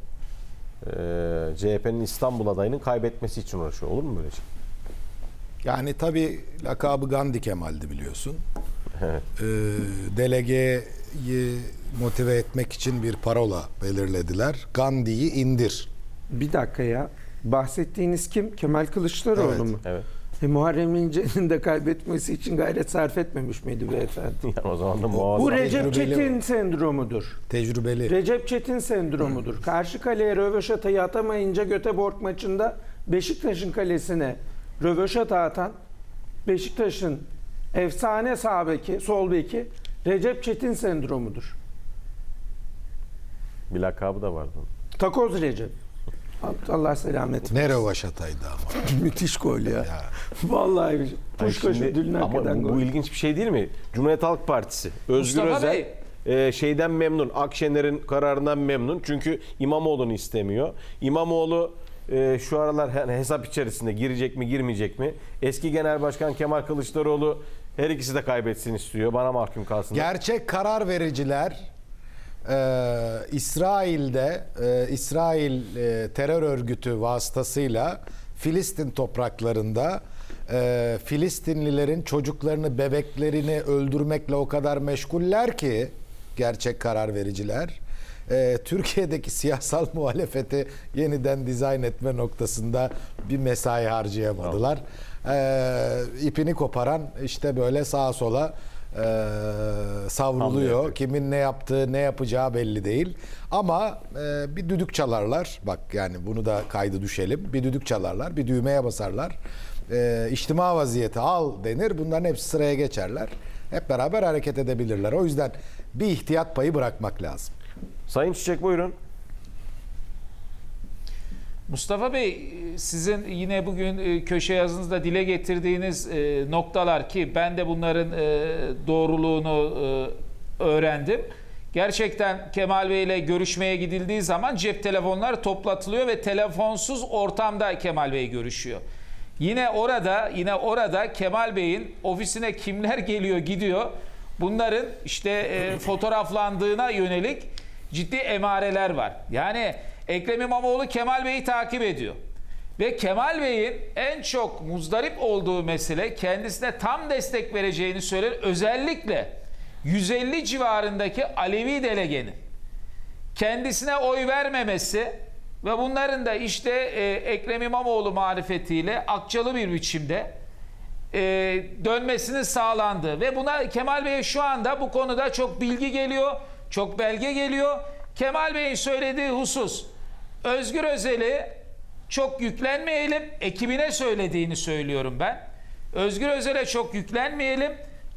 C H P'nin İstanbul adayının kaybetmesi için uğraşıyor. Olur mu böyle şey? Yani tabii lakabı Gandhi Kemal'di biliyorsun. Evet. Ee, delegeyi motive etmek için bir parola belirlediler. Gandhi'yi indir. Bir dakika ya. Bahsettiğiniz kim? Kemal Kılıçdaroğlu Evet. mu? Evet. E, Muharrem İnce'nin de kaybetmesi için gayret sarf etmemiş miydi beyefendi? Yani o zaman da muazzam. Bu Recep tecrübeli Çetin o. sendromudur. Tecrübeli. Recep Çetin sendromudur. Karşı kaleye röveşatayı atamayınca Göteborg maçında Beşiktaş'ın kalesine röveşata atan Beşiktaş'ın efsane sağ beki, sol beki Recep Çetin sendromudur. Bir lakabı da vardı. Takoz Recep. Allah selamet versin. Ne rövaşataydı ama. Müthiş gol ya. Ya. Vallahi Hayır, Puşkaş'ın şimdi- dülüne ama hakikaten bu, gol. bu ilginç bir şey değil mi? Cumhuriyet Halk Partisi, Özgür Mustafa Özel e, şeyden memnun. Akşener'in kararından memnun. Çünkü İmamoğlu'nu istemiyor. İmamoğlu e, şu aralar hani hesap içerisinde girecek mi girmeyecek mi? Eski Genel Başkan Kemal Kılıçdaroğlu her ikisi de kaybetsin istiyor. Bana mahkum kalsın. Gerçek karar vericiler e, İsrail'de e, İsrail e, terör örgütü vasıtasıyla Filistin topraklarında e, Filistinlilerin çocuklarını, bebeklerini öldürmekle o kadar meşguller ki gerçek karar vericiler e, Türkiye'deki siyasal muhalefeti yeniden dizayn etme noktasında bir mesai harcayamadılar. E, ipini koparan işte böyle sağa sola e, savruluyor. Hamle Kimin ne yaptığı, ne yapacağı belli değil. Ama e, bir düdük çalarlar. Bak yani bunu da kaydı düşelim. Bir düdük çalarlar, bir düğmeye basarlar. e, içtima vaziyeti al denir. Bunların hepsi sıraya geçerler. Hep beraber hareket edebilirler. O yüzden bir ihtiyat payı bırakmak lazım. Sayın Çiçek buyurun. Mustafa Bey, sizin yine bugün köşe yazınızda dile getirdiğiniz noktalar, ki ben de bunların doğruluğunu öğrendim. Gerçekten Kemal Bey ile görüşmeye gidildiği zaman cep telefonları toplatılıyor ve telefonsuz ortamda Kemal Bey görüşüyor. Yine orada, yine orada Kemal Bey'in ofisine kimler geliyor gidiyor, bunların işte e, fotoğraflandığına yönelik ciddi emareler var. Yani Ekrem İmamoğlu Kemal Bey'i takip ediyor. Ve Kemal Bey'in en çok muzdarip olduğu mesele, kendisine tam destek vereceğini söyler, özellikle yüz elli civarındaki Alevi delegenin kendisine oy vermemesi ve bunların da işte e, Ekrem İmamoğlu marifetiyle akçalı bir biçimde e, dönmesinin sağlandığı ve buna Kemal Bey'e şu anda bu konuda çok bilgi geliyor, çok belge geliyor. Kemal Bey'in söylediği husus, Özgür Özel'i çok yüklenmeyelim, ekibine söylediğini söylüyorum ben. Özgür Özel'e çok yüklenmeyelim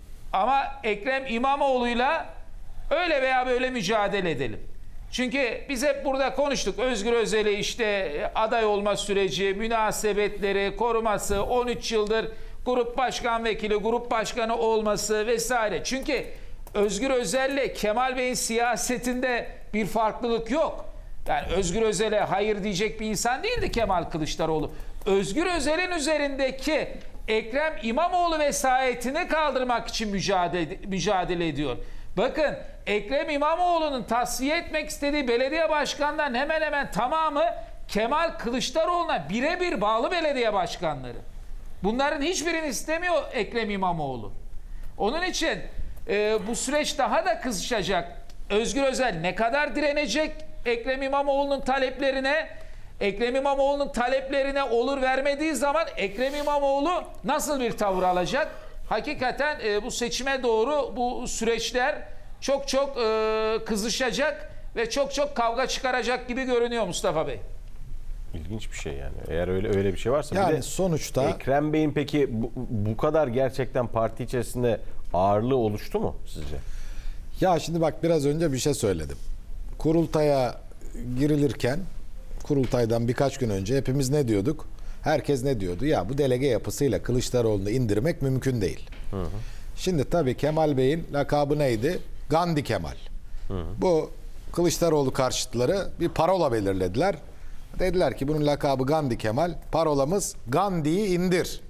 ama Ekrem İmamoğlu'yla öyle veya böyle mücadele edelim. Çünkü biz hep burada konuştuk. Özgür Özel'i işte aday olma süreci, münasebetleri, koruması, on üç yıldır grup başkan vekili, grup başkanı olması vesaire. Çünkü Özgür Özel'le Kemal Bey'in siyasetinde bir farklılık yok. Yani Özgür Özel'e hayır diyecek bir insan değildi Kemal Kılıçdaroğlu. Özgür Özel'in üzerindeki Ekrem İmamoğlu vesayetini kaldırmak için mücadele, mücadele ediyor. Bakın, Ekrem İmamoğlu'nun tasfiye etmek istediği belediye başkanlarının hemen hemen tamamı Kemal Kılıçdaroğlu'na birebir bağlı belediye başkanları. Bunların hiçbirini istemiyor Ekrem İmamoğlu. Onun için e, bu süreç daha da kızışacak. Özgür Özel ne kadar direnecek Ekrem İmamoğlu'nun taleplerine? Ekrem İmamoğlu'nun taleplerine olur vermediği zaman Ekrem İmamoğlu nasıl bir tavır alacak? Hakikaten e, bu seçime doğru bu süreçler çok çok e, kızışacak ve çok çok kavga çıkaracak gibi görünüyor Mustafa Bey. İlginç bir şey yani. Eğer öyle öyle bir şey varsa. Yani bir de sonuçta Ekrem Bey'in peki bu, bu kadar gerçekten parti içerisinde ağırlığı oluştu mu sizce? ya şimdi bak, biraz önce bir şey söyledim. Kurultaya girilirken, kurultaydan birkaç gün önce hepimiz ne diyorduk? Herkes ne diyordu? Ya bu delege yapısıyla Kılıçdaroğlu'nu indirmek mümkün değil. Hı hı. Şimdi tabii Kemal Bey'in lakabı neydi? Gandhi Kemal. Hı hı. Bu Kılıçdaroğlu karşıtları bir parola belirlediler. Dediler ki bunun lakabı Gandhi Kemal. Parolamız Gandhi'yi indir.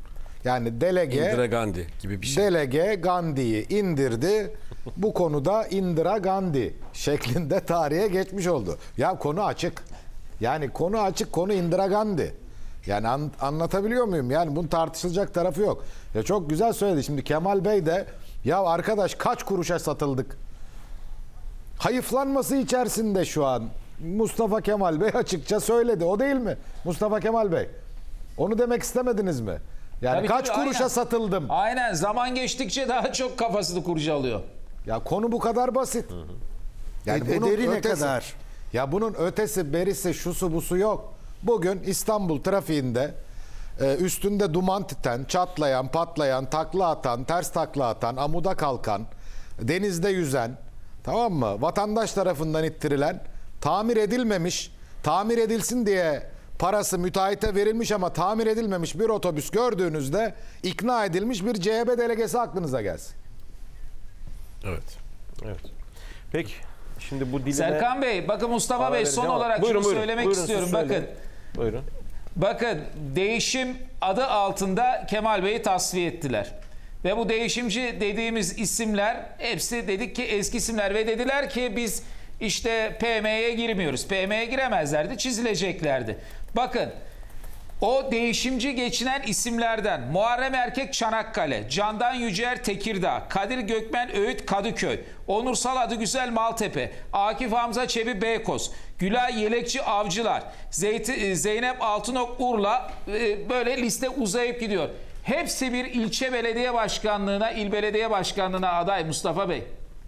Yani delege Indira Gandhi gibi bir şey. Delege Gandhi'yi indirdi. Bu konuda Indira Gandhi şeklinde tarihe geçmiş oldu. Ya konu açık. Yani konu açık, konu Indira Gandhi. Yani an, anlatabiliyor muyum? Yani bunun tartışılacak tarafı yok. Ya çok güzel söyledi. Şimdi Kemal Bey de ya arkadaş kaç kuruşa satıldık? Hayıflanması içerisinde şu an. Mustafa Kemal Bey açıkça söyledi. O değil mi? Mustafa Kemal Bey. Onu demek istemediniz mi? Yani Tabii, kaç tabii, kuruşa aynen. satıldım? Aynen, zaman geçtikçe daha çok kafasını kurcalıyor. Ya konu bu kadar basit. Yani E- bunun ederi ne ötesi, kadar? Ya bunun ötesi, berisi, şusu, busu yok. Bugün İstanbul trafiğinde e, üstünde duman tüten, çatlayan, patlayan, takla atan, ters takla atan, amuda kalkan, denizde yüzen, tamam mı? Vatandaş tarafından ittirilen, tamir edilmemiş, tamir edilsin diye parası müteahhite verilmiş ama tamir edilmemiş bir otobüs gördüğünüzde ikna edilmiş bir C H P delegesi aklınıza gelsin. Evet. Evet. Peki. Şimdi bu diline... Serkan Bey, bakın Mustafa Ara Bey, vereceğim son ama- olarak Buyurun, şunu buyurun, söylemek buyurun, istiyorum. siz söyleyin. Bakın, Buyurun. bakın değişim adı altında Kemal Bey'i tasfiye ettiler. Ve bu değişimci dediğimiz isimler hepsi dedik ki eski isimler ve dediler ki biz işte P M'ye girmiyoruz. P M'ye giremezlerdi, çizileceklerdi. Bakın, o değişimci geçinen isimlerden Muharrem Erkek Çanakkale, Candan Yücel Tekirdağ, Kadir Gökmen Öğüt Kadıköy, Onursal Adıgüzel Maltepe, Akif Hamza Çebi Beykoz, Gülay Yelekçi Avcılar, Zeyti, Zeynep Altınok Urla, e, böyle liste uzayıp gidiyor. Hepsi bir ilçe belediye başkanlığına, il belediye başkanlığına aday Mustafa Bey.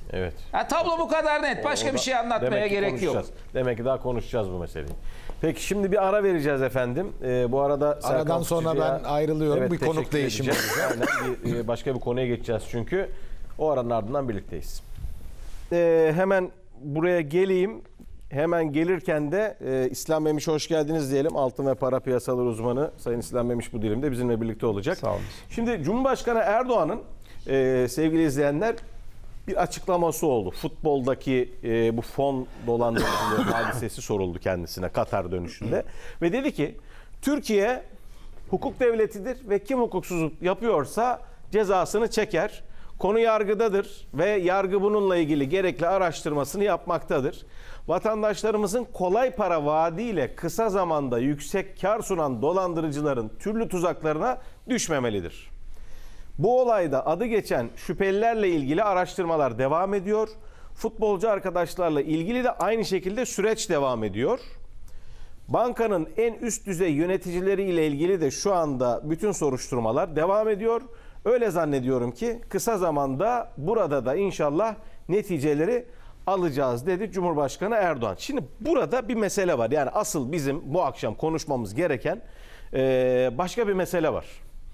Evet. Ha, tablo bu kadar net. Başka O bir da- şey anlatmaya demek ki gerek yok. konuşacağız. Demek ki daha konuşacağız bu meseleyi. Peki şimdi bir ara vereceğiz efendim. Ee, bu arada Serkan Aradan sonra Kutucu'ya- ben ayrılıyorum. Bir teşekkür konuk değişimi edeceğiz. olacak. Aynen. Bir, e, başka bir konuya geçeceğiz çünkü. O aranın ardından birlikteyiz. Ee, hemen buraya geleyim. Hemen gelirken de e, İslam Memiş hoş geldiniz diyelim. Altın ve para piyasaları uzmanı Sayın İslam Memiş bu dilimde bizimle birlikte olacak. Sağ olun. Şimdi Cumhurbaşkanı Erdoğan'ın e, sevgili izleyenler bir açıklaması oldu. Futboldaki e, bu fon dolandırıcılığı hadisesi soruldu kendisine Katar dönüşünde. Ve dedi ki Türkiye hukuk devletidir ve kim hukuksuzluk yapıyorsa cezasını çeker. Konu yargıdadır ve yargı bununla ilgili gerekli araştırmasını yapmaktadır. Vatandaşlarımızın kolay para vaadiyle kısa zamanda yüksek kar sunan dolandırıcıların türlü tuzaklarına düşmemelidir. Bu olayda adı geçen şüphelilerle ilgili araştırmalar devam ediyor. Futbolcu arkadaşlarla ilgili de aynı şekilde süreç devam ediyor. Bankanın en üst düzey yöneticileriyle ilgili de şu anda bütün soruşturmalar devam ediyor. Öyle zannediyorum ki kısa zamanda burada da inşallah neticeleri alacağız dedi Cumhurbaşkanı Erdoğan. Şimdi burada bir mesele var. Yani asıl bizim bu akşam konuşmamız gereken başka bir mesele var.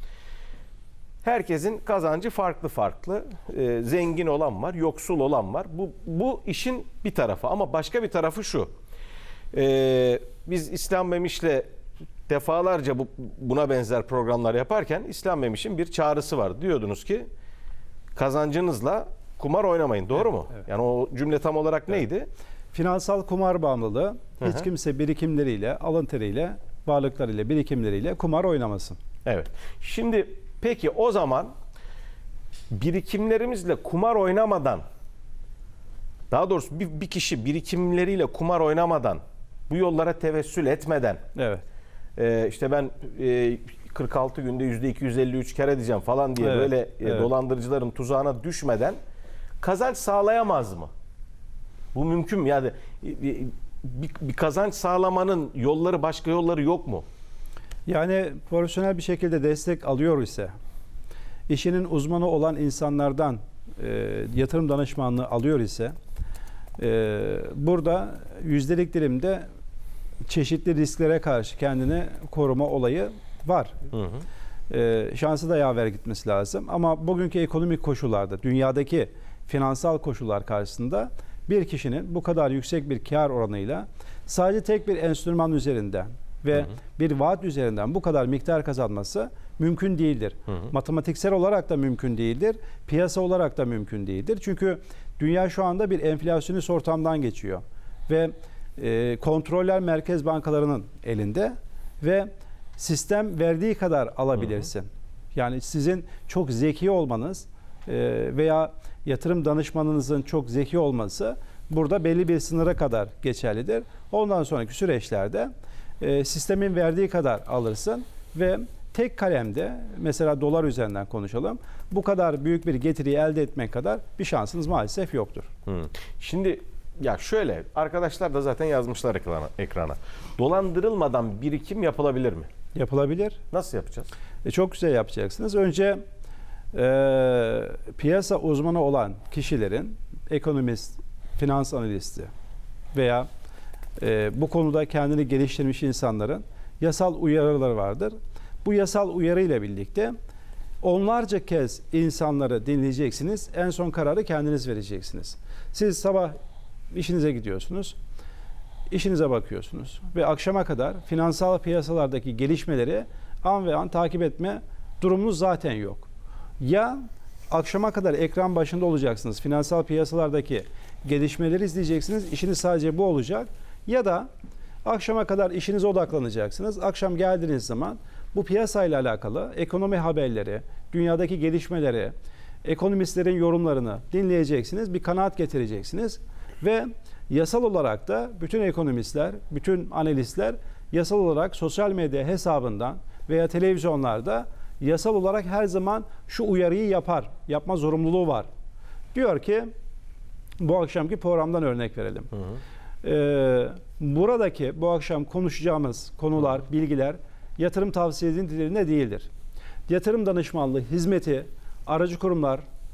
Herkesin kazancı farklı farklı. Ee, zengin olan var, yoksul olan var. Bu, bu işin bir tarafı ama başka bir tarafı şu. Ee, biz İslam Memiş'le defalarca bu, buna benzer programlar yaparken İslam Memiş'in bir çağrısı var. Diyordunuz ki kazancınızla kumar oynamayın. Doğru Evet, mu? evet. Yani o cümle tam olarak neydi? Finansal kumar bağımlılığı Hı hı. hiç kimse birikimleriyle, alın teriyle, varlıklarıyla, birikimleriyle kumar oynamasın. Evet. Şimdi peki o zaman birikimlerimizle kumar oynamadan, daha doğrusu bir, bir kişi birikimleriyle kumar oynamadan, bu yollara tevessül etmeden, Evet. e, işte ben e, kırk altı günde yüzde iki yüz elli üç kar edeceğim falan diye Evet, böyle e, evet. dolandırıcıların tuzağına düşmeden kazanç sağlayamaz mı? Bu mümkün mü? Yani e, bir, bir kazanç sağlamanın yolları, başka yolları yok mu? Yani profesyonel bir şekilde destek alıyor ise, işinin uzmanı olan insanlardan e, yatırım danışmanlığı alıyor ise, e, burada yüzdelik dilimde çeşitli risklere karşı kendini koruma olayı var. Hı hı. E, şansı da yaver gitmesi lazım. Ama bugünkü ekonomik koşullarda, dünyadaki finansal koşullar karşısında bir kişinin bu kadar yüksek bir kar oranıyla sadece tek bir enstrüman üzerinden ve hı hı. bir vaat üzerinden bu kadar miktar kazanması mümkün değildir. Hı hı. Matematiksel olarak da mümkün değildir. Piyasa olarak da mümkün değildir. Çünkü dünya şu anda bir enflasyonist ortamdan geçiyor. Ve e, kontroller merkez bankalarının elinde ve sistem verdiği kadar alabilirsin. Hı hı. Yani sizin çok zeki olmanız e, veya yatırım danışmanınızın çok zeki olması burada belli bir sınıra kadar geçerlidir. Ondan sonraki süreçlerde e, sistemin verdiği kadar alırsın ve tek kalemde, mesela dolar üzerinden konuşalım, bu kadar büyük bir getiriyi elde etmek kadar bir şansınız maalesef yoktur. Hmm. Şimdi ya şöyle, arkadaşlar da zaten yazmışlar ekrana. ekrana. Dolandırılmadan birikim yapılabilir mi? Yapılabilir. Nasıl yapacağız? E, çok güzel yapacaksınız. Önce e, piyasa uzmanı olan kişilerin, ekonomist, finans analisti veya e, bu konuda kendini geliştirmiş insanların yasal uyarıları vardır. Bu yasal uyarı ile birlikte onlarca kez insanları dinleyeceksiniz. En son kararı kendiniz vereceksiniz. Siz sabah işinize gidiyorsunuz, işinize bakıyorsunuz ve akşama kadar finansal piyasalardaki gelişmeleri an ve an takip etme durumunuz zaten yok. Ya akşama kadar ekran başında olacaksınız, finansal piyasalardaki gelişmeleri izleyeceksiniz, işiniz sadece bu olacak, ya da akşama kadar işinize odaklanacaksınız. Akşam geldiğiniz zaman bu piyasayla alakalı ekonomi haberleri, dünyadaki gelişmeleri, ekonomistlerin yorumlarını dinleyeceksiniz, bir kanaat getireceksiniz ve yasal olarak da bütün ekonomistler, bütün analistler yasal olarak sosyal medya hesabından veya televizyonlarda yasal olarak her zaman şu uyarıyı yapar, yapma zorunluluğu var. Diyor ki, bu akşamki programdan örnek verelim. Hı hı. Ee, buradaki bu akşam konuşacağımız konular, hı hı. bilgiler yatırım tavsiye niteliğinde değildir. Yatırım danışmanlığı hizmeti aracı kurumlar,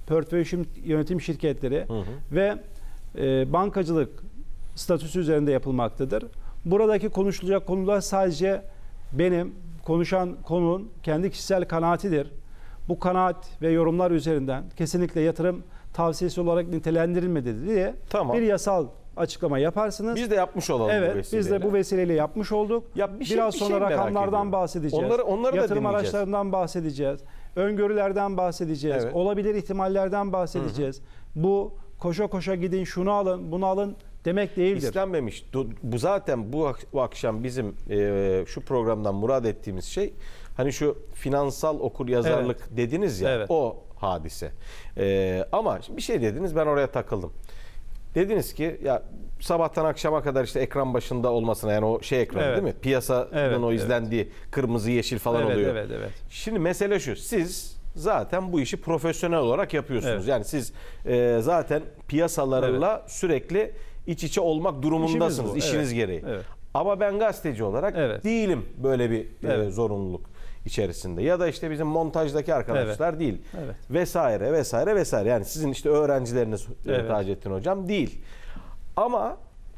portföy şim- yönetim şirketleri Hı hı. ve e, bankacılık statüsü üzerinde yapılmaktadır. Buradaki konuşulacak konular sadece benim konuşan konunun kendi kişisel kanaatidir. Bu kanaat ve yorumlar üzerinden kesinlikle yatırım tavsiyesi olarak nitelendirilmedi diye Tamam. bir yasal açıklama yaparsınız. Biz de yapmış olalım bu Evet, vesileyle. biz de bu vesileyle yapmış olduk. Ya bir şey- Biraz bir şey sonra merak rakamlardan ediyorum. bahsedeceğiz. Onları- onları da Yatırım dinleyeceğiz. araçlarından bahsedeceğiz. Öngörülerden bahsedeceğiz. Evet. Olabilir ihtimallerden bahsedeceğiz. Bu koşa koşa gidin şunu alın, bunu alın demek değildir. İstenmemiş. Du- Bu zaten bu, ak- bu akşam bizim e, şu programdan murad ettiğimiz şey hani şu finansal okuryazarlık dediniz ya, Evet. o hadise. E, ama bir şey dediniz, ben oraya takıldım. Dediniz ki ya sabahtan akşama kadar işte ekran başında olmasına, yani o şey ekranı Evet. değil mi? Piyasanın Evet, o evet. izlendiği kırmızı yeşil falan evet, oluyor. evet, evet. Şimdi mesele şu. Siz zaten bu işi profesyonel olarak yapıyorsunuz. Evet. Yani siz e, zaten piyasalarla sürekli iç içe olmak durumundasınız İşimiz bu, işiniz evet. gereği. Evet. Ama ben gazeteci olarak Evet. değilim böyle bir e, Evet. zorunluluk içerisinde. Ya da işte bizim montajdaki arkadaşlar değil. Evet. Vesaire vesaire vesaire. Yani sizin işte öğrencileriniz e, Evet. Taceddin Hocam değil. Ama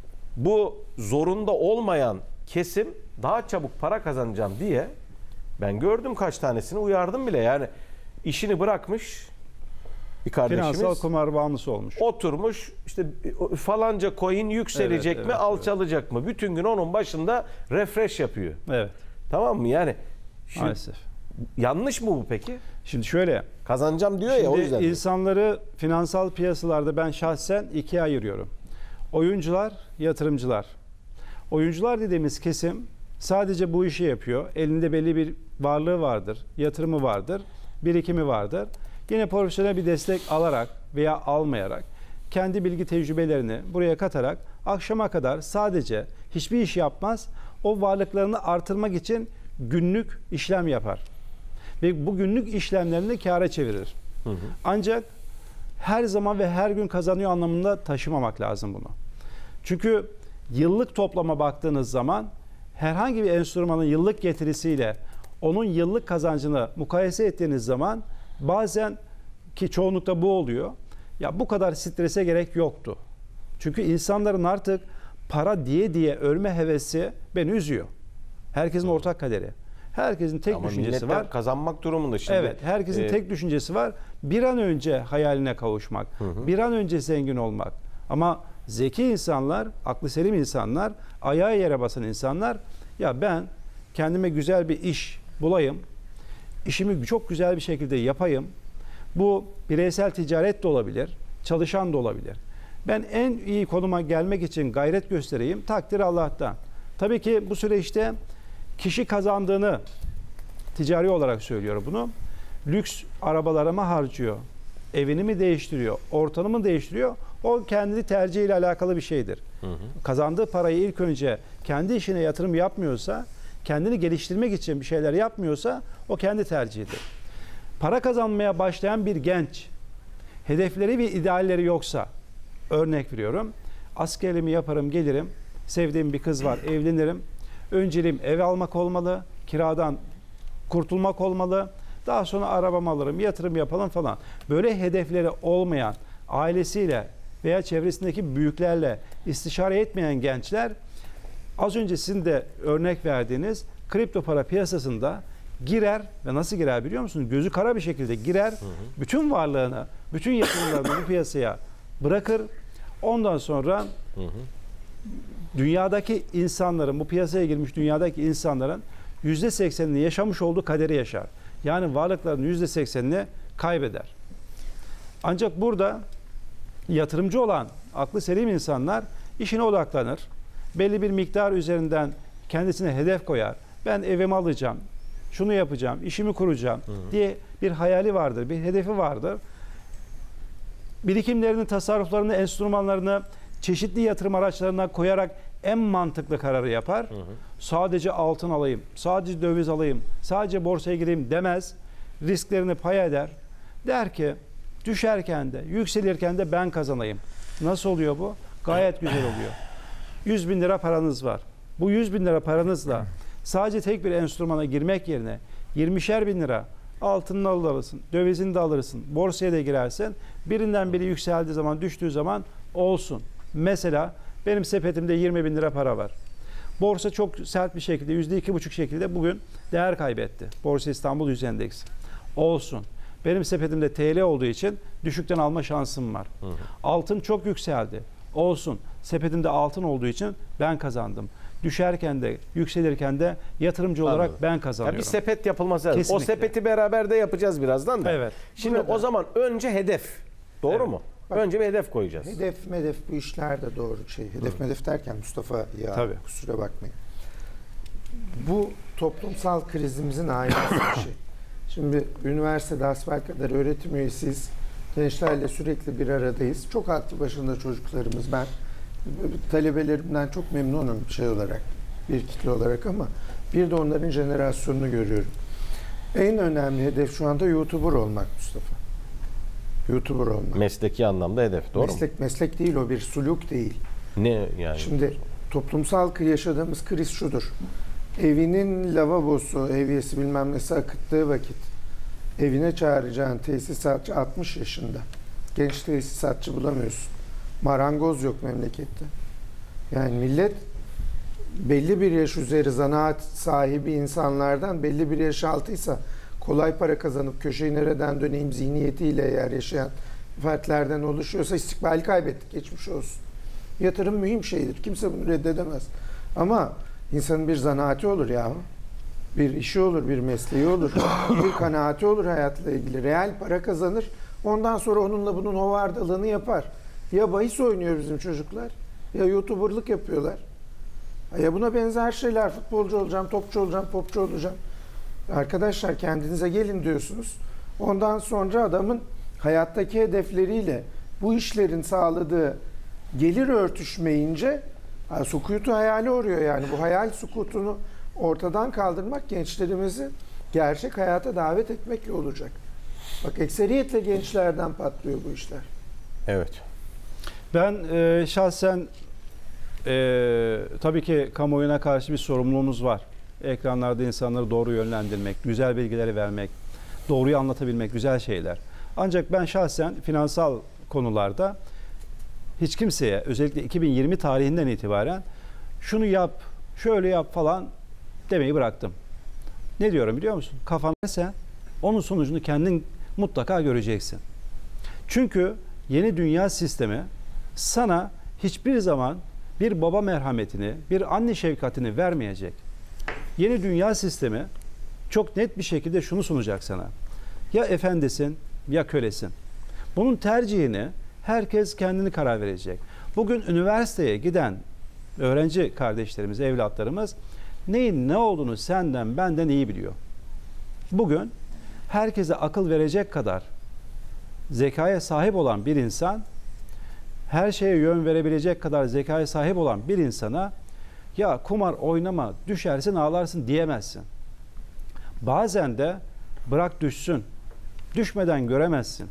bu zorunda olmayan kesim daha çabuk para kazanacağım diye ben gördüm kaç tanesini, uyardım bile. Yani işini bırakmış bir kardeşimiz. Finansal kumar bağımlısı olmuş. Oturmuş işte falanca coin yükselecek Evet, mi, evet, alçalacak mı? Bütün gün onun başında refresh yapıyor. Evet, Tamam mı? Yani şimdi maalesef. yanlış mı bu peki? Şimdi şöyle, Kazanacağım diyor ya, o şimdi yüzden. diyor. insanları finansal piyasalarda ben şahsen ikiye ayırıyorum. Oyuncular, yatırımcılar. Oyuncular dediğimiz kesim sadece bu işi yapıyor. Elinde belli bir varlığı vardır, yatırımı vardır, birikimi vardır. Yine profesyonel bir destek alarak veya almayarak kendi bilgi tecrübelerini buraya katarak akşama kadar sadece hiçbir iş yapmaz. O varlıklarını artırmak için günlük işlem yapar. Ve bu günlük işlemlerini kâra çevirir. Hı hı. Ancak her zaman ve her gün kazanıyor anlamında taşımamak lazım bunu. Çünkü yıllık toplama baktığınız zaman herhangi bir enstrümanın yıllık getirisiyle onun yıllık kazancını mukayese ettiğiniz zaman bazen, ki çoğunlukla bu oluyor, ya bu kadar strese gerek yoktu. Çünkü insanların artık para diye diye ölme hevesi beni üzüyor. Herkesin ortak kaderi. Herkesin tek Ama düşüncesi milletler var. kazanmak durumunda şimdi. Evet, herkesin e, tek düşüncesi var. Bir an önce hayaline kavuşmak, bir an önce zengin olmak. Ama zeki insanlar, aklı selim insanlar, ayağı yere basan insanlar, ya ben kendime güzel bir iş bulayım, işimi çok güzel bir şekilde yapayım. Bu bireysel ticaret de olabilir, çalışan da olabilir. Ben en iyi konuma gelmek için gayret göstereyim, takdir Allah'tan. Tabii ki bu süreçte kişi kazandığını, ticari olarak söylüyorum bunu, lüks arabalara mı harcıyor, evini mi değiştiriyor, ortamını mı değiştiriyor, o kendi tercihiyle alakalı bir şeydir. Hı hı. Kazandığı parayı ilk önce kendi işine yatırım yapmıyorsa, kendini geliştirmek için bir şeyler yapmıyorsa o kendi tercihidir. Para kazanmaya başlayan bir genç, hedefleri ve idealleri yoksa, örnek veriyorum, askerliğimi yaparım, gelirim, sevdiğim bir kız var, evlenirim, önceliğim ev almak olmalı, kiradan kurtulmak olmalı, daha sonra arabamı alırım, yatırım yapalım falan. Böyle hedefleri olmayan, ailesiyle veya çevresindeki büyüklerle istişare etmeyen gençler, az önce sizin de örnek verdiğiniz kripto para piyasasında girer ve nasıl girer biliyor musunuz? Gözü kara bir şekilde girer, hı hı. bütün varlığını, bütün yatırımlarını bu piyasaya bırakır. Ondan sonra hı hı. dünyadaki insanların, bu piyasaya girmiş dünyadaki insanların yüzde seksenini yaşamış olduğu kaderi yaşar. Yani varlıklarının yüzde seksenini kaybeder. Ancak burada yatırımcı olan aklı selim insanlar işine odaklanır. Belli bir miktar üzerinden kendisine hedef koyar. Ben evimi alacağım, şunu yapacağım, işimi kuracağım hı hı. diye bir hayali vardır, bir hedefi vardır. Birikimlerini, tasarruflarını, enstrümanlarını çeşitli yatırım araçlarına koyarak en mantıklı kararı yapar. Hı hı. Sadece altın alayım, sadece döviz alayım, sadece borsaya gireyim demez. Risklerini pay eder. Der ki düşerken de, yükselirken de ben kazanayım. Nasıl oluyor bu? Gayet güzel oluyor. yüz bin lira paranız var. Bu yüz bin lira paranızla sadece tek bir enstrümana girmek yerine yirmişer bin lira Altınını alırsın, dövizini de alırsın, borsaya da girersin. Birinden biri yükseldiği zaman, düştüğü zaman olsun. Mesela benim sepetimde yirmi bin lira para var. Borsa çok sert bir şekilde, yüzde iki buçuk şekilde bugün değer kaybetti. Borsa İstanbul Yüz Endeksi. Olsun. Benim sepetimde T L olduğu için düşükten alma şansım var. Hı hı. Altın çok yükseldi. Olsun. Sepetimde altın olduğu için ben kazandım. Düşerken de, yükselirken de yatırımcı olarak Anladım. ben kazanıyorum. Ya bir sepet yapılması lazım. Kesinlikle. O sepeti beraber de yapacağız birazdan da. Evet. Şimdi Burada. o zaman önce hedef. Doğru Evet. mu? Önce bir hedef koyacağız. Hedef medef bu işlerde doğru şey. Hedef medef derken Mustafa ya Tabii. kusura bakmayın. Bu toplumsal krizimizin aynası bir şey. Şimdi üniversitede hasbelkader öğretim üyesiyiz. Gençlerle sürekli bir aradayız. Çok aklı başında çocuklarımız. Ben talebelerimden çok memnunum şey olarak, bir kitle olarak ama bir de onların jenerasyonunu görüyorum. En önemli hedef şu anda YouTuber olmak Mustafa. YouTuber olmak. Mesleki anlamda hedef. Doğru meslek, mu? Meslek değil o, bir suluk değil. Ne yani? Şimdi toplumsal yaşadığımız kriz şudur. Evinin lavabosu, eviyesi bilmem nesi akıttığı vakit evine çağıracağın tesisatçı altmış yaşında. Genç tesisatçı bulamıyorsun. Marangoz yok memlekette. Yani millet belli bir yaş üzeri zanaat sahibi insanlardan belli bir yaş altıysa kolay para kazanıp köşeyi nereden döneyim zihniyetiyle eğer yaşayan fertlerden oluşuyorsa istikbali kaybettik. Geçmiş olsun. Yatırım mühim şeydir. Kimse bunu reddedemez. Ama insanın bir zanaati olur ya. Bir işi olur, bir mesleği olur. Bir kanaati olur hayatla ilgili. Reel para kazanır. Ondan sonra onunla bunun hovardalığını yapar. Ya bahis oynuyor bizim çocuklar, ya YouTuber'lık yapıyorlar. Ya buna benzer şeyler. Futbolcu olacağım, topçu olacağım, popçu olacağım. Arkadaşlar kendinize gelin diyorsunuz. Ondan sonra adamın hayattaki hedefleriyle bu işlerin sağladığı gelir örtüşmeyince ha, sukutu hayali oruyor yani. Bu hayal sukutunu ortadan kaldırmak, gençlerimizi gerçek hayata davet etmekle olacak. Bak ekseriyetle gençlerden patlıyor bu işler. Evet. Ben e, şahsen e, tabii ki kamuoyuna karşı bir sorumluluğumuz var. Ekranlarda insanları doğru yönlendirmek, güzel bilgileri vermek, doğruyu anlatabilmek güzel şeyler. Ancak ben şahsen finansal konularda hiç kimseye özellikle iki bin yirmi tarihinden itibaren şunu yap, şöyle yap falan demeyi bıraktım. Ne diyorum biliyor musun? Kafan neyse onun sonucunu kendin mutlaka göreceksin. Çünkü yeni dünya sistemi sana hiçbir zaman bir baba merhametini, bir anne şefkatini vermeyecek. Yeni dünya sistemi çok net bir şekilde şunu sunacak sana. Ya efendisin ya kölesin. Bunun tercihini herkes kendini karar verecek. Bugün üniversiteye giden öğrenci kardeşlerimiz, evlatlarımız neyin ne olduğunu senden benden iyi biliyor. Bugün herkese akıl verecek kadar zekaya sahip olan bir insan, her şeye yön verebilecek kadar zekaya sahip olan bir insana ya kumar oynama, düşersin ağlarsın diyemezsin. Bazen de bırak düşsün, düşmeden göremezsin.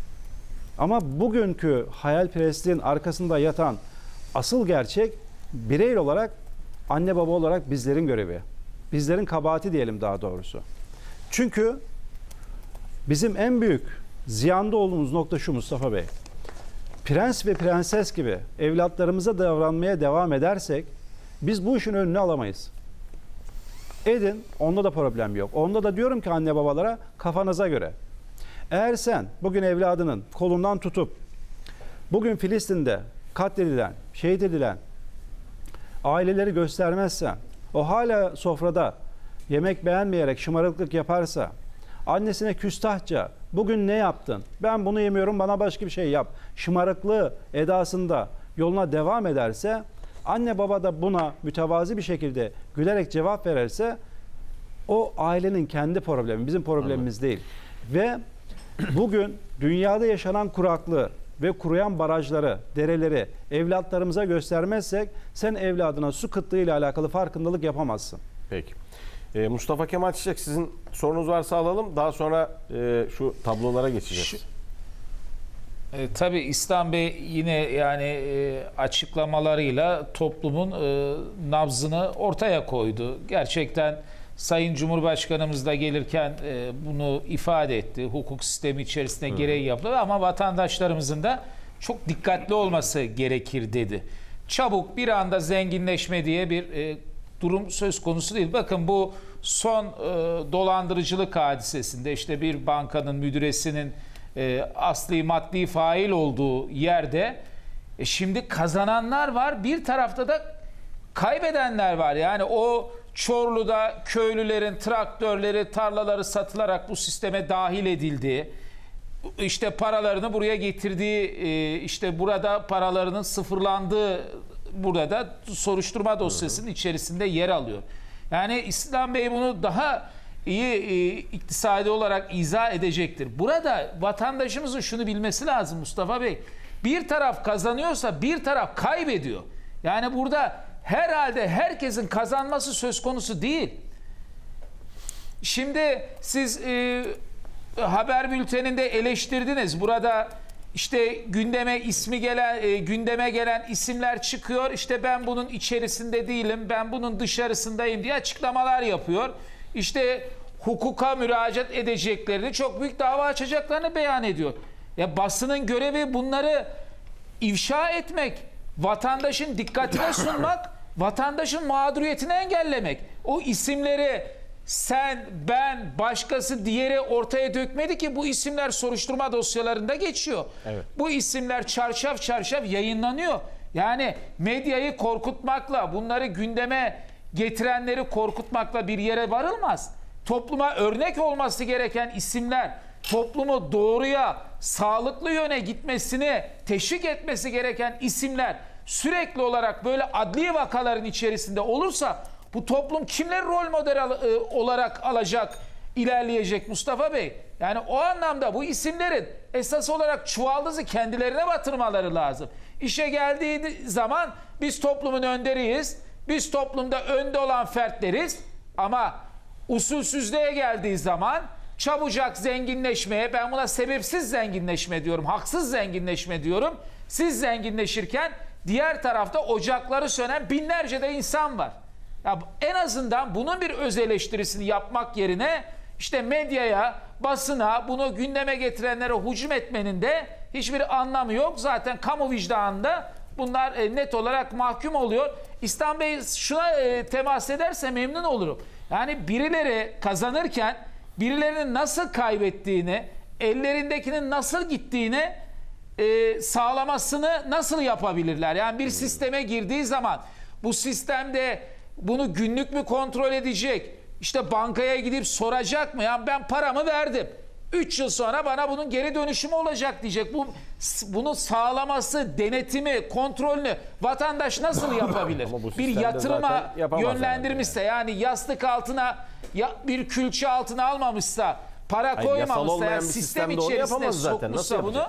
Ama bugünkü hayalperestliğin arkasında yatan asıl gerçek birey olarak, anne baba olarak bizlerin görevi. Bizlerin kabahati diyelim daha doğrusu. Çünkü bizim en büyük ziyanda olduğumuz nokta şu Mustafa Bey. Prens ve prenses gibi evlatlarımıza davranmaya devam edersek biz bu işin önünü alamayız. Edin, onda da problem yok. Onda da diyorum ki anne babalara kafanıza göre. Eğer sen bugün evladının kolundan tutup bugün Filistin'de katledilen, şehit edilen aileleri göstermezsen, o hala sofrada yemek beğenmeyerek şımarıklık yaparsa, annesine küstahça bugün ne yaptın? Ben bunu yemiyorum, bana başka bir şey yap. Şımarıklığı edasında yoluna devam ederse, anne baba da buna mütevazi bir şekilde gülerek cevap verirse o ailenin kendi problemi, bizim problemimiz değil. Ve bugün dünyada yaşanan kuraklığı ve kuruyan barajları, dereleri evlatlarımıza göstermezsek sen evladına su kıtlığıyla alakalı farkındalık yapamazsın. Peki. Ee, Mustafa Kemal Çiçek, sizin sorunuz varsa alalım. Daha sonra e, şu tablolara geçeceğiz. Şu, e, tabii İslam Bey yine yani e, açıklamalarıyla toplumun e, nabzını ortaya koydu. Gerçekten Sayın Cumhurbaşkanımız da gelirken e, bunu ifade etti. Hukuk sistemi içerisinde gereği yapıldı ama vatandaşlarımızın da çok dikkatli olması gerekir dedi. Çabuk bir anda zenginleşme diye bir e, durum söz konusu değil. Bakın bu son e, dolandırıcılık hadisesinde işte bir bankanın müdüresinin e, asli maddi fail olduğu yerde e, şimdi kazananlar var, bir tarafta da kaybedenler var. Yani o Çorlu'da köylülerin traktörleri, tarlaları satılarak bu sisteme dahil edildiği, işte paralarını buraya getirdiği, işte burada paralarının sıfırlandığı burada soruşturma dosyasının içerisinde yer alıyor. Yani İslam Bey bunu daha iyi iktisadi olarak izah edecektir. Burada vatandaşımızın şunu bilmesi lazım Mustafa Bey. Bir taraf kazanıyorsa bir taraf kaybediyor. Yani burada herhalde herkesin kazanması söz konusu değil. Şimdi siz e, haber bülteninde eleştirdiniz. Burada işte gündeme ismi gelen e, gündeme gelen isimler çıkıyor. İşte ben bunun içerisinde değilim, ben bunun dışarısındayım diye açıklamalar yapıyor. İşte hukuka müracaat edeceklerini, çok büyük dava açacaklarını beyan ediyor. Ya basının görevi bunları ifşa etmek, vatandaşın dikkatine sunmak, vatandaşın mağduriyetini engellemek. O isimleri sen, ben, başkası, diğeri ortaya dökmedi ki bu isimler soruşturma dosyalarında geçiyor. Evet. Bu isimler çarşaf çarşaf yayınlanıyor. Yani medyayı korkutmakla, bunları gündeme getirenleri korkutmakla bir yere varılmaz. Topluma örnek olması gereken isimler, toplumu doğruya, sağlıklı yöne gitmesini teşvik etmesi gereken isimler sürekli olarak böyle adli vakaların içerisinde olursa bu toplum kimleri rol model al, e, olarak alacak, ilerleyecek Mustafa Bey? Yani o anlamda bu isimlerin esas olarak çuvaldızı kendilerine batırmaları lazım. İşe geldiği zaman biz toplumun önderiyiz, biz toplumda önde olan fertleriz ama usulsüzlüğe geldiği zaman çabucak zenginleşmeye, ben buna sebepsiz zenginleşme diyorum, haksız zenginleşme diyorum. Siz zenginleşirken diğer tarafta ocakları sönen binlerce de insan var. Ya en azından bunun bir öz eleştirisini yapmak yerine işte medyaya, basına, bunu gündeme getirenlere hücum etmenin de hiçbir anlamı yok. Zaten kamu vicdanında bunlar e, net olarak mahkum oluyor. İslam Bey şuna e, temas ederse memnun olurum. Yani birileri kazanırken birilerinin nasıl kaybettiğini, ellerindekinin nasıl gittiğini e, sağlamasını nasıl yapabilirler? Yani bir sisteme girdiği zaman bu sistemde bunu günlük mü kontrol edecek? İşte bankaya gidip soracak mı? Yani ben paramı verdim. üç yıl sonra bana bunun geri dönüşümü olacak diyecek. Bu bunu sağlaması, denetimi, kontrolünü vatandaş nasıl yapabilir? Bir yatırıma yönlendirmişse yani. yani yastık altına ya bir külçe altına almamışsa, para Hayır, koymamışsa, yani sistem içerisinde sokmuşsa bunu.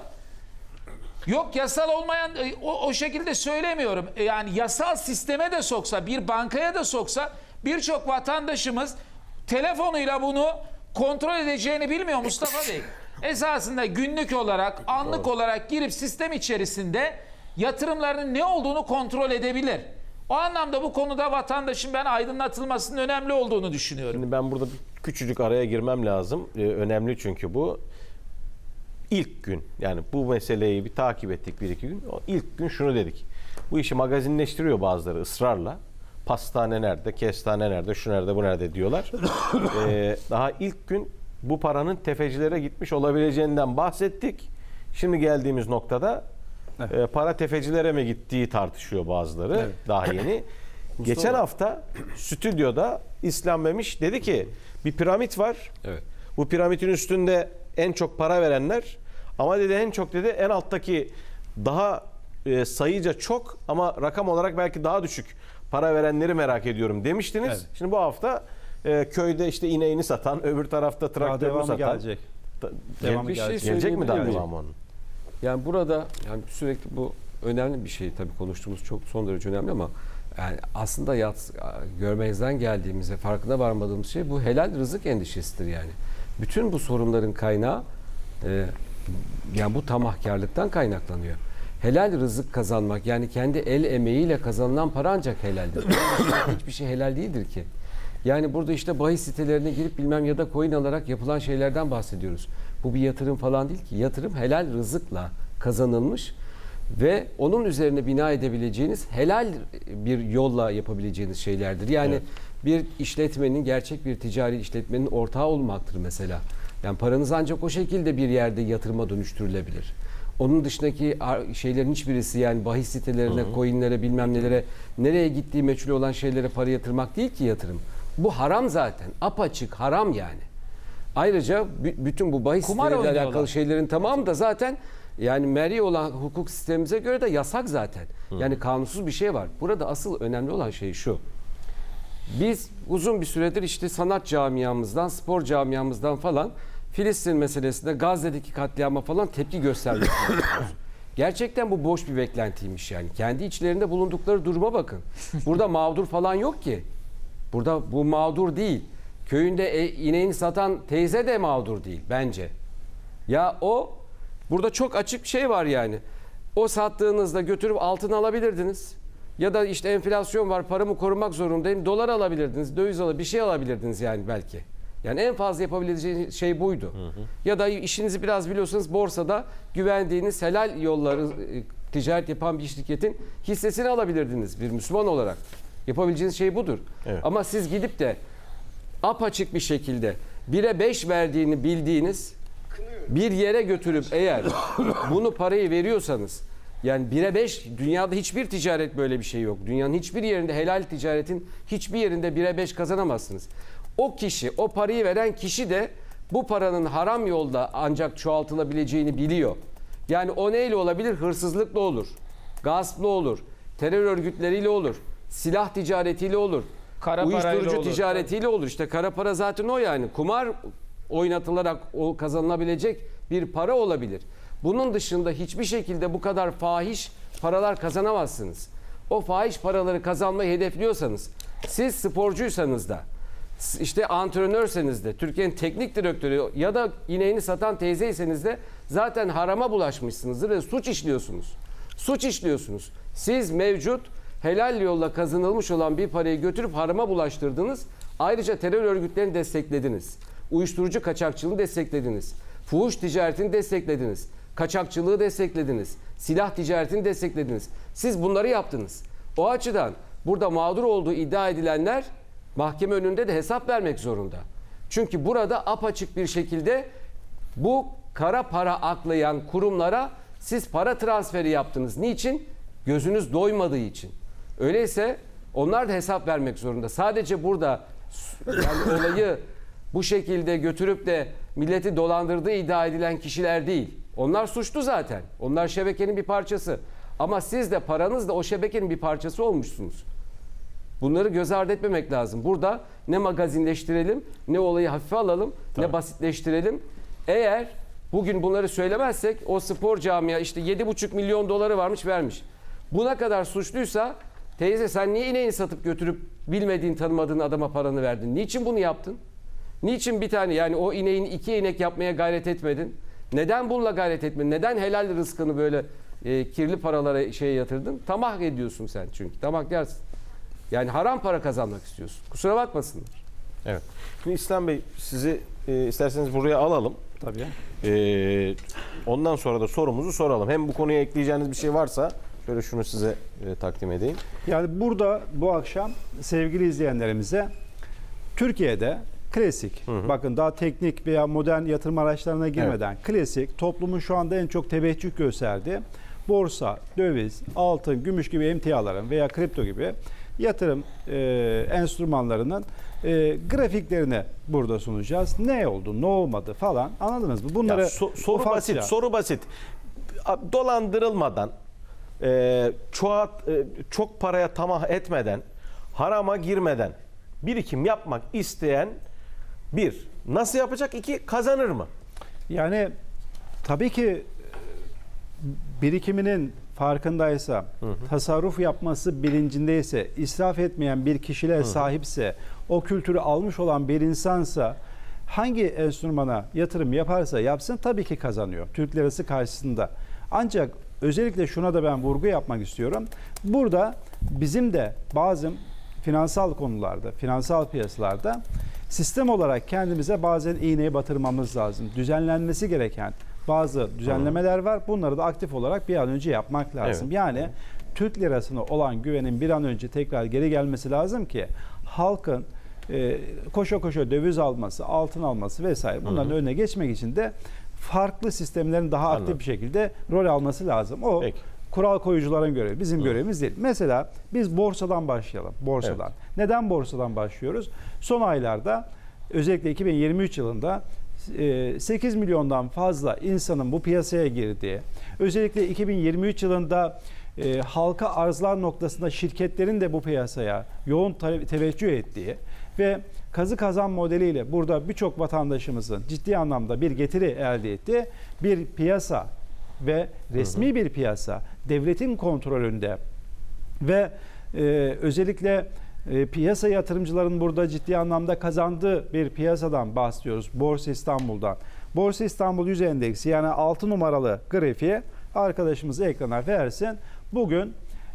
Yok, yasal olmayan o, o şekilde söylemiyorum. Yani yasal sisteme de soksa, bir bankaya da soksa birçok vatandaşımız telefonuyla bunu kontrol edeceğini bilmiyor Mustafa Bey. Esasında günlük olarak, anlık olarak girip sistem içerisinde yatırımlarının ne olduğunu kontrol edebilir. O anlamda bu konuda vatandaşın ben aydınlatılmasının önemli olduğunu düşünüyorum. Şimdi ben burada bir küçücük araya girmem lazım. Ee, önemli çünkü bu. İlk gün, yani bu meseleyi bir takip ettik bir iki gün. O ilk gün şunu dedik. Bu işi magazinleştiriyor bazıları ısrarla. Pastane nerede, kestane nerede, şu nerede, bu nerede diyorlar. ee, daha ilk gün bu paranın tefecilere gitmiş olabileceğinden bahsettik. Şimdi geldiğimiz noktada evet. e, para tefecilere mi gittiği tartışıyor bazıları. Evet. Daha yeni. Geçen hafta stüdyoda İslam Memiş dedi ki bir piramit var. Evet. Bu piramidin üstünde en çok para verenler, ama dedi en çok dedi en alttaki daha e, sayıca çok ama rakam olarak belki daha düşük para verenleri merak ediyorum demiştiniz. Evet. Şimdi bu hafta e, köyde işte ineğini satan, öbür tarafta traktörünü satan. Gelecek. Da, devamı bir gelecek. Şey gelecek mi daha devamı onun? Yani burada yani sürekli bu önemli bir şey tabii, konuştuğumuz çok son derece önemli ama yani aslında yat, görmezden geldiğimiz ve farkına varmadığımız şey bu helal rızık endişesidir yani. Bütün bu sorunların kaynağı e, yani bu tamahkarlıktan kaynaklanıyor. Helal rızık kazanmak, yani kendi el emeğiyle kazanılan para ancak helaldir. Hiçbir şey helal değildir ki. Yani burada işte bahis sitelerine girip bilmem ya da coin alarak yapılan şeylerden bahsediyoruz. Bu bir yatırım falan değil ki. Yatırım helal rızıkla kazanılmış ve onun üzerine bina edebileceğiniz helal bir yolla yapabileceğiniz şeylerdir. Yani evet. bir işletmenin, gerçek bir ticari işletmenin ortağı olmaktır mesela. Yani paranız ancak o şekilde bir yerde yatırıma dönüştürülebilir. Onun dışındaki şeylerin hiçbirisi, yani bahis sitelerine, hı hı. coinlere, bilmem nelere, nereye gittiği meçhul olan şeylere para yatırmak değil ki yatırım. Bu haram zaten. Apaçık haram yani. Ayrıca bütün bu bahis siteleriyle alakalı şeylerin tamamı da zaten yani meri olan hukuk sistemimize göre de yasak zaten. Yani kanunsuz bir şey var. Burada asıl önemli olan şey şu. Biz uzun bir süredir işte sanat camiamızdan, spor camiamızdan falan Filistin meselesinde, Gazze'deki katliama falan tepki göstermek istiyoruz. Gerçekten bu boş bir beklentiymiş yani. Kendi içlerinde bulundukları duruma bakın. Burada mağdur falan yok ki. Burada bu mağdur değil. Köyünde e, ineğini satan teyze de mağdur değil bence. Ya o, burada çok açık bir şey var yani. O sattığınızda götürüp altın alabilirdiniz. Ya da işte enflasyon var, paramı korumak zorundayım. Dolar alabilirdiniz, döviz alabilirdiniz, bir şey alabilirdiniz yani belki. Yani en fazla yapabileceğiniz şey buydu. Hı hı. Ya da işinizi biraz biliyorsanız borsada güvendiğiniz helal yolları e, ticaret yapan bir şirketin hissesini alabilirdiniz bir Müslüman olarak. Yapabileceğiniz şey budur. Evet. Ama siz gidip de apaçık bir şekilde bire beş verdiğini bildiğiniz bir yere götürüp eğer bunu parayı veriyorsanız, yani bire beş, dünyada hiçbir ticaret böyle bir şey yok. Dünyanın hiçbir yerinde, helal ticaretin hiçbir yerinde bire beş kazanamazsınız. O kişi, o parayı veren kişi de bu paranın haram yolda ancak çoğaltılabileceğini biliyor. Yani o neyle olabilir? Hırsızlıkla olur, gaspla olur, terör örgütleriyle olur, silah ticaretiyle olur, kara uyuşturucu olur. ticaretiyle olur. İşte kara para zaten o yani. Kumar oynatılarak o kazanılabilecek bir para olabilir. Bunun dışında hiçbir şekilde bu kadar fahiş paralar kazanamazsınız. O fahiş paraları kazanmayı hedefliyorsanız, siz sporcuysanız da, işte antrenörseniz de, Türkiye'nin teknik direktörü ya da ineğini satan teyzeyseniz de zaten harama bulaşmışsınızdır ve suç işliyorsunuz. Suç işliyorsunuz. Siz mevcut helal yolla kazanılmış olan bir parayı götürüp harama bulaştırdınız. Ayrıca terör örgütlerini desteklediniz. Uyuşturucu kaçakçılığını desteklediniz. Fuhuş ticaretini desteklediniz. Kaçakçılığı desteklediniz. Silah ticaretini desteklediniz. Siz bunları yaptınız. O açıdan burada mağdur olduğu iddia edilenler mahkeme önünde de hesap vermek zorunda. Çünkü burada apaçık bir şekilde bu kara para aklayan kurumlara siz para transferi yaptınız. Niçin? Gözünüz doymadığı için. Öyleyse onlar da hesap vermek zorunda. Sadece burada yani olayı bu şekilde götürüp de milleti dolandırdığı iddia edilen kişiler değil. Onlar suçlu zaten. Onlar şebekenin bir parçası. Ama siz de paranızla o şebekenin bir parçası olmuşsunuz. Bunları göz ardı etmemek lazım. Burada ne magazinleştirelim, ne olayı hafife alalım, tabii. ne basitleştirelim. Eğer bugün bunları söylemezsek o spor camia işte yedi buçuk milyon doları varmış vermiş. Buna kadar suçluysa teyze sen niye ineğini satıp götürüp bilmediğin tanımadığın adama paranı verdin? Niçin bunu yaptın? Niçin bir tane yani o ineğin iki inek yapmaya gayret etmedin? Neden bununla gayret etmedin? Neden helal rızkını böyle e, kirli paralara şeye yatırdın? Tamah ediyorsun sen çünkü. Tamah dersin. Yani haram para kazanmak istiyorsun. Kusura bakmasınlar. Evet. Şimdi İslam Bey sizi e, isterseniz buraya alalım. Tabii. E, ondan sonra da sorumuzu soralım. Hem bu konuya ekleyeceğiniz bir şey varsa şöyle şunu size e, takdim edeyim. Yani burada bu akşam sevgili izleyenlerimize Türkiye'de klasik, hı hı. bakın daha teknik veya modern yatırım araçlarına girmeden evet. klasik, toplumun şu anda en çok teveccüh gösterdiği borsa, döviz, altın, gümüş gibi emtiaların veya kripto gibi yatırım e, enstrümanlarının e, grafiklerini burada sunacağız. Ne oldu, ne olmadı falan, anladınız mı? Bunları ya, so, soru ufakça. basit, soru basit. Dolandırılmadan, e, çoğat, e, çok paraya tamah etmeden, harama girmeden birikim yapmak isteyen bir, nasıl yapacak? İki, kazanır mı? Yani tabii ki birikiminin farkındaysa, hı hı. tasarruf yapması bilincindeyse, israf etmeyen bir kişiliğe hı hı. sahipse, o kültürü almış olan bir insansa hangi enstrümana yatırım yaparsa yapsın tabii ki kazanıyor Türk lirası karşısında. Ancak özellikle şuna da ben vurgu yapmak istiyorum. Burada bizim de bazı finansal konularda, finansal piyasalarda sistem olarak kendimize bazen iğneyi batırmamız lazım. Düzenlenmesi gereken bazı düzenlemeler var. Bunları da aktif olarak bir an önce yapmak lazım. Evet. Yani Türk lirasına olan güvenin bir an önce tekrar geri gelmesi lazım ki halkın e, koşa koşa döviz alması, altın alması vesaire bunların önüne geçmek için de farklı sistemlerin daha aktif Anladım. bir şekilde rol alması lazım. O Peki. kural koyucuların görevi, bizim görevimiz değil. Mesela biz borsadan başlayalım. Borsadan. Neden borsadan başlıyoruz? Son aylarda özellikle iki bin yirmi üç yılında e, sekiz milyondan fazla insanın bu piyasaya girdiği, özellikle iki bin yirmi üç yılında e, halka arzlar noktasında şirketlerin de bu piyasaya yoğun te- teveccüh ettiği ve kazı kazan modeliyle burada birçok vatandaşımızın ciddi anlamda bir getiri elde ettiği bir piyasa ve resmi hı hı. bir piyasa, devletin kontrolünde ve e, özellikle e, piyasa yatırımcıların burada ciddi anlamda kazandığı bir piyasadan bahsediyoruz. Borsa İstanbul'dan. Borsa İstanbul yüz endeksi yani altı numaralı grafiği arkadaşımız ekrana versin. Bugün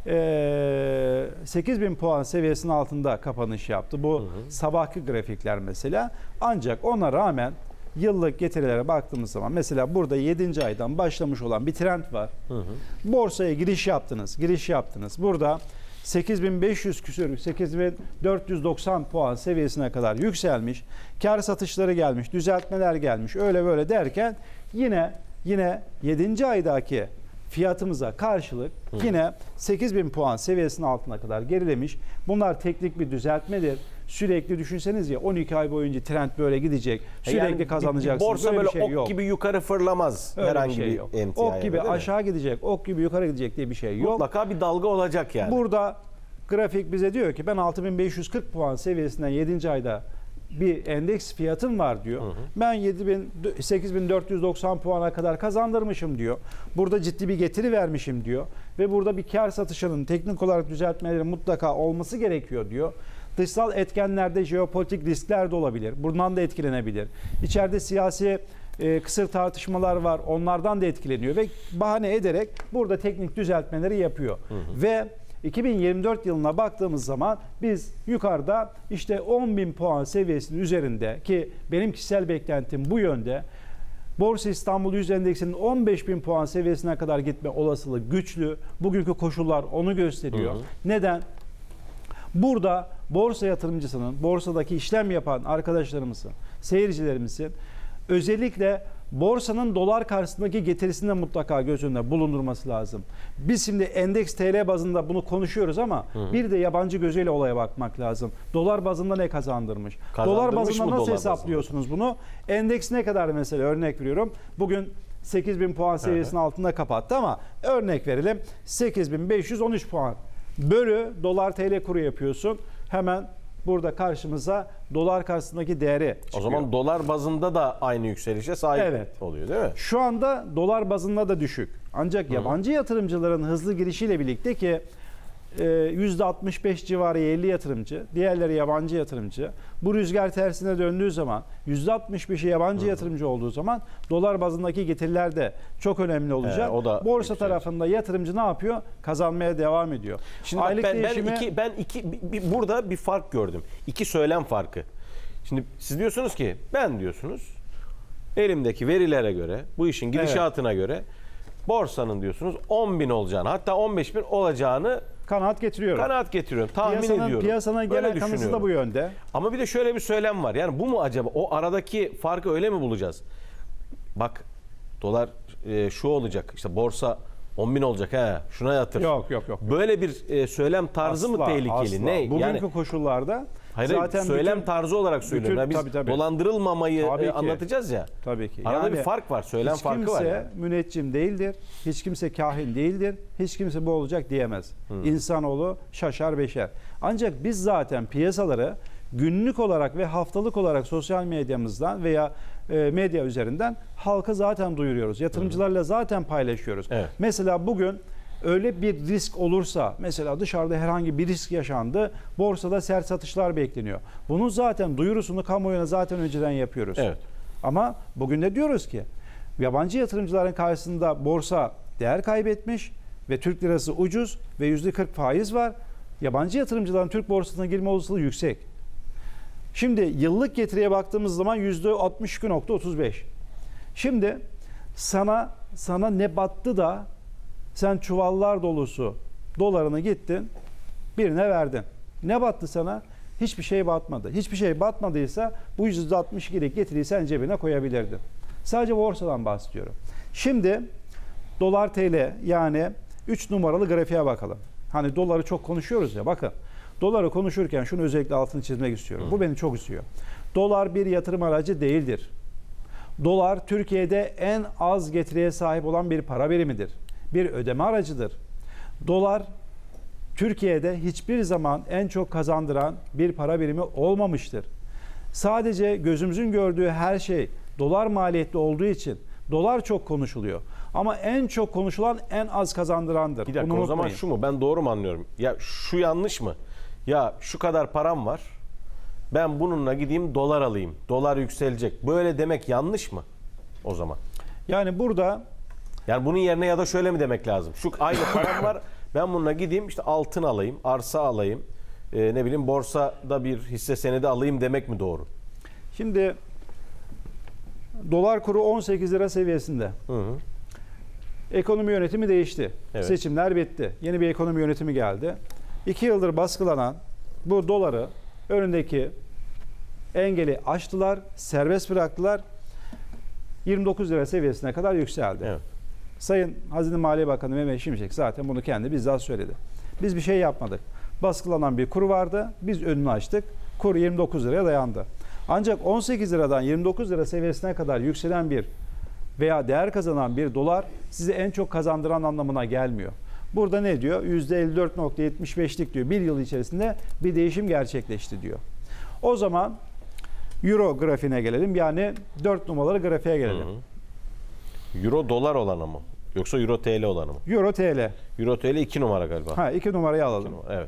e, sekiz bin puan seviyesinin altında kapanış yaptı. Bu hı hı. sabahki grafikler mesela. Ancak ona rağmen yıllık getirilere baktığımız zaman mesela burada yedinci aydan başlamış olan bir trend var. Hı hı. Borsaya giriş yaptınız, giriş yaptınız. Burada sekiz bin beş yüz küsür, sekiz bin dört yüz doksan puan seviyesine kadar yükselmiş. Kar satışları gelmiş, düzeltmeler gelmiş. Öyle böyle derken yine yine yedinci aydaki fiyatımıza karşılık hı. yine sekiz bin puan seviyesinin altına kadar gerilemiş. Bunlar teknik bir düzeltmedir. Sürekli düşünseniz ya on iki ay boyunca trend böyle gidecek. Sürekli yani kazanacaksınız. Borsa böyle, böyle bir şey ok yok. gibi yukarı fırlamaz Öyle herhangi bir şey bir yok. emtiaya. Ok gibi aşağı gidecek, ok gibi yukarı gidecek diye bir şey yok. Mutlaka bir dalga olacak yani. Burada grafik bize diyor ki ben altı bin beş yüz kırk puan seviyesinden yedinci ayda bir endeks fiyatım var diyor. Hı hı. Ben sekiz bin dört yüz doksan puana kadar kazandırmışım diyor. Burada ciddi bir getiri vermişim diyor. Ve burada bir kar satışının teknik olarak düzeltmeleri mutlaka olması gerekiyor diyor. Dışsal etkenlerde jeopolitik riskler de olabilir. Bundan da etkilenebilir. İçeride siyasi e, kısır tartışmalar var. Onlardan da etkileniyor ve bahane ederek burada teknik düzeltmeleri yapıyor. Hı hı. Ve iki bin yirmi dört yılına baktığımız zaman biz yukarıda işte on bin puan seviyesinin üzerinde ki benim kişisel beklentim bu yönde. Borsa İstanbul yüz endeksinin on beş bin puan seviyesine kadar gitme olasılığı güçlü. Bugünkü koşullar onu gösteriyor. Hı hı. Neden? Burada borsa yatırımcısının, borsadaki işlem yapan arkadaşlarımızın, seyircilerimizin özellikle borsanın dolar karşısındaki getirisini de mutlaka göz önünde bulundurması lazım. Biz şimdi endeks T L bazında bunu konuşuyoruz ama hı hı. bir de yabancı gözüyle olaya bakmak lazım. Dolar bazında ne kazandırmış? Kazandırmış dolar bazında nasıl dolar hesaplıyorsunuz bazında? Bunu? Endeks ne kadar mesela örnek veriyorum. Bugün sekiz bin puan seviyesinin hı hı. altında kapattı ama örnek verelim sekiz bin beş yüz on üç puan. Bölü dolar T L kuru yapıyorsun. Hemen burada karşımıza dolar karşısındaki değeri çıkıyor. O zaman dolar bazında da aynı yükselişe sahip evet. oluyor değil mi? Şu anda dolar bazında da düşük. Ancak Hı. yabancı yatırımcıların hızlı girişiyle birlikte ki yüzde altmış beş civarı yerli yatırımcı, diğerleri yabancı yatırımcı. Bu rüzgar tersine döndüğü zaman yüzde altmış beşi yabancı Hı. yatırımcı olduğu zaman dolar bazındaki getiriler de çok önemli olacak. Ee, o da Borsa yükselici. Tarafında yatırımcı ne yapıyor? Kazanmaya devam ediyor. Şimdi Aylık ben, değişimi... ben iki ben iki bir, bir, burada bir fark gördüm. İki söylem farkı. Şimdi siz diyorsunuz ki ben diyorsunuz elimdeki verilere göre bu işin gidişatına evet. göre borsanın diyorsunuz on bin olacağını hatta on beş bin olacağını kanaat getiriyorum. Kanaat getiriyorum. Tahmin piyasanın, ediyorum. Piyasanın genel kanısı da bu yönde. Ama bir de şöyle bir söylem var. Yani bu mu acaba? O aradaki farkı öyle mi bulacağız? Bak dolar e, şu olacak. İşte borsa on bin olacak. He, şuna yatır. Yok yok yok. Böyle bir e, söylem tarzı asla, mı tehlikeli? Asla. Ne? Bugünkü yani, koşullarda hayır, zaten söylem bütün, tarzı olarak söylüyorum. bütün, Biz tabii, tabii. dolandırılmamayı tabii e, ki. anlatacağız ya. Tabii ki. Arada yani, bir fark var. Söylem farkı var. Hiç kimse yani. müneccim değildir. Hiç kimse kahin değildir. Hiç kimse bu olacak diyemez. Hmm. İnsanoğlu şaşar beşer. Ancak biz zaten piyasaları günlük olarak ve haftalık olarak sosyal medyamızdan veya e, medya üzerinden halka zaten duyuruyoruz. Yatırımcılarla hmm. zaten paylaşıyoruz. Evet. Mesela bugün öyle bir risk olursa, mesela dışarıda herhangi bir risk yaşandı, borsada sert satışlar bekleniyor. Bunun zaten duyurusunu kamuoyuna zaten önceden yapıyoruz. Evet. Ama bugün de diyoruz ki yabancı yatırımcıların karşısında borsa değer kaybetmiş ve Türk lirası ucuz ve yüzde kırk faiz var. Yabancı yatırımcıların Türk borsasına girme olasılığı yüksek. Şimdi yıllık getiriye baktığımız zaman yüzde altmış iki nokta otuz beş. Şimdi sana sana ne battı da sen çuvallar dolusu dolarını gittin birine verdin. Ne battı sana? Hiçbir şey batmadı. Hiçbir şey batmadıysa bu yüzde altmış ikilik getiriyi sen cebine koyabilirdin. Sadece borsadan bahsediyorum. Şimdi dolar T L yani üç numaralı grafiğe bakalım. Hani doları çok konuşuyoruz ya, bakın. Doları konuşurken şunu özellikle altını çizmek istiyorum. Bu beni çok üzüyor. Dolar bir yatırım aracı değildir. Dolar Türkiye'de en az getiriye sahip olan bir para birimidir. Bir ödeme aracıdır. Dolar Türkiye'de hiçbir zaman en çok kazandıran bir para birimi olmamıştır. Sadece gözümüzün gördüğü her şey dolar maliyetli olduğu için dolar çok konuşuluyor. Ama en çok konuşulan en az kazandırandır. Bir dakika, Bunu o zaman unutmayın. şu mu? Ben doğru mu anlıyorum? Ya şu yanlış mı? Ya şu kadar param var. Ben bununla gideyim dolar alayım. Dolar yükselecek. Böyle demek yanlış mı o zaman? Yani burada Yani bunun yerine ya da şöyle mi demek lazım? Şu aynı param var. Ben bununla gideyim işte altın alayım, arsa alayım. e, ne bileyim borsada bir hisse senedi alayım demek mi doğru? şimdi dolar kuru on sekiz lira seviyesinde. Hı hı. Ekonomi yönetimi değişti. Evet. Seçimler bitti. Yeni bir ekonomi yönetimi geldi. İki yıldır baskılanan bu doları önündeki engeli aştılar, serbest bıraktılar. yirmi dokuz lira seviyesine kadar yükseldi. Evet. Sayın Hazine Maliye Bakanı Mehmet Şimşek zaten bunu kendi bizzat söyledi. Biz bir şey yapmadık. Baskılanan bir kur vardı. Biz önünü açtık. Kur yirmi dokuz liraya dayandı. Ancak on sekiz liradan yirmi dokuz lira seviyesine kadar yükselen bir veya değer kazanan bir dolar sizi en çok kazandıran anlamına gelmiyor. Burada ne diyor? yüzde elli dört nokta yetmiş beşlik diyor. Bir yıl içerisinde bir değişim gerçekleşti diyor. O zaman Euro grafiğine gelelim. Yani dört numaralı grafiğe gelelim. Hı hı. Euro dolar olanı mı? Yoksa Euro T L olanı mı? Euro T L. Euro T L iki numara galiba. Ha, iki numarayı alalım. Evet.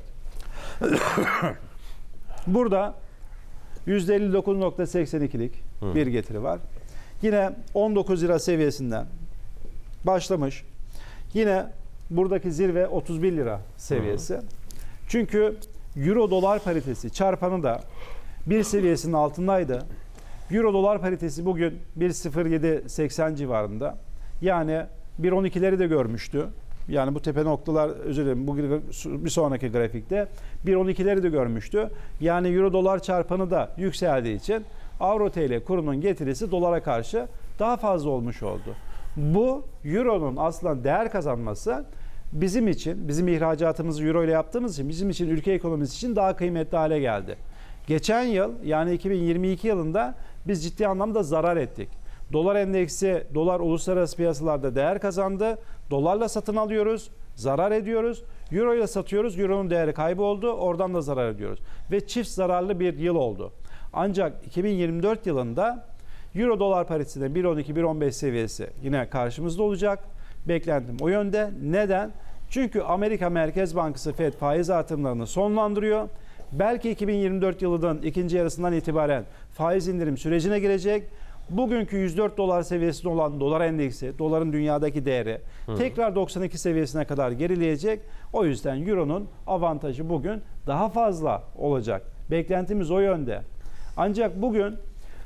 Burada yüzde elli dokuz nokta seksen ikilik Hı. bir getiri var. Yine on dokuz lira seviyesinden başlamış. Yine buradaki zirve otuz bir lira seviyesi. Hı. Çünkü Euro dolar paritesi çarpanı da bir seviyesinin altındaydı. Euro dolar paritesi bugün bir nokta sıfır yedi seksen civarında. Yani bir on ikileri de görmüştü. Yani bu tepe noktalar, özür dilerim, bu bir sonraki grafikte bir on ikileri de görmüştü. Yani Euro dolar çarpanı da yükseldiği için Avro T L kurunun getirisi dolara karşı daha fazla olmuş oldu. Bu Euro'nun aslında değer kazanması bizim için, bizim ihracatımızı Euro ile yaptığımız için bizim için, ülke ekonomisi için daha kıymetli hale geldi. Geçen yıl yani iki bin yirmi iki yılında biz ciddi anlamda zarar ettik. Dolar endeksi, dolar uluslararası piyasalarda değer kazandı. Dolarla satın alıyoruz, zarar ediyoruz. Euro ile satıyoruz, Euro'nun değeri kayboldu. Oradan da zarar ediyoruz. Ve çift zararlı bir yıl oldu. Ancak iki bin yirmi dört yılında Euro dolar paritesinde bir nokta on iki bir nokta on beş seviyesi yine karşımızda olacak. Beklentim o yönde. Neden? Çünkü Amerika Merkez Bankası Fed faiz artırımlarını sonlandırıyor. Belki iki bin yirmi dört yılının ikinci yarısından itibaren faiz indirim sürecine girecek. Bugünkü yüz dört dolar seviyesinde olan dolar endeksi, doların dünyadaki değeri Hı. tekrar doksan iki seviyesine kadar gerileyecek. O yüzden Euro'nun avantajı bugün daha fazla olacak. Beklentimiz o yönde. Ancak bugün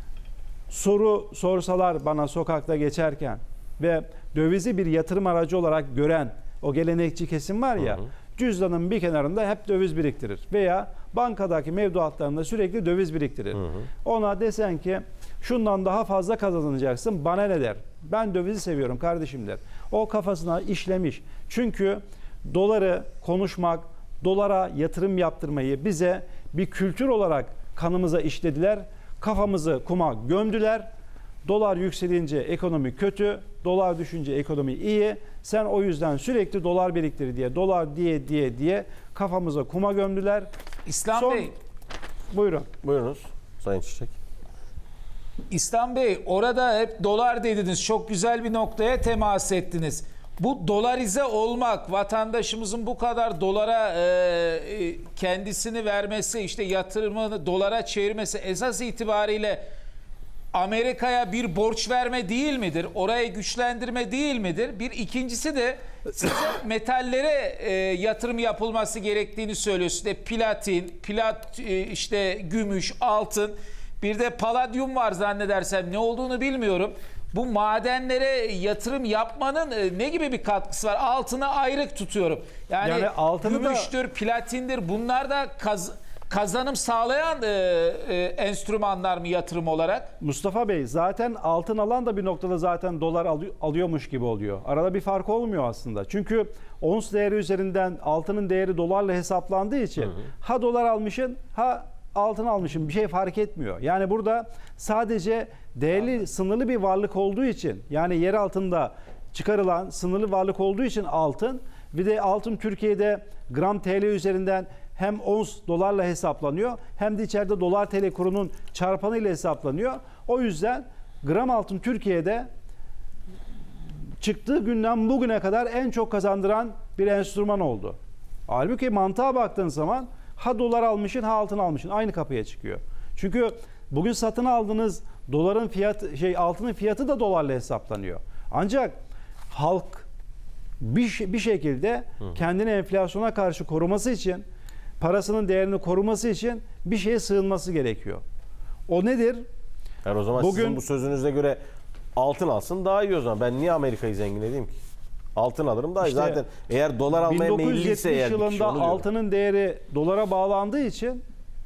soru sorsalar bana sokakta geçerken ve dövizi bir yatırım aracı olarak gören o gelenekçi kesim var ya, Hı. cüzdanın bir kenarında hep döviz biriktirir veya bankadaki mevduatlarında sürekli döviz biriktirir. Hı hı. Ona desen ki şundan daha fazla kazanacaksın, bana ne der? Ben dövizi seviyorum kardeşim der. O kafasına işlemiş. Çünkü doları konuşmak, dolara yatırım yaptırmayı bize bir kültür olarak kanımıza işlediler. Kafamızı kuma gömdüler. Dolar yükselince ekonomi kötü, dolar düşünce ekonomi iyi. Sen o yüzden sürekli dolar biriktir diye, dolar diye diye diye kafamıza kuma gömdüler. İslam Son... Bey. Buyurun. Buyurunuz Sayın Çiçek. İslam Bey, orada hep dolar dediniz. Çok güzel bir noktaya temas ettiniz. Bu dolarize olmak, vatandaşımızın bu kadar dolara e, kendisini vermesi, işte yatırımını dolara çevirmesi esas itibariyle Amerika'ya bir borç verme değil midir? Oraya güçlendirme değil midir? Bir ikincisi de size metallere e, yatırım yapılması gerektiğini söylüyorsunuz. İşte platin, plat, e, işte gümüş, altın, bir de paladyum var zannedersem, ne olduğunu bilmiyorum. Bu madenlere yatırım yapmanın e, ne gibi bir katkısı var? Altını ayrık tutuyorum. Yani, Yani altını da- gümüştür, platindir, bunlar da kaz, kazanım sağlayan e, e, enstrümanlar mı yatırım olarak? Mustafa Bey, zaten altın alan da bir noktada zaten dolar alıyor- alıyormuş gibi oluyor. Arada bir fark olmuyor aslında. Çünkü ons değeri üzerinden altının değeri dolarla hesaplandığı için hı hı. ha dolar almışsın ha altın almışsın, bir şey fark etmiyor. Yani burada sadece değerli Anladım. sınırlı bir varlık olduğu için, yani yer altında çıkarılan sınırlı varlık olduğu için altın, bir de altın Türkiye'de gram T L üzerinden hem ons dolarla hesaplanıyor hem de içeride dolar T L kurunun çarpanıyla hesaplanıyor. O yüzden gram altın Türkiye'de çıktığı günden bugüne kadar en çok kazandıran bir enstrüman oldu. Halbuki mantığa baktığın zaman ha dolar almışsın ha altın almışsın, aynı kapıya çıkıyor. Çünkü bugün satın aldığınız doların fiyatı, şey altının fiyatı da dolarla hesaplanıyor. Ancak halk bir, bir şekilde kendini enflasyona karşı koruması için, parasının değerini koruması için bir şeye sığınması gerekiyor. O nedir? Yani o zaman Bugün, sizin bu sözünüze göre altın alsın daha iyi o zaman. Ben niye Amerika'yı zengin edeyim ki? Altın alırım daha iyi. İşte Zaten eğer dolar almaya meyilliyse eğer bin dokuz yüz yetmiş bir kişi yılında oluyor. altının değeri dolara bağlandığı için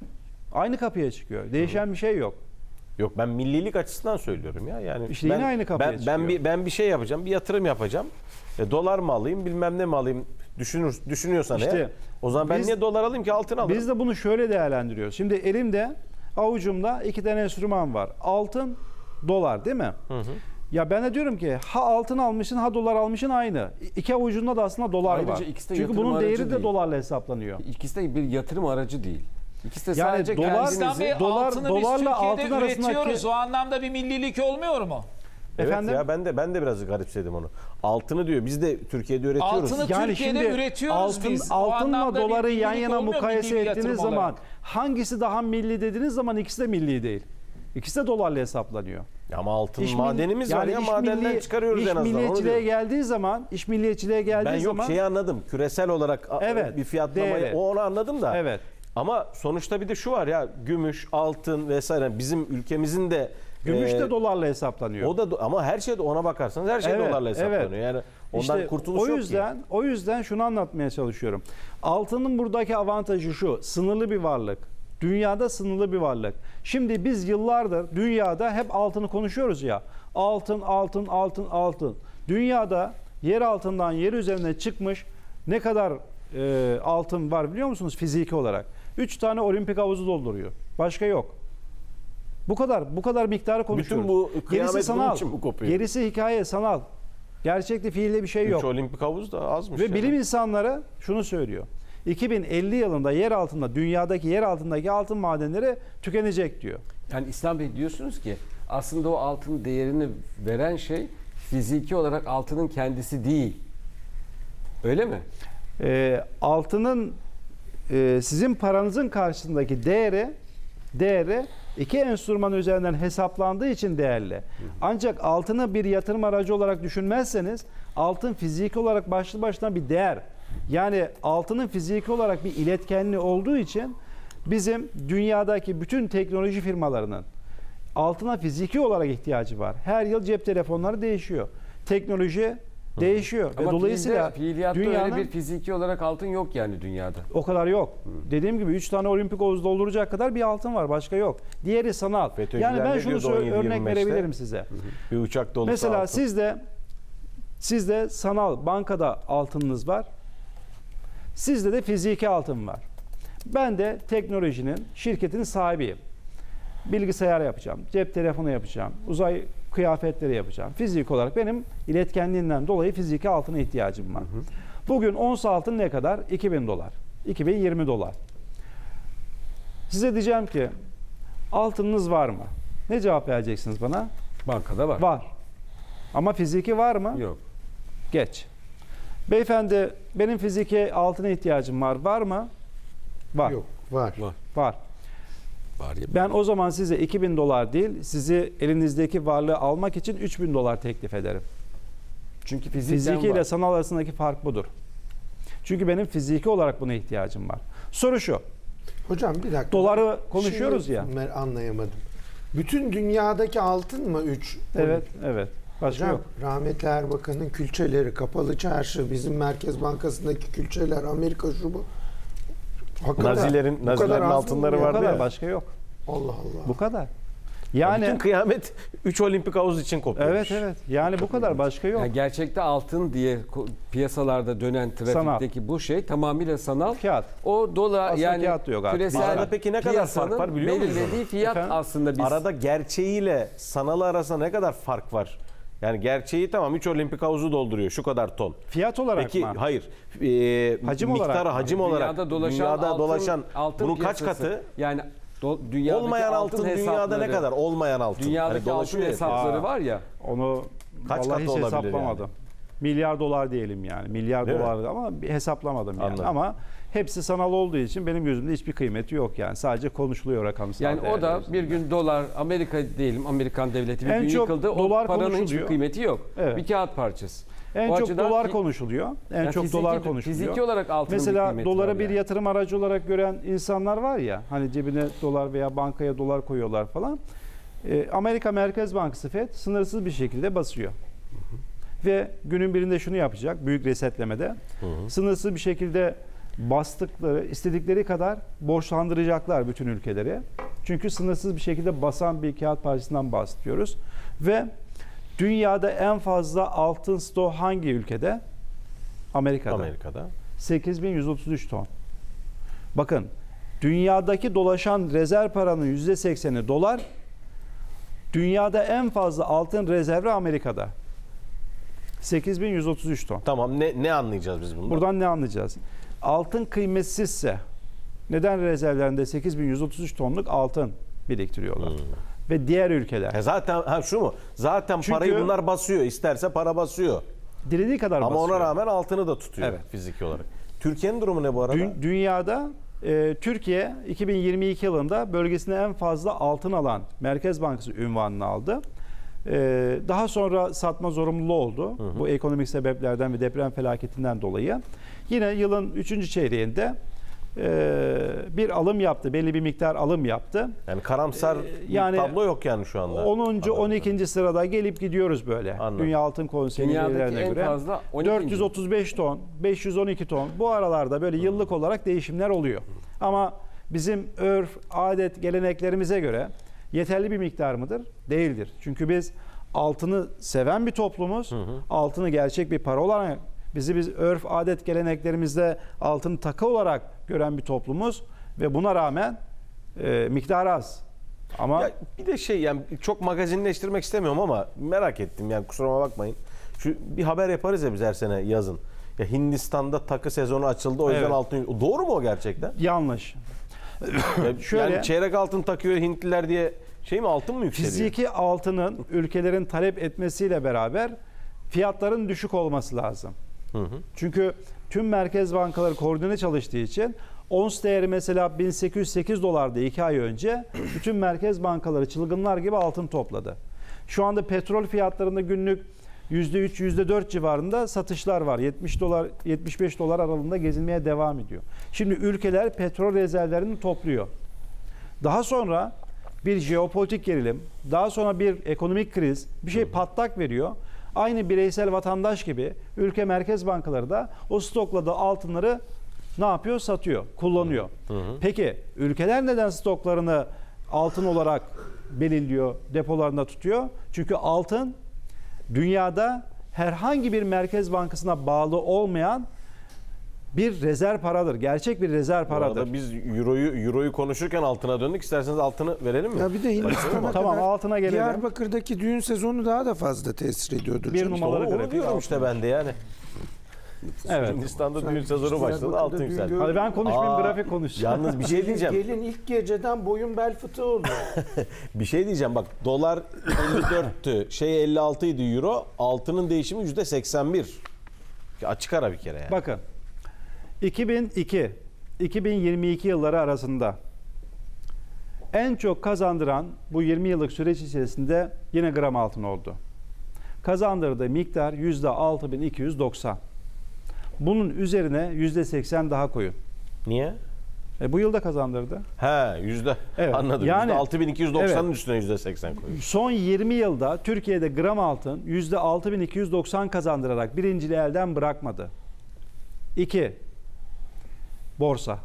aynı kapıya çıkıyor. Değişen bir şey yok. Yok, ben millilik açısından söylüyorum ya. Yani İşte ben, yine aynı kapıya ben, çıkıyor. ben bir ben bir şey yapacağım, bir yatırım yapacağım. E, dolar mı alayım, bilmem ne mi alayım düşünür düşünüyorsan İşte eğer. O zaman ben biz- niye dolar alayım ki, altın alırım? Biz de bunu şöyle değerlendiriyoruz. Şimdi elimde, avucumda iki tane enstrüman var. Altın, dolar, değil mi? Hı hı. Ya ben de diyorum ki ha altın almışsın ha dolar almışsın aynı. İki avucunda da aslında dolar Ayrıca var. ikisi de Çünkü yatırım bunun aracı değeri de değil. dolarla hesaplanıyor. İkisi de bir yatırım aracı değil. İkisi de Yani sadece dolar- kendinizi... İslam Bey, dolar- altını dolarla biz Türkiye'de altın arasındaki- üretiyoruz. O anlamda bir millilik olmuyor mu? Evet Efendim? ya, ben de ben de biraz garipsedim onu. Altını diyor. Biz de Türkiye'de üretiyoruz. Altını Yani Türkiye'de şimdi üretiyoruz altın, biz. O altınla anlamda bir doları yan millilik yana olmuyor, mukayese milli bir ettiğiniz yatırım zaman olarak. hangisi daha milli dediğiniz zaman ikisi de milli değil. İkisi de dolarla hesaplanıyor. Ama altın İş madenimiz milli- var ya, iş madenden milli- çıkarıyoruz iş en azından. Onu milliyetçiliğe diyorum. geldiği zaman, iş milliyetçiliğe geldiği Ben yok zaman şeyi anladım. Küresel olarak a- Evet, bir fiyatlamayı, değeri. o onu anladım da. Evet. Ama sonuçta bir de şu var ya, gümüş, altın vesaire bizim ülkemizin de gümüş e, de dolarla hesaplanıyor. o da do- ama her şey de, ona bakarsanız her şey Evet, dolarla hesaplanıyor. evet. Yani ondan İşte kurtuluş o yok yüzden, ki. o yüzden şunu anlatmaya çalışıyorum. Altının buradaki avantajı şu: sınırlı bir varlık. Dünyada sınırlı bir varlık. Şimdi biz yıllardır dünyada hep altını konuşuyoruz ya. Altın, altın, altın, altın. Dünyada yer altından yer üzerine çıkmış ne kadar e, altın var biliyor musunuz fiziki olarak? Üç tane olimpik havuzu dolduruyor. Başka yok. Bu kadar, bu kadar miktarı konuşuyoruz. bu kıyamet Gerisi bunun sanal. için mi kopuyor? Gerisi hikaye, sanal. Gerçekte, fiilde bir şey Üç yok. olimpik havuz da azmış. Ve yani. bilim insanları şunu söylüyor. iki bin elli yılında yer altında, dünyadaki yer altındaki altın madenleri tükenecek diyor. Yani İslam Bey, diyorsunuz ki aslında o altın değerini veren şey fiziki olarak altının kendisi değil. Öyle mi? Ee, altının e, sizin paranızın karşısındaki değeri değeri iki enstrüman üzerinden hesaplandığı için değerli. Ancak altını bir yatırım aracı olarak düşünmezseniz altın fiziki olarak başlı başına bir değer. Yani altının fiziki olarak bir iletkenliği olduğu için bizim dünyadaki bütün teknoloji firmalarının altına fiziki olarak ihtiyacı var. Her yıl cep telefonları değişiyor. Teknoloji değişiyor. Ve Ama dolayısıyla fiilde, fiiliyatta dünyanın öyle bir fiziki olarak altın yok yani dünyada. o kadar yok. Dediğim gibi üç tane olimpik havuz dolduracak kadar bir altın var. Başka yok. Diğeri sanal. FETÖ'cüler Yani ben ne şunu diyordu söyle- on yedi örnek yirmi beşte? verebilirim size. Bir uçak dolusu Mesela altın. sizde sizde sanal bankada altınınız var. Sizde de fiziki altın var. Ben de teknolojinin, şirketin sahibiyim. Bilgisayar yapacağım, cep telefonu yapacağım, uzay kıyafetleri yapacağım. Fizik olarak benim iletkenliğinden dolayı fiziki altına ihtiyacım var. Bugün ons altın ne kadar? iki bin dolar. iki bin yirmi dolar. Size diyeceğim ki altınınız var mı? Ne cevap vereceksiniz bana? Bankada var. Var. Ama fiziki var mı? Yok. Geç. Beyefendi, benim fiziki altına ihtiyacım var. Var mı? Var. Yok, var. Var. Var. var ya. Ben o zaman size iki bin dolar değil, sizi elinizdeki varlığı almak için üç bin dolar teklif ederim. Çünkü fizikten Fiziki var. ile sanal arasındaki fark budur. Çünkü benim fiziki olarak buna ihtiyacım var. Soru şu. Hocam bir dakika. Doları konuşuyoruz Şimdi ya. ben anlayamadım. Bütün dünyadaki altın mı üç? Evet, evet. Başka Hocam yok. rahmetli Erbakan'ın külçeleri, kapalı çarşı, bizim Merkez Bankası'ndaki külçeler, Amerika şu bu. Hakikaten Nazilerin, bu kadar Nazilerin az mı altınları ya? Bu vardı kadar, ya. başka yok. Allah Allah. Bu kadar. Yani bütün Yani kıyamet üç olimpik havuz için kopuyormuş. evet evet. Yani bu kadar, başka yok. Yani gerçekte altın diye ko- piyasalarda dönen trafikteki bu şey tamamıyla sanal. Kağıt. O dolar Aslında yani kağıt yok artık. küresel Arada peki ne kadar piyasanın fark var biliyor musunuz belirlediği fiyat Efendim? aslında biz Arada gerçeğiyle sanalı arasında ne kadar fark var? Yani gerçeği tamam üç olimpik havuzu dolduruyor şu kadar ton. Fiyat olarak Peki mı? hayır. E, Hacim miktarı olarak mı? hacim olarak dünyada dolaşan dünyada altın, dolaşan altın bunun kaç piyasası, katı? yani do, dünyadaki Olmayan altın, dünyada hesapları, ne kadar? Olmayan altın. Dünyadaki Hani altın dolaşıyor ya. hesapları Aa. var ya. Onu Kaç vallahi katı hiç olabilir hesaplamadım. Milyar dolar diyelim yani. Milyar Değil mi? dolar ama bir hesaplamadım yani. Anladım. Ama hepsi sanal olduğu için benim gözümde hiçbir kıymeti yok yani. Sadece konuşuluyor rakamsal Yani o da değerler. bir gün dolar Amerika diyelim Amerikan devleti bir En gün çok yıkıldı. O dolar paranın hiçbir konuşuluyor. kıymeti yok. Evet. Bir kağıt parçası. En O çok açıdan dolar fi- konuşuluyor. En Yani çok fiziki- dolar konuşuluyor. Fiziki olarak altının bir Mesela kıymeti doları var bir yani. yatırım aracı olarak gören insanlar var ya, hani cebine dolar veya bankaya dolar koyuyorlar falan. Ee, Amerika Merkez Bankası Fed sınırsız bir şekilde basıyor. Ve günün birinde şunu yapacak, büyük resetlemede. Sınırsız bir şekilde bastıkları, istedikleri kadar borçlandıracaklar bütün ülkeleri. Çünkü sınırsız bir şekilde basan bir kağıt parçasından bahsediyoruz. Ve dünyada en fazla altın stoğu hangi ülkede? Amerika'da. Amerika'da. sekiz bin yüz otuz üç ton. Bakın, dünyadaki dolaşan rezerv paranın yüzde sekseni dolar. Dünyada en fazla altın rezervi Amerika'da. sekiz bin yüz otuz üç ton. Tamam ne ne anlayacağız biz bundan? Buradan ne anlayacağız? Altın kıymetsizse neden rezervlerinde sekiz bin yüz otuz üç tonluk altın biriktiriyorlar? Hmm. Ve diğer ülkeler He zaten ha şu mu? Zaten Çünkü- parayı bunlar basıyor. İsterse para basıyor. dilediği kadar Ama basıyor. ona rağmen altını da tutuyor Evet. fiziki olarak. Türkiye'nin durumu ne bu arada? Dü- dünyada e, Türkiye iki bin yirmi iki yılında bölgesinde en fazla altın alan Merkez Bankası unvanını aldı. E, daha sonra satma zorunluluğu oldu. Bu ekonomik sebeplerden ve deprem felaketinden dolayı. Yine yılın üçüncü çeyreğinde e, bir alım yaptı. Belli bir miktar alım yaptı. Yani karamsar yani bir tablo yok yani şu anda. onuncu Adamda. on ikinci sırada gelip gidiyoruz böyle. Anladım. Dünya Altın Konseyi Dünyadaki verilerine en göre. fazla on ikinci. dört yüz otuz beş ton, beş yüz on iki ton bu aralarda böyle yıllık olarak değişimler oluyor. Ama bizim örf, adet, geleneklerimize göre yeterli bir miktar mıdır? Değildir. Çünkü biz altını seven bir toplumuz. Altını gerçek bir para olarak, bizi biz örf, adet, geleneklerimizde altını takı olarak gören bir toplumuz ve buna rağmen e, miktar az. Ama Ya bir de şey yani çok magazinleştirmek istemiyorum ama merak ettim yani kusuruma bakmayın. Şu bir haber yaparız ya biz her sene yazın. Ya Hindistan'da takı sezonu açıldı o yüzden Evet. altın. Doğru mu o gerçekten? yanlış. Ya Şöyle- yani çeyrek altın takıyor Hintliler diye şey mi altın mı yükseliyor? Fiziki altının ülkelerin talep etmesiyle beraber fiyatların düşük olması lazım. Çünkü tüm merkez bankaları koordine çalıştığı için ons değeri mesela bin sekiz yüz sekiz dolardı iki ay önce. Bütün merkez bankaları çılgınlar gibi altın topladı. Şu anda petrol fiyatlarında günlük yüzde üç yüzde dört civarında satışlar var. yetmiş dolar yetmiş beş dolar aralığında gezinmeye devam ediyor. Şimdi ülkeler petrol rezervlerini topluyor. Daha sonra bir jeopolitik gerilim, daha sonra bir ekonomik kriz, bir şey patlak veriyor. Aynı bireysel vatandaş gibi ülke merkez bankaları da o stokladığı altınları ne yapıyor? Satıyor, kullanıyor. Peki ülkeler neden stoklarını altın olarak belirliyor, depolarında tutuyor? Çünkü altın dünyada herhangi bir merkez bankasına bağlı olmayan bir rezerv paradır. Gerçek bir rezerv Bu arada paradır. biz euroyu euroyu konuşurken altına döndük. İsterseniz altını verelim mi? Ya bir de Hindistan'a Tamam, kadar altına gelelim. Diyarbakır'daki düğün sezonu daha da fazla tesir ediyordur. Bir canım. İşte numaralı onu, onu grafik diyorum altın. işte ben de yani. Evet. Hindistan'da düğün Sen sezonu işte başladı Diyarbakır'da altın düğün yükseldi. gördün. Hadi ben konuşmayayım, Aa, grafik konuşacağım. Yalnız bir şey diyeceğim. Gelin ilk geceden boyun bel fıtığı oldu. Bir şey diyeceğim bak dolar elli dörttü şey elli altıydı euro altının değişimi yüzde seksen bir. Açık ara bir kere yani. Bakın iki bin iki iki bin yirmi iki yılları arasında En çok kazandıran bu yirmi yıllık süreç içerisinde yine gram altın oldu. Kazandırdığı miktar yüzde altı bin iki yüz doksan. Bunun üzerine yüzde seksen daha koyun. Niye? E, bu yılda kazandırdı. He yüzde. Evet, Anladım. yani- yüzde altı bin iki yüz doksanın Evet. üstüne yüzde seksen koyuyor. Son yirmi yılda Türkiye'de gram altın yüzde altı bin iki yüz doksan kazandırarak birinciliği elden bırakmadı. iki. Borsa.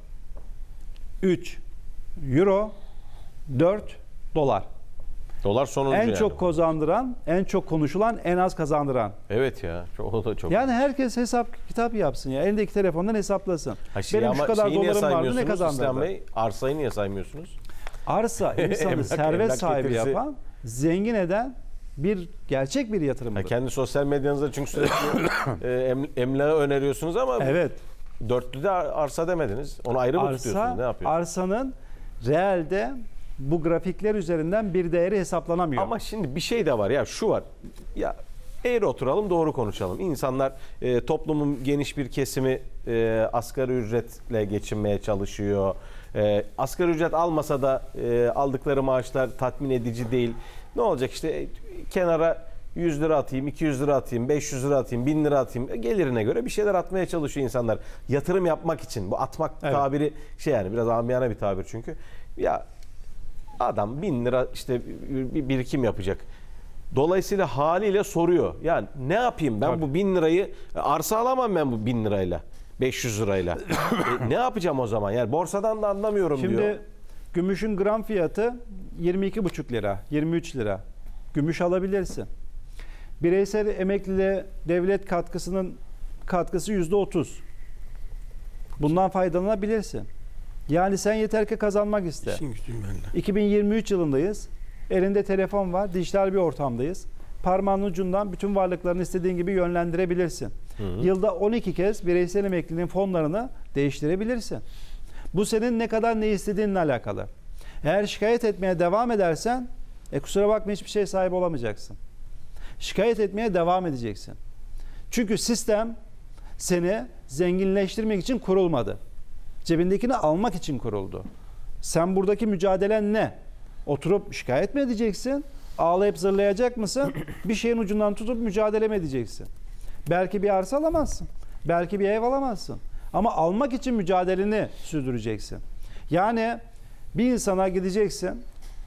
üç. Euro. dört. Dolar. Dolar sonuncu En yani. çok kazandıran, en çok konuşulan, en az kazandıran. Evet ya. Çok, o da çok. Yani herkes hesap kitap yapsın ya. Elindeki telefondan hesaplasın. Ha şey Benim ama şu kadar şeyi niye dolarım vardı, ne saymıyorsunuz İslam kazandırdı? Bey? Arsayı niye saymıyorsunuz? Arsa insanı Emlak- servet emlak sahibi getirisi. yapan, zengin eden bir gerçek bir Ha, yatırımdır. kendi sosyal medyanızda çünkü sürekli e, em, emlağı öneriyorsunuz ama Evet. dörtlüde ar- arsa demediniz. Onu ayrı mı tutuyorsunuz? Ne Arsa, yapıyorsunuz? arsanın realde bu grafikler üzerinden bir değeri hesaplanamıyor. Ama şimdi bir şey de var ya şu var. Ya eğri oturalım doğru konuşalım. İnsanlar e, toplumun geniş bir kesimi e, asgari ücretle geçinmeye çalışıyor. E, asgari ücret almasa da e, aldıkları maaşlar tatmin edici değil. Ne olacak işte e, kenara yüz lira atayım, iki yüz lira atayım, beş yüz lira atayım, bin lira atayım. E, gelirine göre bir şeyler atmaya çalışıyor insanlar. Yatırım yapmak için. Bu atmak Evet. tabiri şey yani biraz amiyane bir tabir çünkü. Ya adam bin lira işte bir birikim yapacak. Dolayısıyla haliyle soruyor. Yani ne yapayım ben Tabii. bu bin lirayı arsa alamam ben bu bin lirayla. beş yüz lirayla. E, ne yapacağım o zaman? Yani borsadan da anlamıyorum Şimdi diyor. gümüşün gram fiyatı yirmi iki buçuk lira, yirmi üç lira. Gümüş alabilirsin. Bireysel emekliliğe devlet katkısının katkısı yüzde otuz. Bundan faydalanabilirsin. Yani sen yeter ki kazanmak iste. İşin gücün benimle. iki bin yirmi üç yılındayız. Elinde telefon var, dijital bir ortamdayız. Parmağının ucundan bütün varlıklarını istediğin gibi yönlendirebilirsin. Yılda on iki kez bireysel emekliliğin fonlarını değiştirebilirsin. Bu senin ne kadar ne istediğinle alakalı. Eğer şikayet etmeye devam edersen, e kusura bakma hiçbir şey sahibi olamayacaksın. Şikayet etmeye devam edeceksin. Çünkü sistem seni zenginleştirmek için kurulmadı. Cebindekini almak için kuruldu. Sen buradaki mücadelen ne? Oturup şikayet mi edeceksin? Ağlayıp zırlayacak mısın? Bir şeyin ucundan tutup mücadele mi edeceksin? Belki bir arsa alamazsın. Belki bir ev alamazsın. Ama almak için mücadeleni sürdüreceksin. Yani bir insana gideceksin.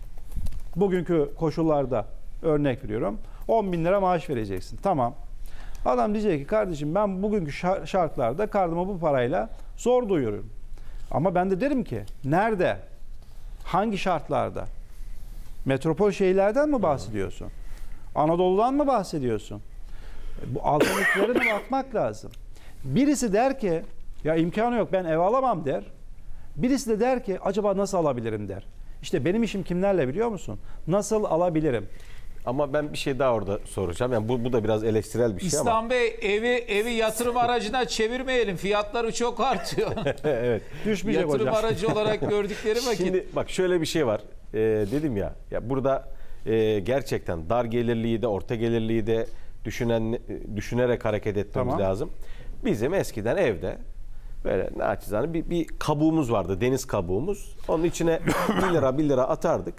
Bugünkü koşullarda örnek veriyorum. on bin lira maaş vereceksin. Tamam. Adam diyecek ki kardeşim ben bugünkü şartlarda karnımı bu parayla zor doyuruyorum. Ama ben de derim ki nerede? Hangi şartlarda? Metropol şehirlerden mi bahsediyorsun? Anadolu'dan mı bahsediyorsun? Bu alternatiflere de bakmak lazım. Birisi der ki ya imkanı yok ben ev alamam der. Birisi de der ki acaba nasıl alabilirim der. İşte benim işim kimlerle biliyor musun? Nasıl alabilirim? Ama ben bir şey daha orada soracağım. Yani bu, bu da biraz eleştirel bir şey ama. İslam Bey evi evi yatırım aracına çevirmeyelim. Fiyatları çok artıyor. Evet. Düşmeyecek Yatırım hocam. aracı olarak gördükleri vakit. Şimdi bak şöyle bir şey var. Ee, dedim ya, ya burada e, gerçekten dar gelirliği de orta gelirliği de düşünen düşünerek hareket etmemiz Tamam. lazım. Bizim eskiden evde böyle naçizane bir, bir kabuğumuz vardı. Deniz kabuğumuz. Onun içine bir lira bir lira atardık.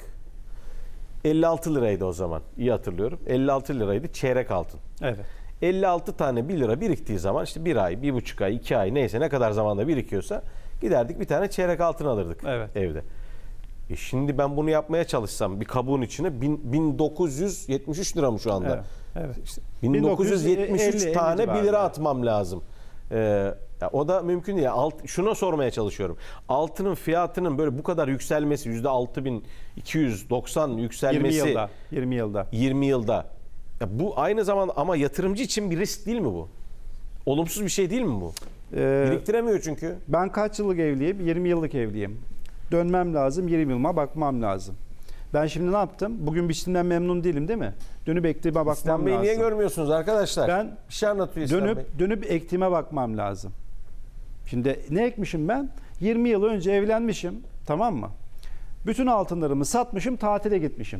elli altı liraydı o zaman. İyi hatırlıyorum. elli altı liraydı çeyrek altın. Evet. elli altı tane bir lira biriktiği zaman işte bir ay, bir buçuk ay, iki ay neyse ne kadar zamanda birikiyorsa giderdik bir tane çeyrek altın alırdık Evet. evde. E şimdi ben bunu yapmaya çalışsam bir kabuğun içine bin, bin dokuz yüz yetmiş üç lira mı şu anda? Evet. Evet. İşte bin dokuz yüz yetmiş üç elli, elli tane bir lira civarında. atmam lazım. Ee, ya o da mümkün değil. Alt, şuna sormaya çalışıyorum. Altının fiyatının böyle bu kadar yükselmesi yüzde altı bin iki yüz doksan yükselmesi yirmi yılda. yirmi yılda. yirmi yılda. Ya bu aynı zamanda ama yatırımcı için bir risk değil mi bu? Olumsuz bir şey değil mi bu? Ee, Biriktiremiyor çünkü. ben kaç yıllık evliyim? yirmi yıllık evliyim. Dönmem lazım, yirmi yılıma bakmam lazım. Ben şimdi ne yaptım? Bugün biçimden memnun değilim değil mi? Dönüp ektiğime bakmam İslam Bey'i lazım. niye görmüyorsunuz arkadaşlar? Ben bir şey anlatıyor İslam Bey. Dönüp dönüp ektiğime bakmam lazım. Şimdi ne ekmişim ben? yirmi yıl önce evlenmişim, tamam mı? Bütün altınlarımı satmışım, tatile gitmişim.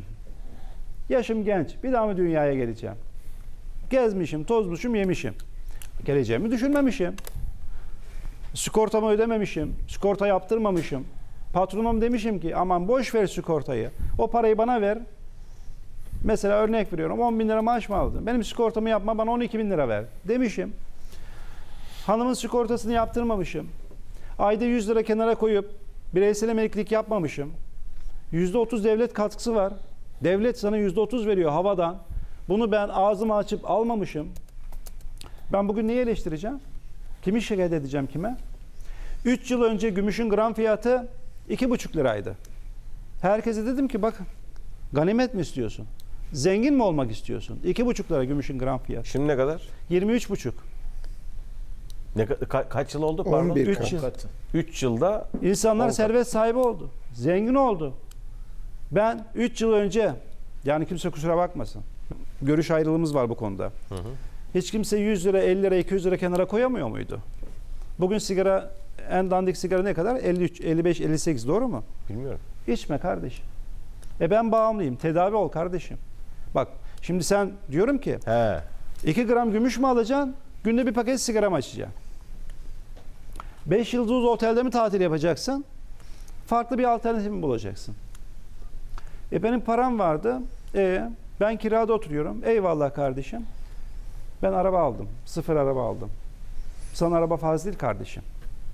Yaşım genç, bir daha mı dünyaya geleceğim? Gezmişim, tozmuşum, yemişim. Geleceğimi düşünmemişim. Sigortamı ödememişim, sigorta yaptırmamışım. Patronum demişim ki aman boş ver sigortayı. O parayı bana ver. Mesela örnek veriyorum on bin lira maaş mı aldın? Benim sigortamı yapma bana on iki bin lira ver demişim. Hanımın sigortasını yaptırmamışım. Ayda yüz lira kenara koyup bireysel emeklilik yapmamışım. yüzde otuz devlet katkısı var. Devlet sana yüzde otuz veriyor havadan. Bunu ben ağzımı açıp almamışım. Ben bugün neyi eleştireceğim? Kimi şikayet edeceğim kime? üç yıl önce gümüşün gram fiyatı iki buçuk liraydı. Herkese dedim ki bakın ganimet mi istiyorsun? Zengin mi olmak istiyorsun? iki buçuk lira gümüşün gram fiyatı. Şimdi ne kadar? yirmi üç buçuk. Ne, ka- kaç yıl oldu? Pardon. on bir üç yıl. üç yılda İnsanlar on kat. servet sahibi oldu. Zengin oldu. Ben üç yıl önce, yani kimse kusura bakmasın. Görüş ayrılığımız var bu konuda. Hı hı. Hiç kimse yüz lira, elli lira, iki yüz lira kenara koyamıyor muydu? Bugün sigara, en dandik sigara ne kadar? elli üç, elli beş, elli sekiz doğru mu? Bilmiyorum. İçme kardeşim. E ben bağımlıyım. Tedavi ol kardeşim. Bak şimdi sen diyorum ki He. iki gram gümüş mü alacaksın? Günde bir paket sigara mı açacaksın? beş yıldızlı otelde mi tatil yapacaksın? Farklı bir alternatif mi bulacaksın? E benim param vardı. E ben kirada oturuyorum. Eyvallah kardeşim. Ben araba aldım. Sıfır araba aldım. Sana araba fazla değil kardeşim.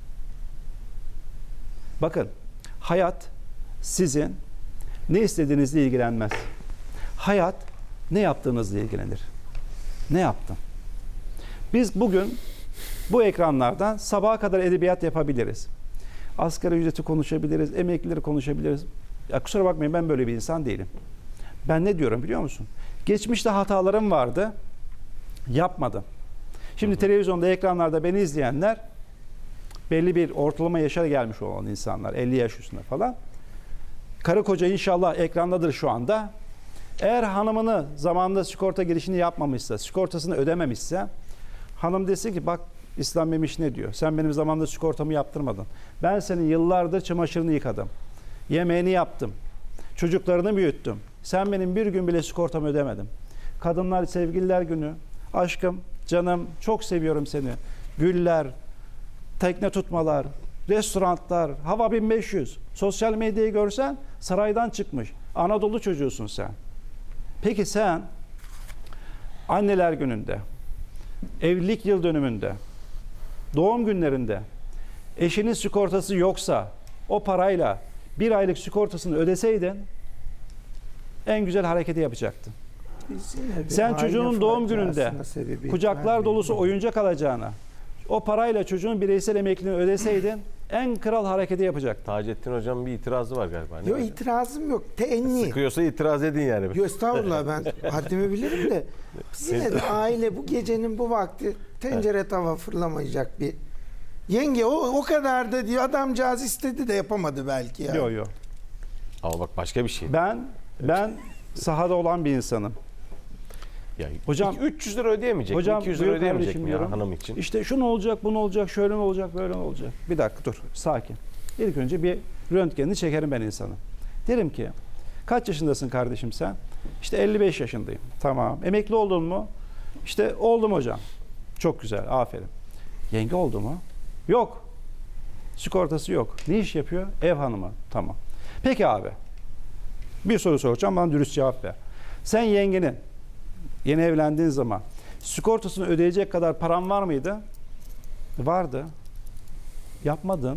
Bakın hayat sizin ne istediğinizle ilgilenmez. Hayat ne yaptığınızla ilgilenir. Ne yaptın? Biz bugün bu ekranlardan sabaha kadar edebiyat yapabiliriz. Asgari ücreti konuşabiliriz, emeklileri konuşabiliriz. Ya kusura bakmayın ben böyle bir insan değilim. Ben ne diyorum biliyor musun? Geçmişte hatalarım vardı. Yapmadım. Şimdi hı hı. televizyonda, ekranlarda beni izleyenler belli bir ortalama yaşa gelmiş olan insanlar. elli yaş üstünde falan. Karı koca inşallah ekrandadır şu anda. Eğer hanımını zamanında sigorta girişini yapmamışsa, sigortasını ödememişse hanım desin ki bak İslam Memiş ne diyor? Sen benim zamanında sigortamı yaptırmadın. Ben senin yıllardır çamaşırını yıkadım. Yemeğini yaptım. Çocuklarını büyüttüm. Sen benim bir gün bile sigortamı ödemedin. Kadınlar Sevgililer Günü. Aşkım, canım çok seviyorum seni. Güller, tekne tutmalar, restoranlar, hava bin beş yüz. Sosyal medyayı görsen saraydan çıkmış. Anadolu çocuğusun sen. Peki sen anneler gününde, evlilik yıl dönümünde, doğum günlerinde eşinin sigortası yoksa o parayla bir aylık sigortasını ödeseydin en güzel hareketi yapacaktın. Sen çocuğunun doğum gününde kucaklar dolusu oyuncak alacağına o parayla çocuğun bireysel emekliliğini ödeseydin en kral hareketi yapacaktın. Taceddin Hocam'ın bir itirazı var galiba. Ne Yok var? itirazım yok. Teenni. Sıkıyorsa itiraz edin yani. Yok estağfurullah ben haddimi bilirim de yine de aile bu gecenin bu vakti tencere tava fırlamayacak bir yenge o, o kadar da diyor adamcağız istedi de yapamadı belki ya. Yok yok. Ama bak başka bir şey. Ben ben sahada olan bir insanım. Ya, Hocam üç yüz lira ödeyemeyecek hocam, mi? iki yüz lira buyur ödeyemeyecek kardeşim mi ya diyorum. hanım için? İşte şu ne olacak, bu ne olacak, şöyle ne olacak, böyle ne olacak. Bir dakika dur, sakin. İlk önce bir röntgenini çekerim ben insanı. Derim ki, kaç yaşındasın kardeşim sen? İşte elli beş yaşındayım. Tamam. Emekli oldun mu? İşte oldum hocam. Çok güzel, aferin. Yenge oldu mu? Yok. Sigortası yok. Ne iş yapıyor? Ev hanımı. Tamam. Peki abi. Bir soru soracağım, bana dürüst cevap ver. Sen yengenin yeni evlendiğin zaman sigortasını ödeyecek kadar paran var mıydı? Vardı. Yapmadın.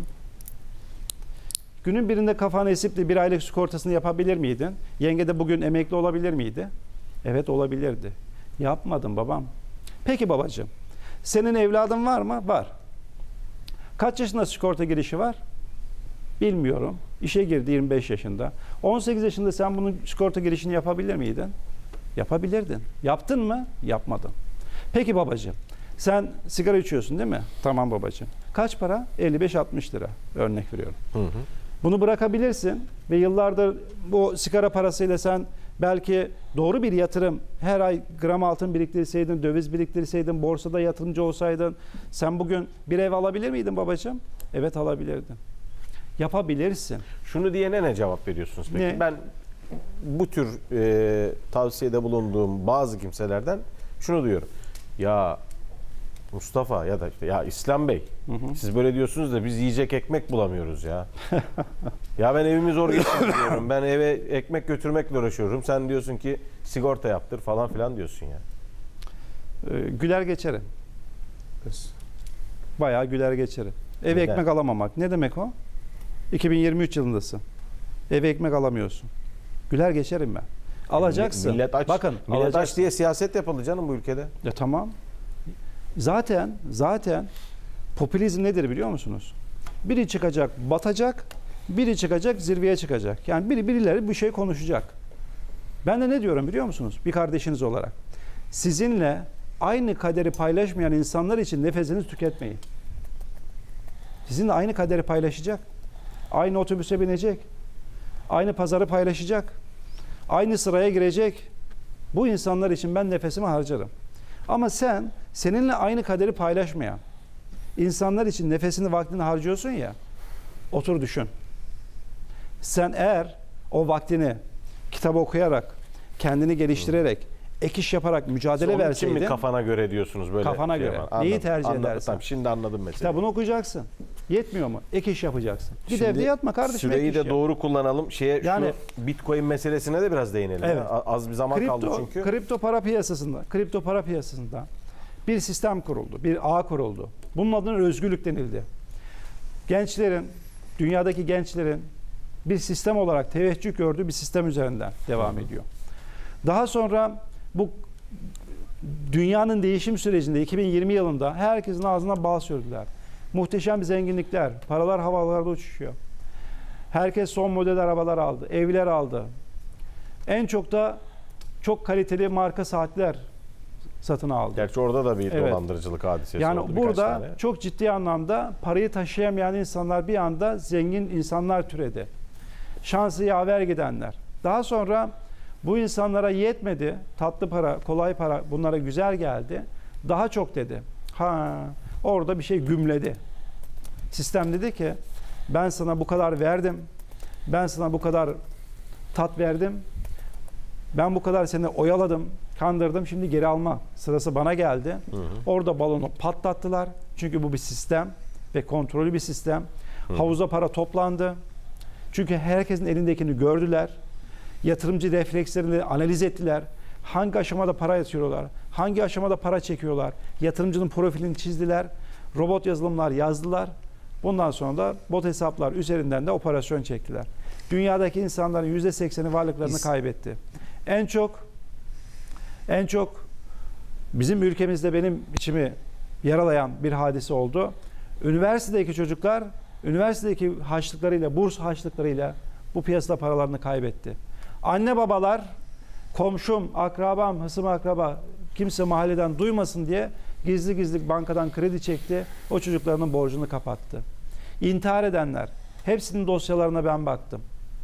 Günün birinde kafanı esip de bir aylık sigortasını yapabilir miydin? Yenge de bugün emekli olabilir miydi? Evet olabilirdi. Yapmadın babam. Peki babacığım, senin evladın var mı? Var. Kaç yaşında sigorta girişi var? Bilmiyorum. İşe girdi yirmi beş yaşında. on sekiz yaşında sen bunun sigorta girişini yapabilir miydin? Yapabilirdin. Yaptın mı? Yapmadın. Peki babacığım, sen sigara içiyorsun değil mi? Tamam babacığım. Kaç para? elli beş altmış lira. Örnek veriyorum. Hı hı. Bunu bırakabilirsin ve yıllardır bu sigara parasıyla sen belki doğru bir yatırım, her ay gram altın biriktirseydin, döviz biriktirseydin, borsada yatırımcı olsaydın, sen bugün bir ev alabilir miydin babacığım? Evet alabilirdin. Yapabilirsin. Şunu diyene ne cevap veriyorsunuz peki? Ne? Ben bu tür e, tavsiyede bulunduğum bazı kimselerden şunu diyorum. Ya Mustafa ya da işte ya İslam Bey, hı hı. siz böyle diyorsunuz da biz yiyecek ekmek bulamıyoruz ya. Ya ben evimi zor geçiriyorum. Ben eve ekmek götürmekle uğraşıyorum. Sen diyorsun ki sigorta yaptır falan filan diyorsun ya. Ee, güler geçerim. Bayağı güler geçerim. Eve Neden? ekmek alamamak. Ne demek o? iki bin yirmi üç yılındasın. Eve ekmek alamıyorsun. Güler geçerim ben. Alacaksın. Millet aç. Bakın, Millet alacaksın. aç diye siyaset yapıldı canım bu ülkede. Ya tamam. Zaten zaten popülizm nedir biliyor musunuz? Biri çıkacak, batacak, biri çıkacak, zirveye çıkacak. Yani biri birileri bir şey konuşacak. Ben de ne diyorum biliyor musunuz? Bir kardeşiniz olarak. Sizinle aynı kaderi paylaşmayan insanlar için nefesinizi tüketmeyin. Sizinle aynı kaderi paylaşacak. Aynı otobüse binecek. Aynı pazarı paylaşacak. Aynı sıraya girecek. Bu insanlar için ben nefesimi harcarım. Ama sen seninle aynı kaderi paylaşmayan insanlar için nefesini, vaktini harcıyorsun ya, otur düşün. Sen eğer o vaktini kitap okuyarak, kendini geliştirerek, ek iş yaparak mücadele Onun için verseydin, mi kafana göre diyorsunuz böyle? Kafana şey göre. yapan? Neyi Anladım, tercih anladım. edersin? Tamam, şimdi anladım mesela. kitabını okuyacaksın. Yetmiyor mu? Ek iş yapacaksın. Bir de evde yatma kardeşim. ek Süreyi iş de yap. doğru kullanalım. Şeye, Yani- şu Bitcoin meselesine de biraz değinelim. Evet. Ya. Az bir zaman kaldı Kripto, çünkü. kripto para piyasasında, kripto para piyasasında bir sistem kuruldu, bir ağ kuruldu. Bunun adına özgürlük denildi. Gençlerin, dünyadaki gençlerin bir sistem olarak teveccüh gördüğü bir sistem üzerinden devam ediyor. Daha sonra bu dünyanın değişim sürecinde iki bin yirmi yılında herkesin ağzına bal sürdüler. Muhteşem zenginlikler, paralar havalarda uçuşuyor. Herkes son model arabalar aldı, evler aldı. En çok da çok kaliteli marka saatler satın aldı. Gerçi orada da bir Evet. dolandırıcılık hadisesi oldu. Yani birkaç burada tane. çok ciddi anlamda parayı taşıyamayan insanlar bir anda zengin insanlar türedi. Şansı yaver gidenler. Daha sonra bu insanlara yetmedi. Tatlı para, kolay para bunlara güzel geldi. Daha çok dedi. Ha, orada bir şey gümledi. Sistem dedi ki ben sana bu kadar verdim. Ben sana bu kadar tat verdim. Ben bu kadar seni oyaladım, kandırdım. Şimdi geri alma sırası bana geldi. Hı hı. Orada balonu patlattılar. Çünkü bu bir sistem ve kontrollü bir sistem. Hı. Havuza para toplandı. Çünkü herkesin elindekini gördüler. Yatırımcı reflekslerini analiz ettiler. Hangi aşamada para yatırıyorlar? Hangi aşamada para çekiyorlar? Yatırımcının profilini çizdiler. Robot yazılımlar yazdılar. Bundan sonra da bot hesaplar üzerinden de operasyon çektiler. Dünyadaki insanların yüzde sekseni varlıklarını kaybetti. En çok en çok bizim ülkemizde benim içimi yaralayan bir hadise oldu. Üniversitedeki çocuklar üniversitedeki harçlıklarıyla, burs harçlıklarıyla bu piyasada paralarını kaybetti. Anne babalar komşum, akrabam, hısım akraba kimse mahalleden duymasın diye gizli gizli bankadan kredi çekti. O çocuklarının borcunu kapattı. İntihar edenler, hepsinin dosyalarına ben baktım.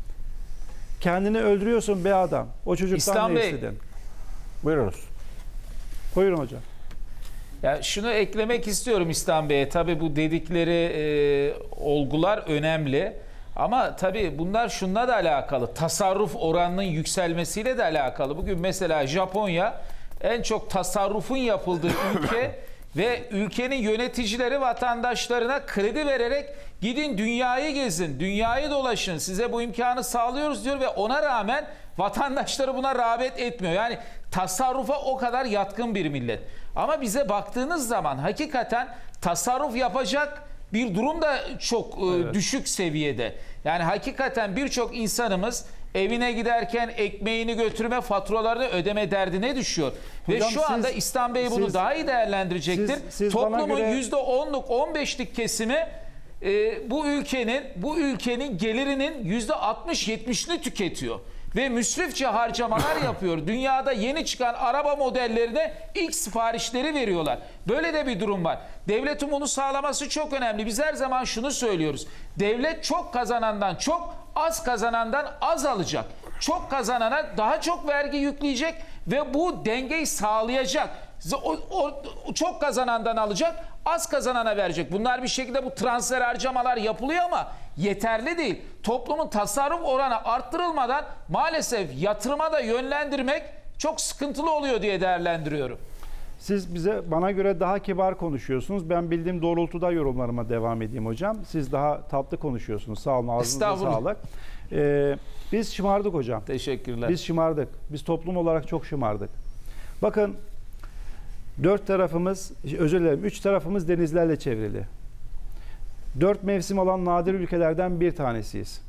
Kendini öldürüyorsun be adam. O çocuktan İslam ne Bey. istedin? Buyurunuz. Buyurun hocam. Ya şunu eklemek istiyorum İslam Bey'e. Tabii bu dedikleri e, olgular önemli. Ama tabii bunlar şununla da alakalı. Tasarruf oranının yükselmesiyle de alakalı. Bugün mesela Japonya en çok tasarrufun yapıldığı ülke ve ülkenin yöneticileri vatandaşlarına kredi vererek gidin dünyayı gezin, dünyayı dolaşın, size bu imkanı sağlıyoruz diyor ve ona rağmen vatandaşları buna rağbet etmiyor. Yani tasarrufa o kadar yatkın bir millet. Ama bize baktığınız zaman hakikaten tasarruf yapacak bir durum da çok evet. düşük seviyede. Yani hakikaten birçok insanımız evine giderken ekmeğini götürme, faturalarını ödeme derdine düşüyor. Hocam, ve şu siz, anda İslam Bey bunu siz, daha iyi değerlendirecektir. Siz, siz Toplumun göre... yüzde onluk on beşlik kesimi e, bu ülkenin bu ülkenin gelirinin yüzde altmış yetmişini tüketiyor. Ve müsrifçe harcamalar yapıyor. Dünyada yeni çıkan araba modellerine ilk siparişleri veriyorlar. Böyle de bir durum var. Devletin bunu sağlaması çok önemli. Biz her zaman şunu söylüyoruz. Devlet çok kazanandan çok, az kazanandan az alacak. Çok kazanana daha çok vergi yükleyecek ve bu dengeyi sağlayacak. O, o, çok kazanandan alacak, az kazanana verecek. Bunlar bir şekilde bu transfer harcamalar yapılıyor ama yeterli değil. Toplumun tasarruf oranı arttırılmadan maalesef yatırıma da yönlendirmek çok sıkıntılı oluyor diye değerlendiriyorum. Siz bize bana göre daha kibar konuşuyorsunuz. Ben bildiğim doğrultuda yorumlarıma devam edeyim hocam. Siz daha tatlı konuşuyorsunuz. Sağ olun, ağzınıza sağlık. Ee, biz şımardık hocam. Teşekkürler. Biz şımardık. Biz toplum olarak çok şımardık. Bakın dört tarafımız, özür dilerim, üç tarafımız denizlerle çevrili. Dört mevsim olan nadir ülkelerden bir tanesiyiz.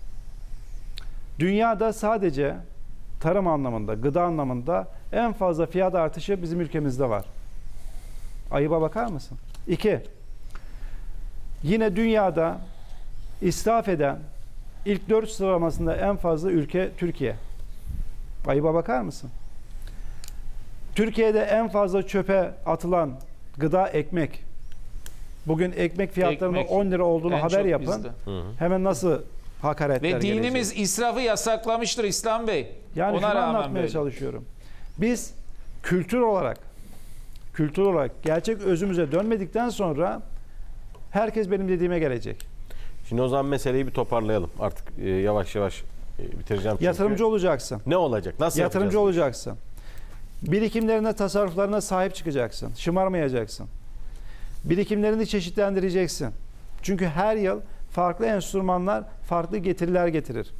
Dünyada sadece tarım anlamında, gıda anlamında en fazla fiyat artışı bizim ülkemizde var. Ayıba bakar mısın? İki, yine dünyada israf eden ilk dört sıralamasında en fazla ülke Türkiye. Ayıba bakar mısın? Türkiye'de en fazla çöpe atılan gıda ekmek. Bugün ekmek fiyatlarının Ekmek on lira olduğunu en haber çok yapın. bizde. Hemen nasıl hakaretler Ve dinimiz gelecek? israfı yasaklamıştır İslam Bey. Yani Ona şunu rağmen anlatmaya böyle. çalışıyorum. Biz kültür olarak kültür olarak gerçek özümüze dönmedikten sonra herkes benim dediğime gelecek. Şimdi o zaman meseleyi bir toparlayalım. Artık e, yavaş yavaş e, bitireceğim çünkü. Yatırımcı olacaksın. Ne olacak? Nasıl Yatırımcı yapacağız? olacaksın. Birikimlerine, tasarruflarına sahip çıkacaksın. Şımarmayacaksın. Birikimlerini çeşitlendireceksin. Çünkü her yıl farklı enstrümanlar farklı getiriler getirir.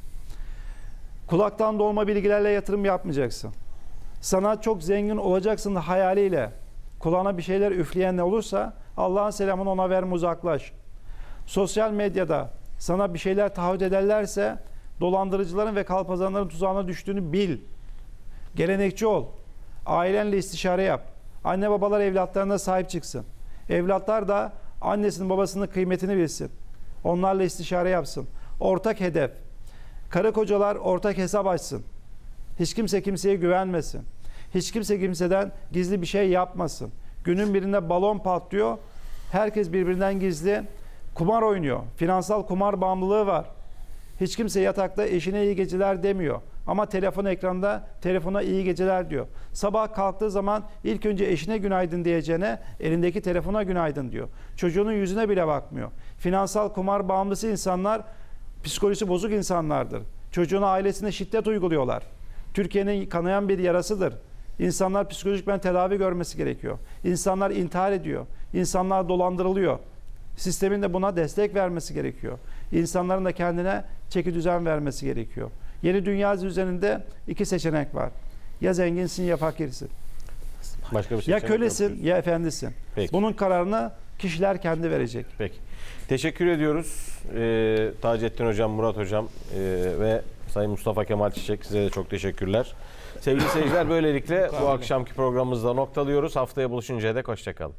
Kulaktan dolma bilgilerle yatırım yapmayacaksın. Sana çok zengin olacaksın hayaliyle kulağına bir şeyler üfleyen ne olursa Allah'ın selamını ona verme, uzaklaş. Sosyal medyada sana bir şeyler taahhüt ederlerse dolandırıcıların ve kalpazanların tuzağına düştüğünü bil. Gelenekçi ol. Ailenle istişare yap. Anne babalar evlatlarına sahip çıksın. Evlatlar da annesinin babasının kıymetini bilsin. Onlarla istişare yapsın. Ortak hedef. Karı kocalar ortak hesap açsın. Hiç kimse kimseye güvenmesin. Hiç kimse kimseden gizli bir şey yapmasın. Günün birinde balon patlıyor. Herkes birbirinden gizli kumar oynuyor. Finansal kumar bağımlılığı var. Hiç kimse yatakta eşine iyi geceler demiyor. Ama telefon ekranda telefona iyi geceler diyor. Sabah kalktığı zaman ilk önce eşine günaydın diyeceğine elindeki telefona günaydın diyor. Çocuğunun yüzüne bile bakmıyor. Finansal kumar bağımlısı insanlar psikolojisi bozuk insanlardır. Çocuğuna, ailesine şiddet uyguluyorlar. Türkiye'nin kanayan bir yarasıdır. İnsanlar psikolojik tedavi görmesi gerekiyor. İnsanlar intihar ediyor. İnsanlar dolandırılıyor. Sistemin de buna destek vermesi gerekiyor. İnsanların da kendine çeki düzen vermesi gerekiyor. Yeni dünya üzerinde iki seçenek var. Ya zenginsin ya fakirsin. Başka bir şey Ya kölesin ya efendisin. Peki. Bunun kararını kişiler kendi verecek. Peki. Teşekkür ediyoruz. Ee, Taceddin Hocam, Murat Hocam e, ve Sayın Mustafa Kemal Çiçek, size de çok teşekkürler. Sevgili seyirciler, böylelikle bu akşamki programımızda noktalıyoruz. Haftaya buluşuncaya dek hoşçakalın.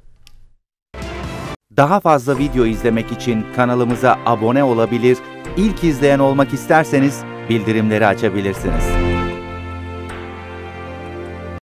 Daha fazla video izlemek için kanalımıza abone olabilir, ilk izleyen olmak isterseniz bildirimleri açabilirsiniz.